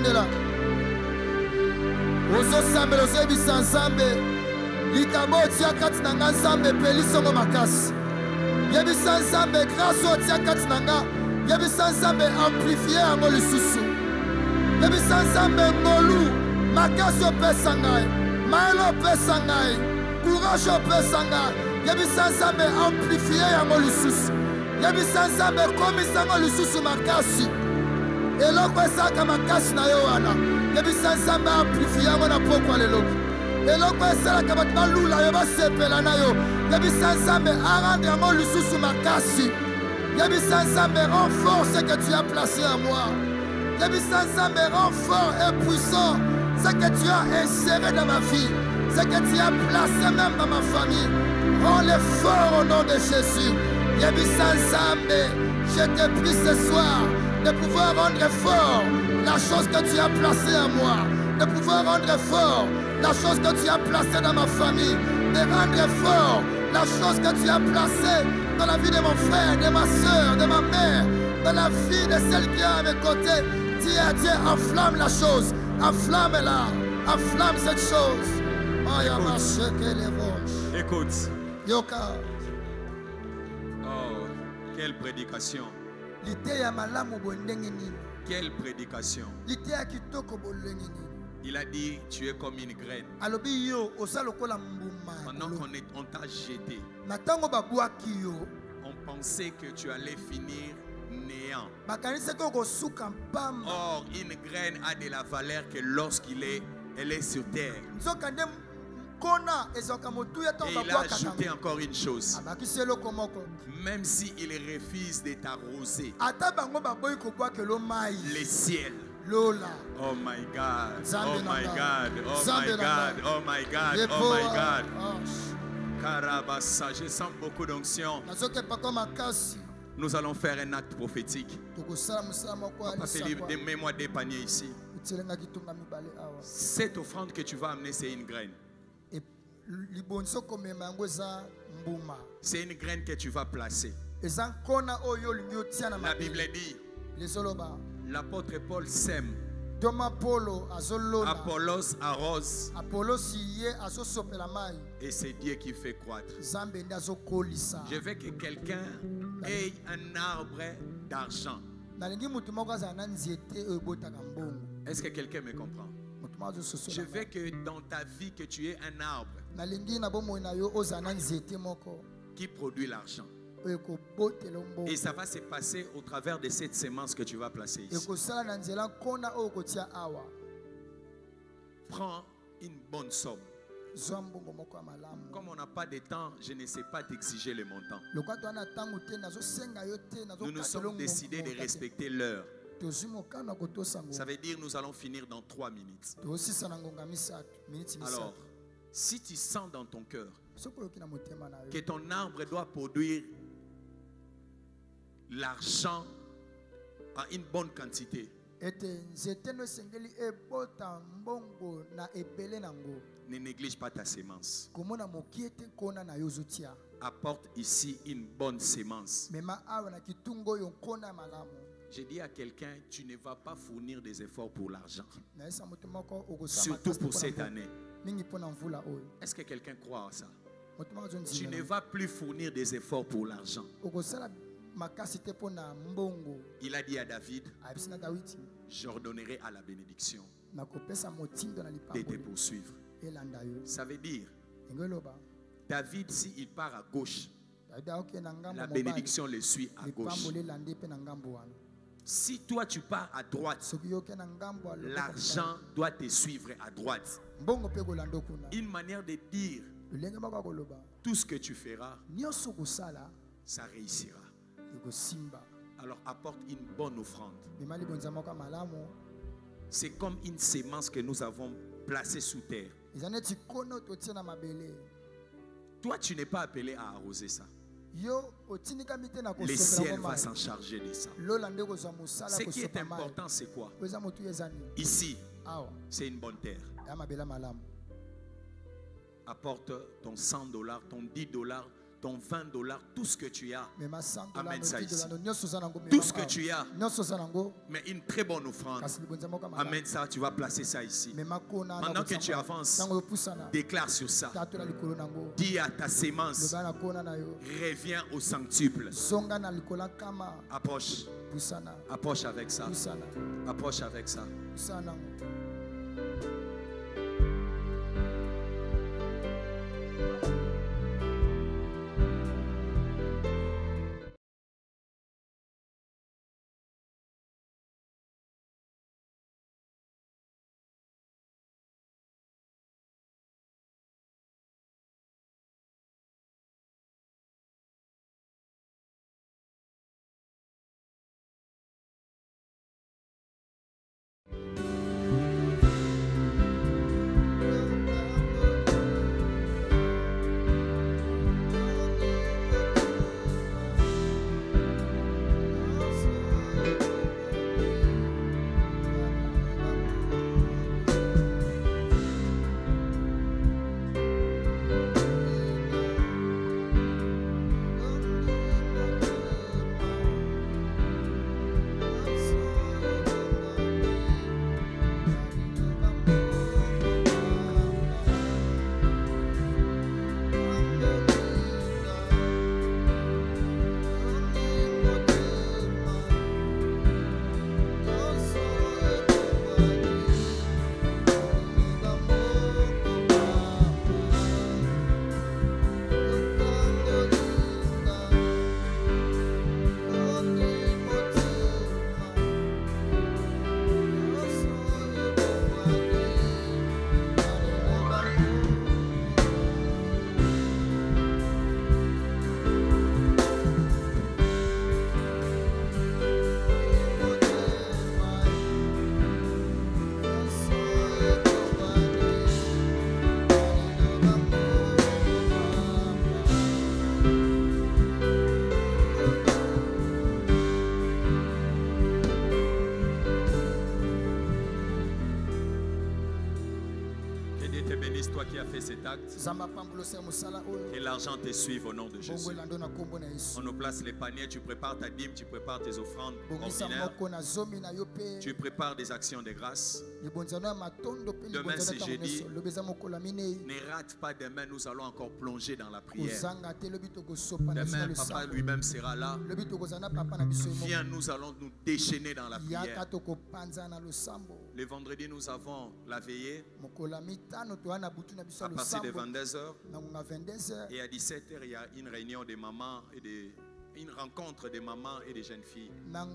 Likabo tia kati nanga nzambe pelisongo makasi. Yebisa nzambe grâce o tia kati nanga. Yebisa nzambe amplifier yango lisusu. Yebisa nzambe ngolu makasi opesa ngai. Maelo opesa ngai. Courage opesa ngai. Yebisa nzambe amplifier yango lisusu. Yebisa nzambe komisa yango lisusu makasi. Eloko esaka makasi na yo wana. Yebisa nzambe amplifier yango na pokwa lelo. Eloko esalaka bato balula yo basepela na yo. Yebisa nzambe arendre yango lisusu makasi. Yebisa nzambe renforce ce que tu as placé à moi. Yebisa nzambe renfort et puissant ce que tu as inséré dans ma vie, ce que tu as placé même dans ma famille. Rends-le fort au nom de Jésus. Yebisa nzambe, je te prie ce soir de pouvoir rendre fort la chose que tu as placée à moi, de pouvoir rendre fort la chose que tu as placée dans ma famille, de rendre fort la chose que tu as placée dans la vie de mon frère, de ma soeur, de ma mère, dans la vie de celle qui est à mes côtés. Dis à Dieu, enflamme la chose, enflamme-la, enflamme cette chose. Écoute. Écoute. Yoka. Oh, quelle prédication. Quelle prédication. Il a dit, tu es comme une graine. Pendant qu'on on t'a jeté, on pensait que tu allais finir néant. Or, une graine a de la valeur que lorsqu'il est, elle est sur terre. Et il a ajouté encore une chose. Même s'il refuse de t'arroser, les ciels. Oh my God, oh my God, oh my God, oh my God, oh my God. Karabassa, je sens beaucoup d'onction. Nous allons faire un acte prophétique. Mets-moi des paniers ici. Cette offrande que tu vas amener, c'est une graine. C'est une graine que tu vas placer. La Bible dit, l'apôtre Paul sème, Apollos arrose, et c'est Dieu qui fait croître. Je veux que quelqu'un ait un arbre d'argent. Est-ce que quelqu'un me comprend? Je veux que dans ta vie que tu aies un arbre qui produit l'argent. Et ça va se passer au travers de cette sémence que tu vas placer ici. Prends une bonne somme. Comme on n'a pas de temps, je ne sais pas t'exiger le montant. Nous nous sommes décidés de respecter l'heure. Ça veut dire nous allons finir dans trois minutes. Alors, si tu sens dans ton cœur que ton arbre doit produire l'argent en une bonne quantité, ne néglige pas ta sémence. Apporte ici une bonne sémence. Je dis à quelqu'un, tu ne vas pas fournir des efforts pour l'argent. Surtout pour cette année. Est-ce que quelqu'un croit à ça? Tu ne vas plus fournir des efforts pour l'argent. Il a dit à David, j'ordonnerai à la bénédiction de te poursuivre. Ça veut dire, David, s'il part à gauche, la bénédiction le suit à gauche. Si toi tu pars à droite, l'argent doit te suivre à droite. Une manière de dire, tout ce que tu feras, ça réussira. Alors apporte une bonne offrande. C'est comme une sémence que nous avons placée sous terre. Toi, tu n'es pas appelé à arroser ça. Le ciel va s'en charger de ça. Ce qui est important, c'est quoi? Ici, c'est une bonne terre. Apporte ton cent dollars, ton dix dollars, ton vingt dollars, tout ce que tu as. Amène ça ici. Tout ce que tu as. Mais une très bonne offrande. Amène ça, tu vas placer ça ici. Pendant que tu avances, déclare sur ça. Dis à ta sémence, reviens au centuple. Approche. Approche avec ça. Approche avec ça. Toi qui as fait cet acte, que l'argent te suive au nom de Jésus. On nous place les paniers, tu prépares ta dîme, tu prépares tes offrandes ordinaires, tu prépares des actions de grâce. Demain c'est jeudi, ne rate pas demain, nous allons encore plonger dans la prière. Demain papa lui-même sera là. Viens, nous allons nous déchaîner dans la prière. Le vendredi nous avons la veillée à partir de vingt-deux heures et à dix-sept heures il y a une réunion des mamans et des, une rencontre des mamans et des jeunes filles.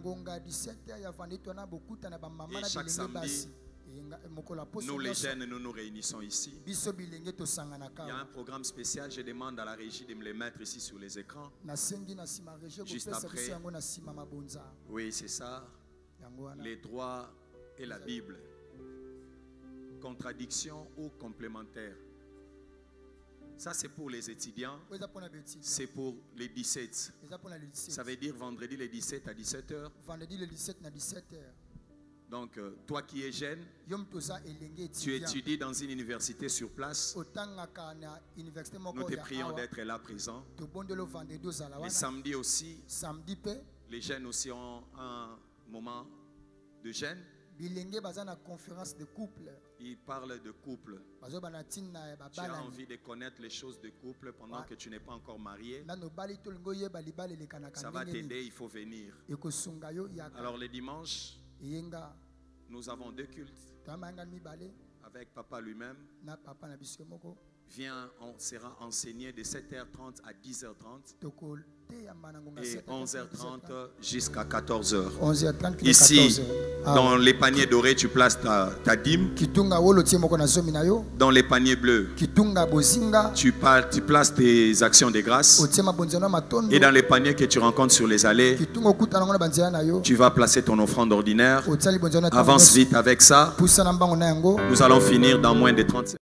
Et chaque samedi, nous les jeunes, nous nous réunissons ici. Il y a un programme spécial, je demande à la régie de me les mettre ici sur les écrans. Juste après, oui c'est ça, les droits et la Bible. Contradiction ou complémentaire. Ça c'est pour les étudiants. C'est pour les dix-sept. Ça veut dire vendredi les dix-sept à dix-sept heures. Vendredi le dix-sept à dix-sept heures. Donc euh, toi qui es jeune, tu étudies dans une université sur place. Nous te prions d'être là présent. Les samedis aussi, les jeunes aussi ont un moment de jeûne. Conférence de couple. Il parle de couple. Tu as envie de connaître les choses de couple pendant que tu n'es pas encore marié. Ça va t'aider, il faut venir. Alors les dimanches, nous avons deux cultes. Avec papa lui-même. Viens, on sera enseigné de sept heures trente à dix heures trente. Et onze heures trente jusqu'à quatorze heures. onze heures trente Ici, dans les paniers dorés, tu places ta, ta dîme. Dans les paniers bleus, tu, parles, tu places tes actions de grâce. Et dans les paniers que tu rencontres sur les allées, tu vas placer ton offrande ordinaire. Avance vite avec ça. Nous allons finir dans moins de trente secondes.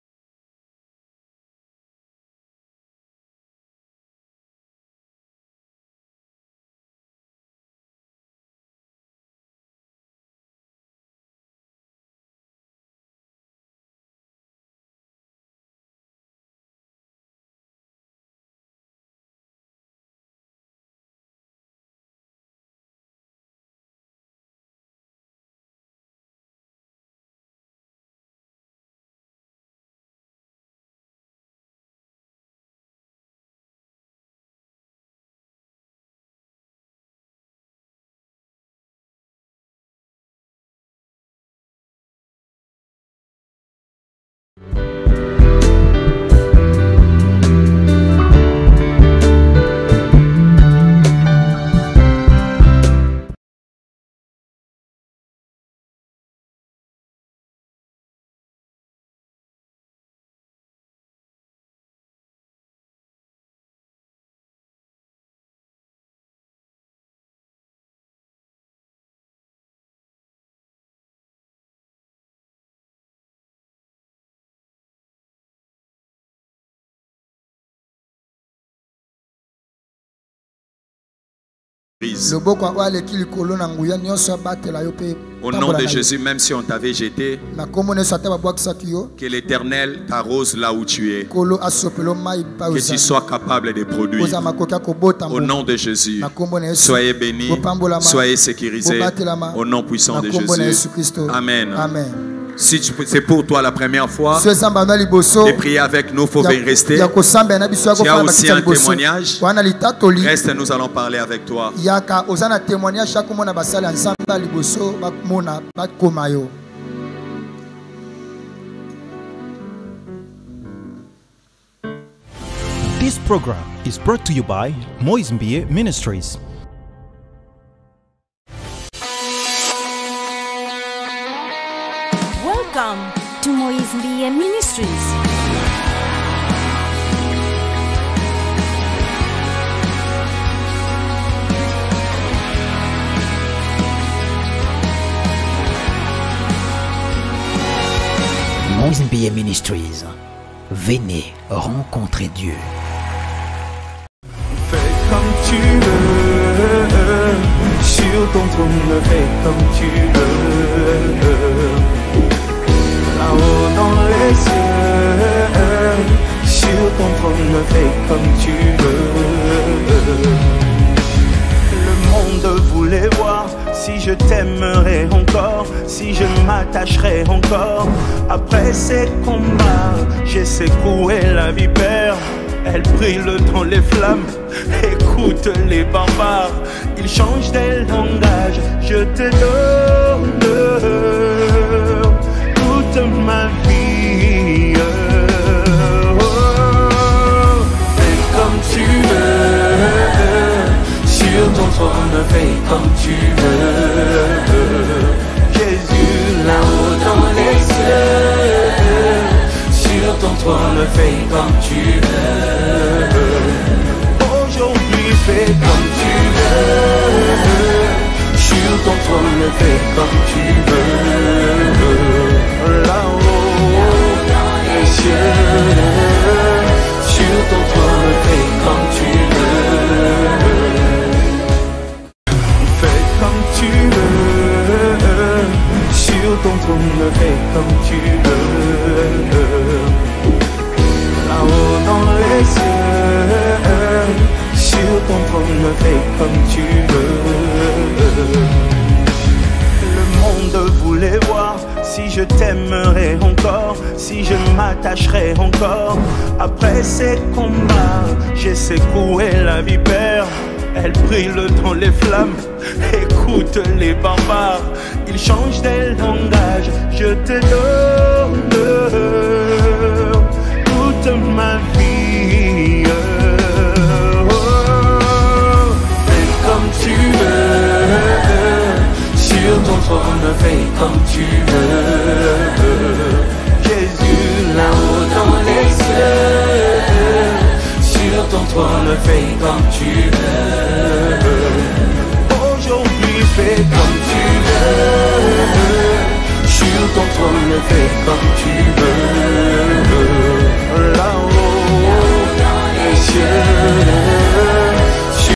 Au nom de Jésus, même si on t'avait jeté, que l'Éternel t'arrose là où tu es, que tu sois capable de produire. Au nom de Jésus, soyez bénis, soyez sécurisés, au nom puissant de Jésus. Amen. Si c'est pour toi la première fois de prier avec nous, il faut bien rester. Tu as aussi un témoignage. Reste, nous allons parler avec toi. This program is brought to you by Moise Mbie Ministries. Welcome to Moise Mbie Ministries. Moise Mbie Ministries. Venez rencontrer Dieu. Fais comme tu veux, sur ton trône, fais comme tu veux. Là-haut dans les cieux, sur ton trône, fais comme tu veux. Le monde voulait voir si je t'aimerais encore, si je m'attacherais encore. Après ces combats, j'ai secoué la vipère. Elle brille dans les flammes, écoute les barbares. Ils changent des langages, je te donne toute ma vie. Oh, fais comme tu veux, sur ton trône, fais comme tu veux. Jésus là-haut dans les cieux, sur ton trône, fais comme tu veux. Aujourd'hui, fais comme tu veux. Sur ton trône, fais comme tu veux. Là-haut dans les cieux, sur ton trône, fais comme tu veux. Fais comme tu veux. Sur ton trône, fais comme tu veux. Là-haut dans les cieux, sur ton trône, fais comme tu veux. Le monde voulait voir si je t'aimerais encore, si je m'attacherais encore. Après ces combats, j'ai secoué la vipère. Elle brille dans les flammes, écoute les barbares. Ils changent des langages, je te donne toute ma vie. Oh, tu veux.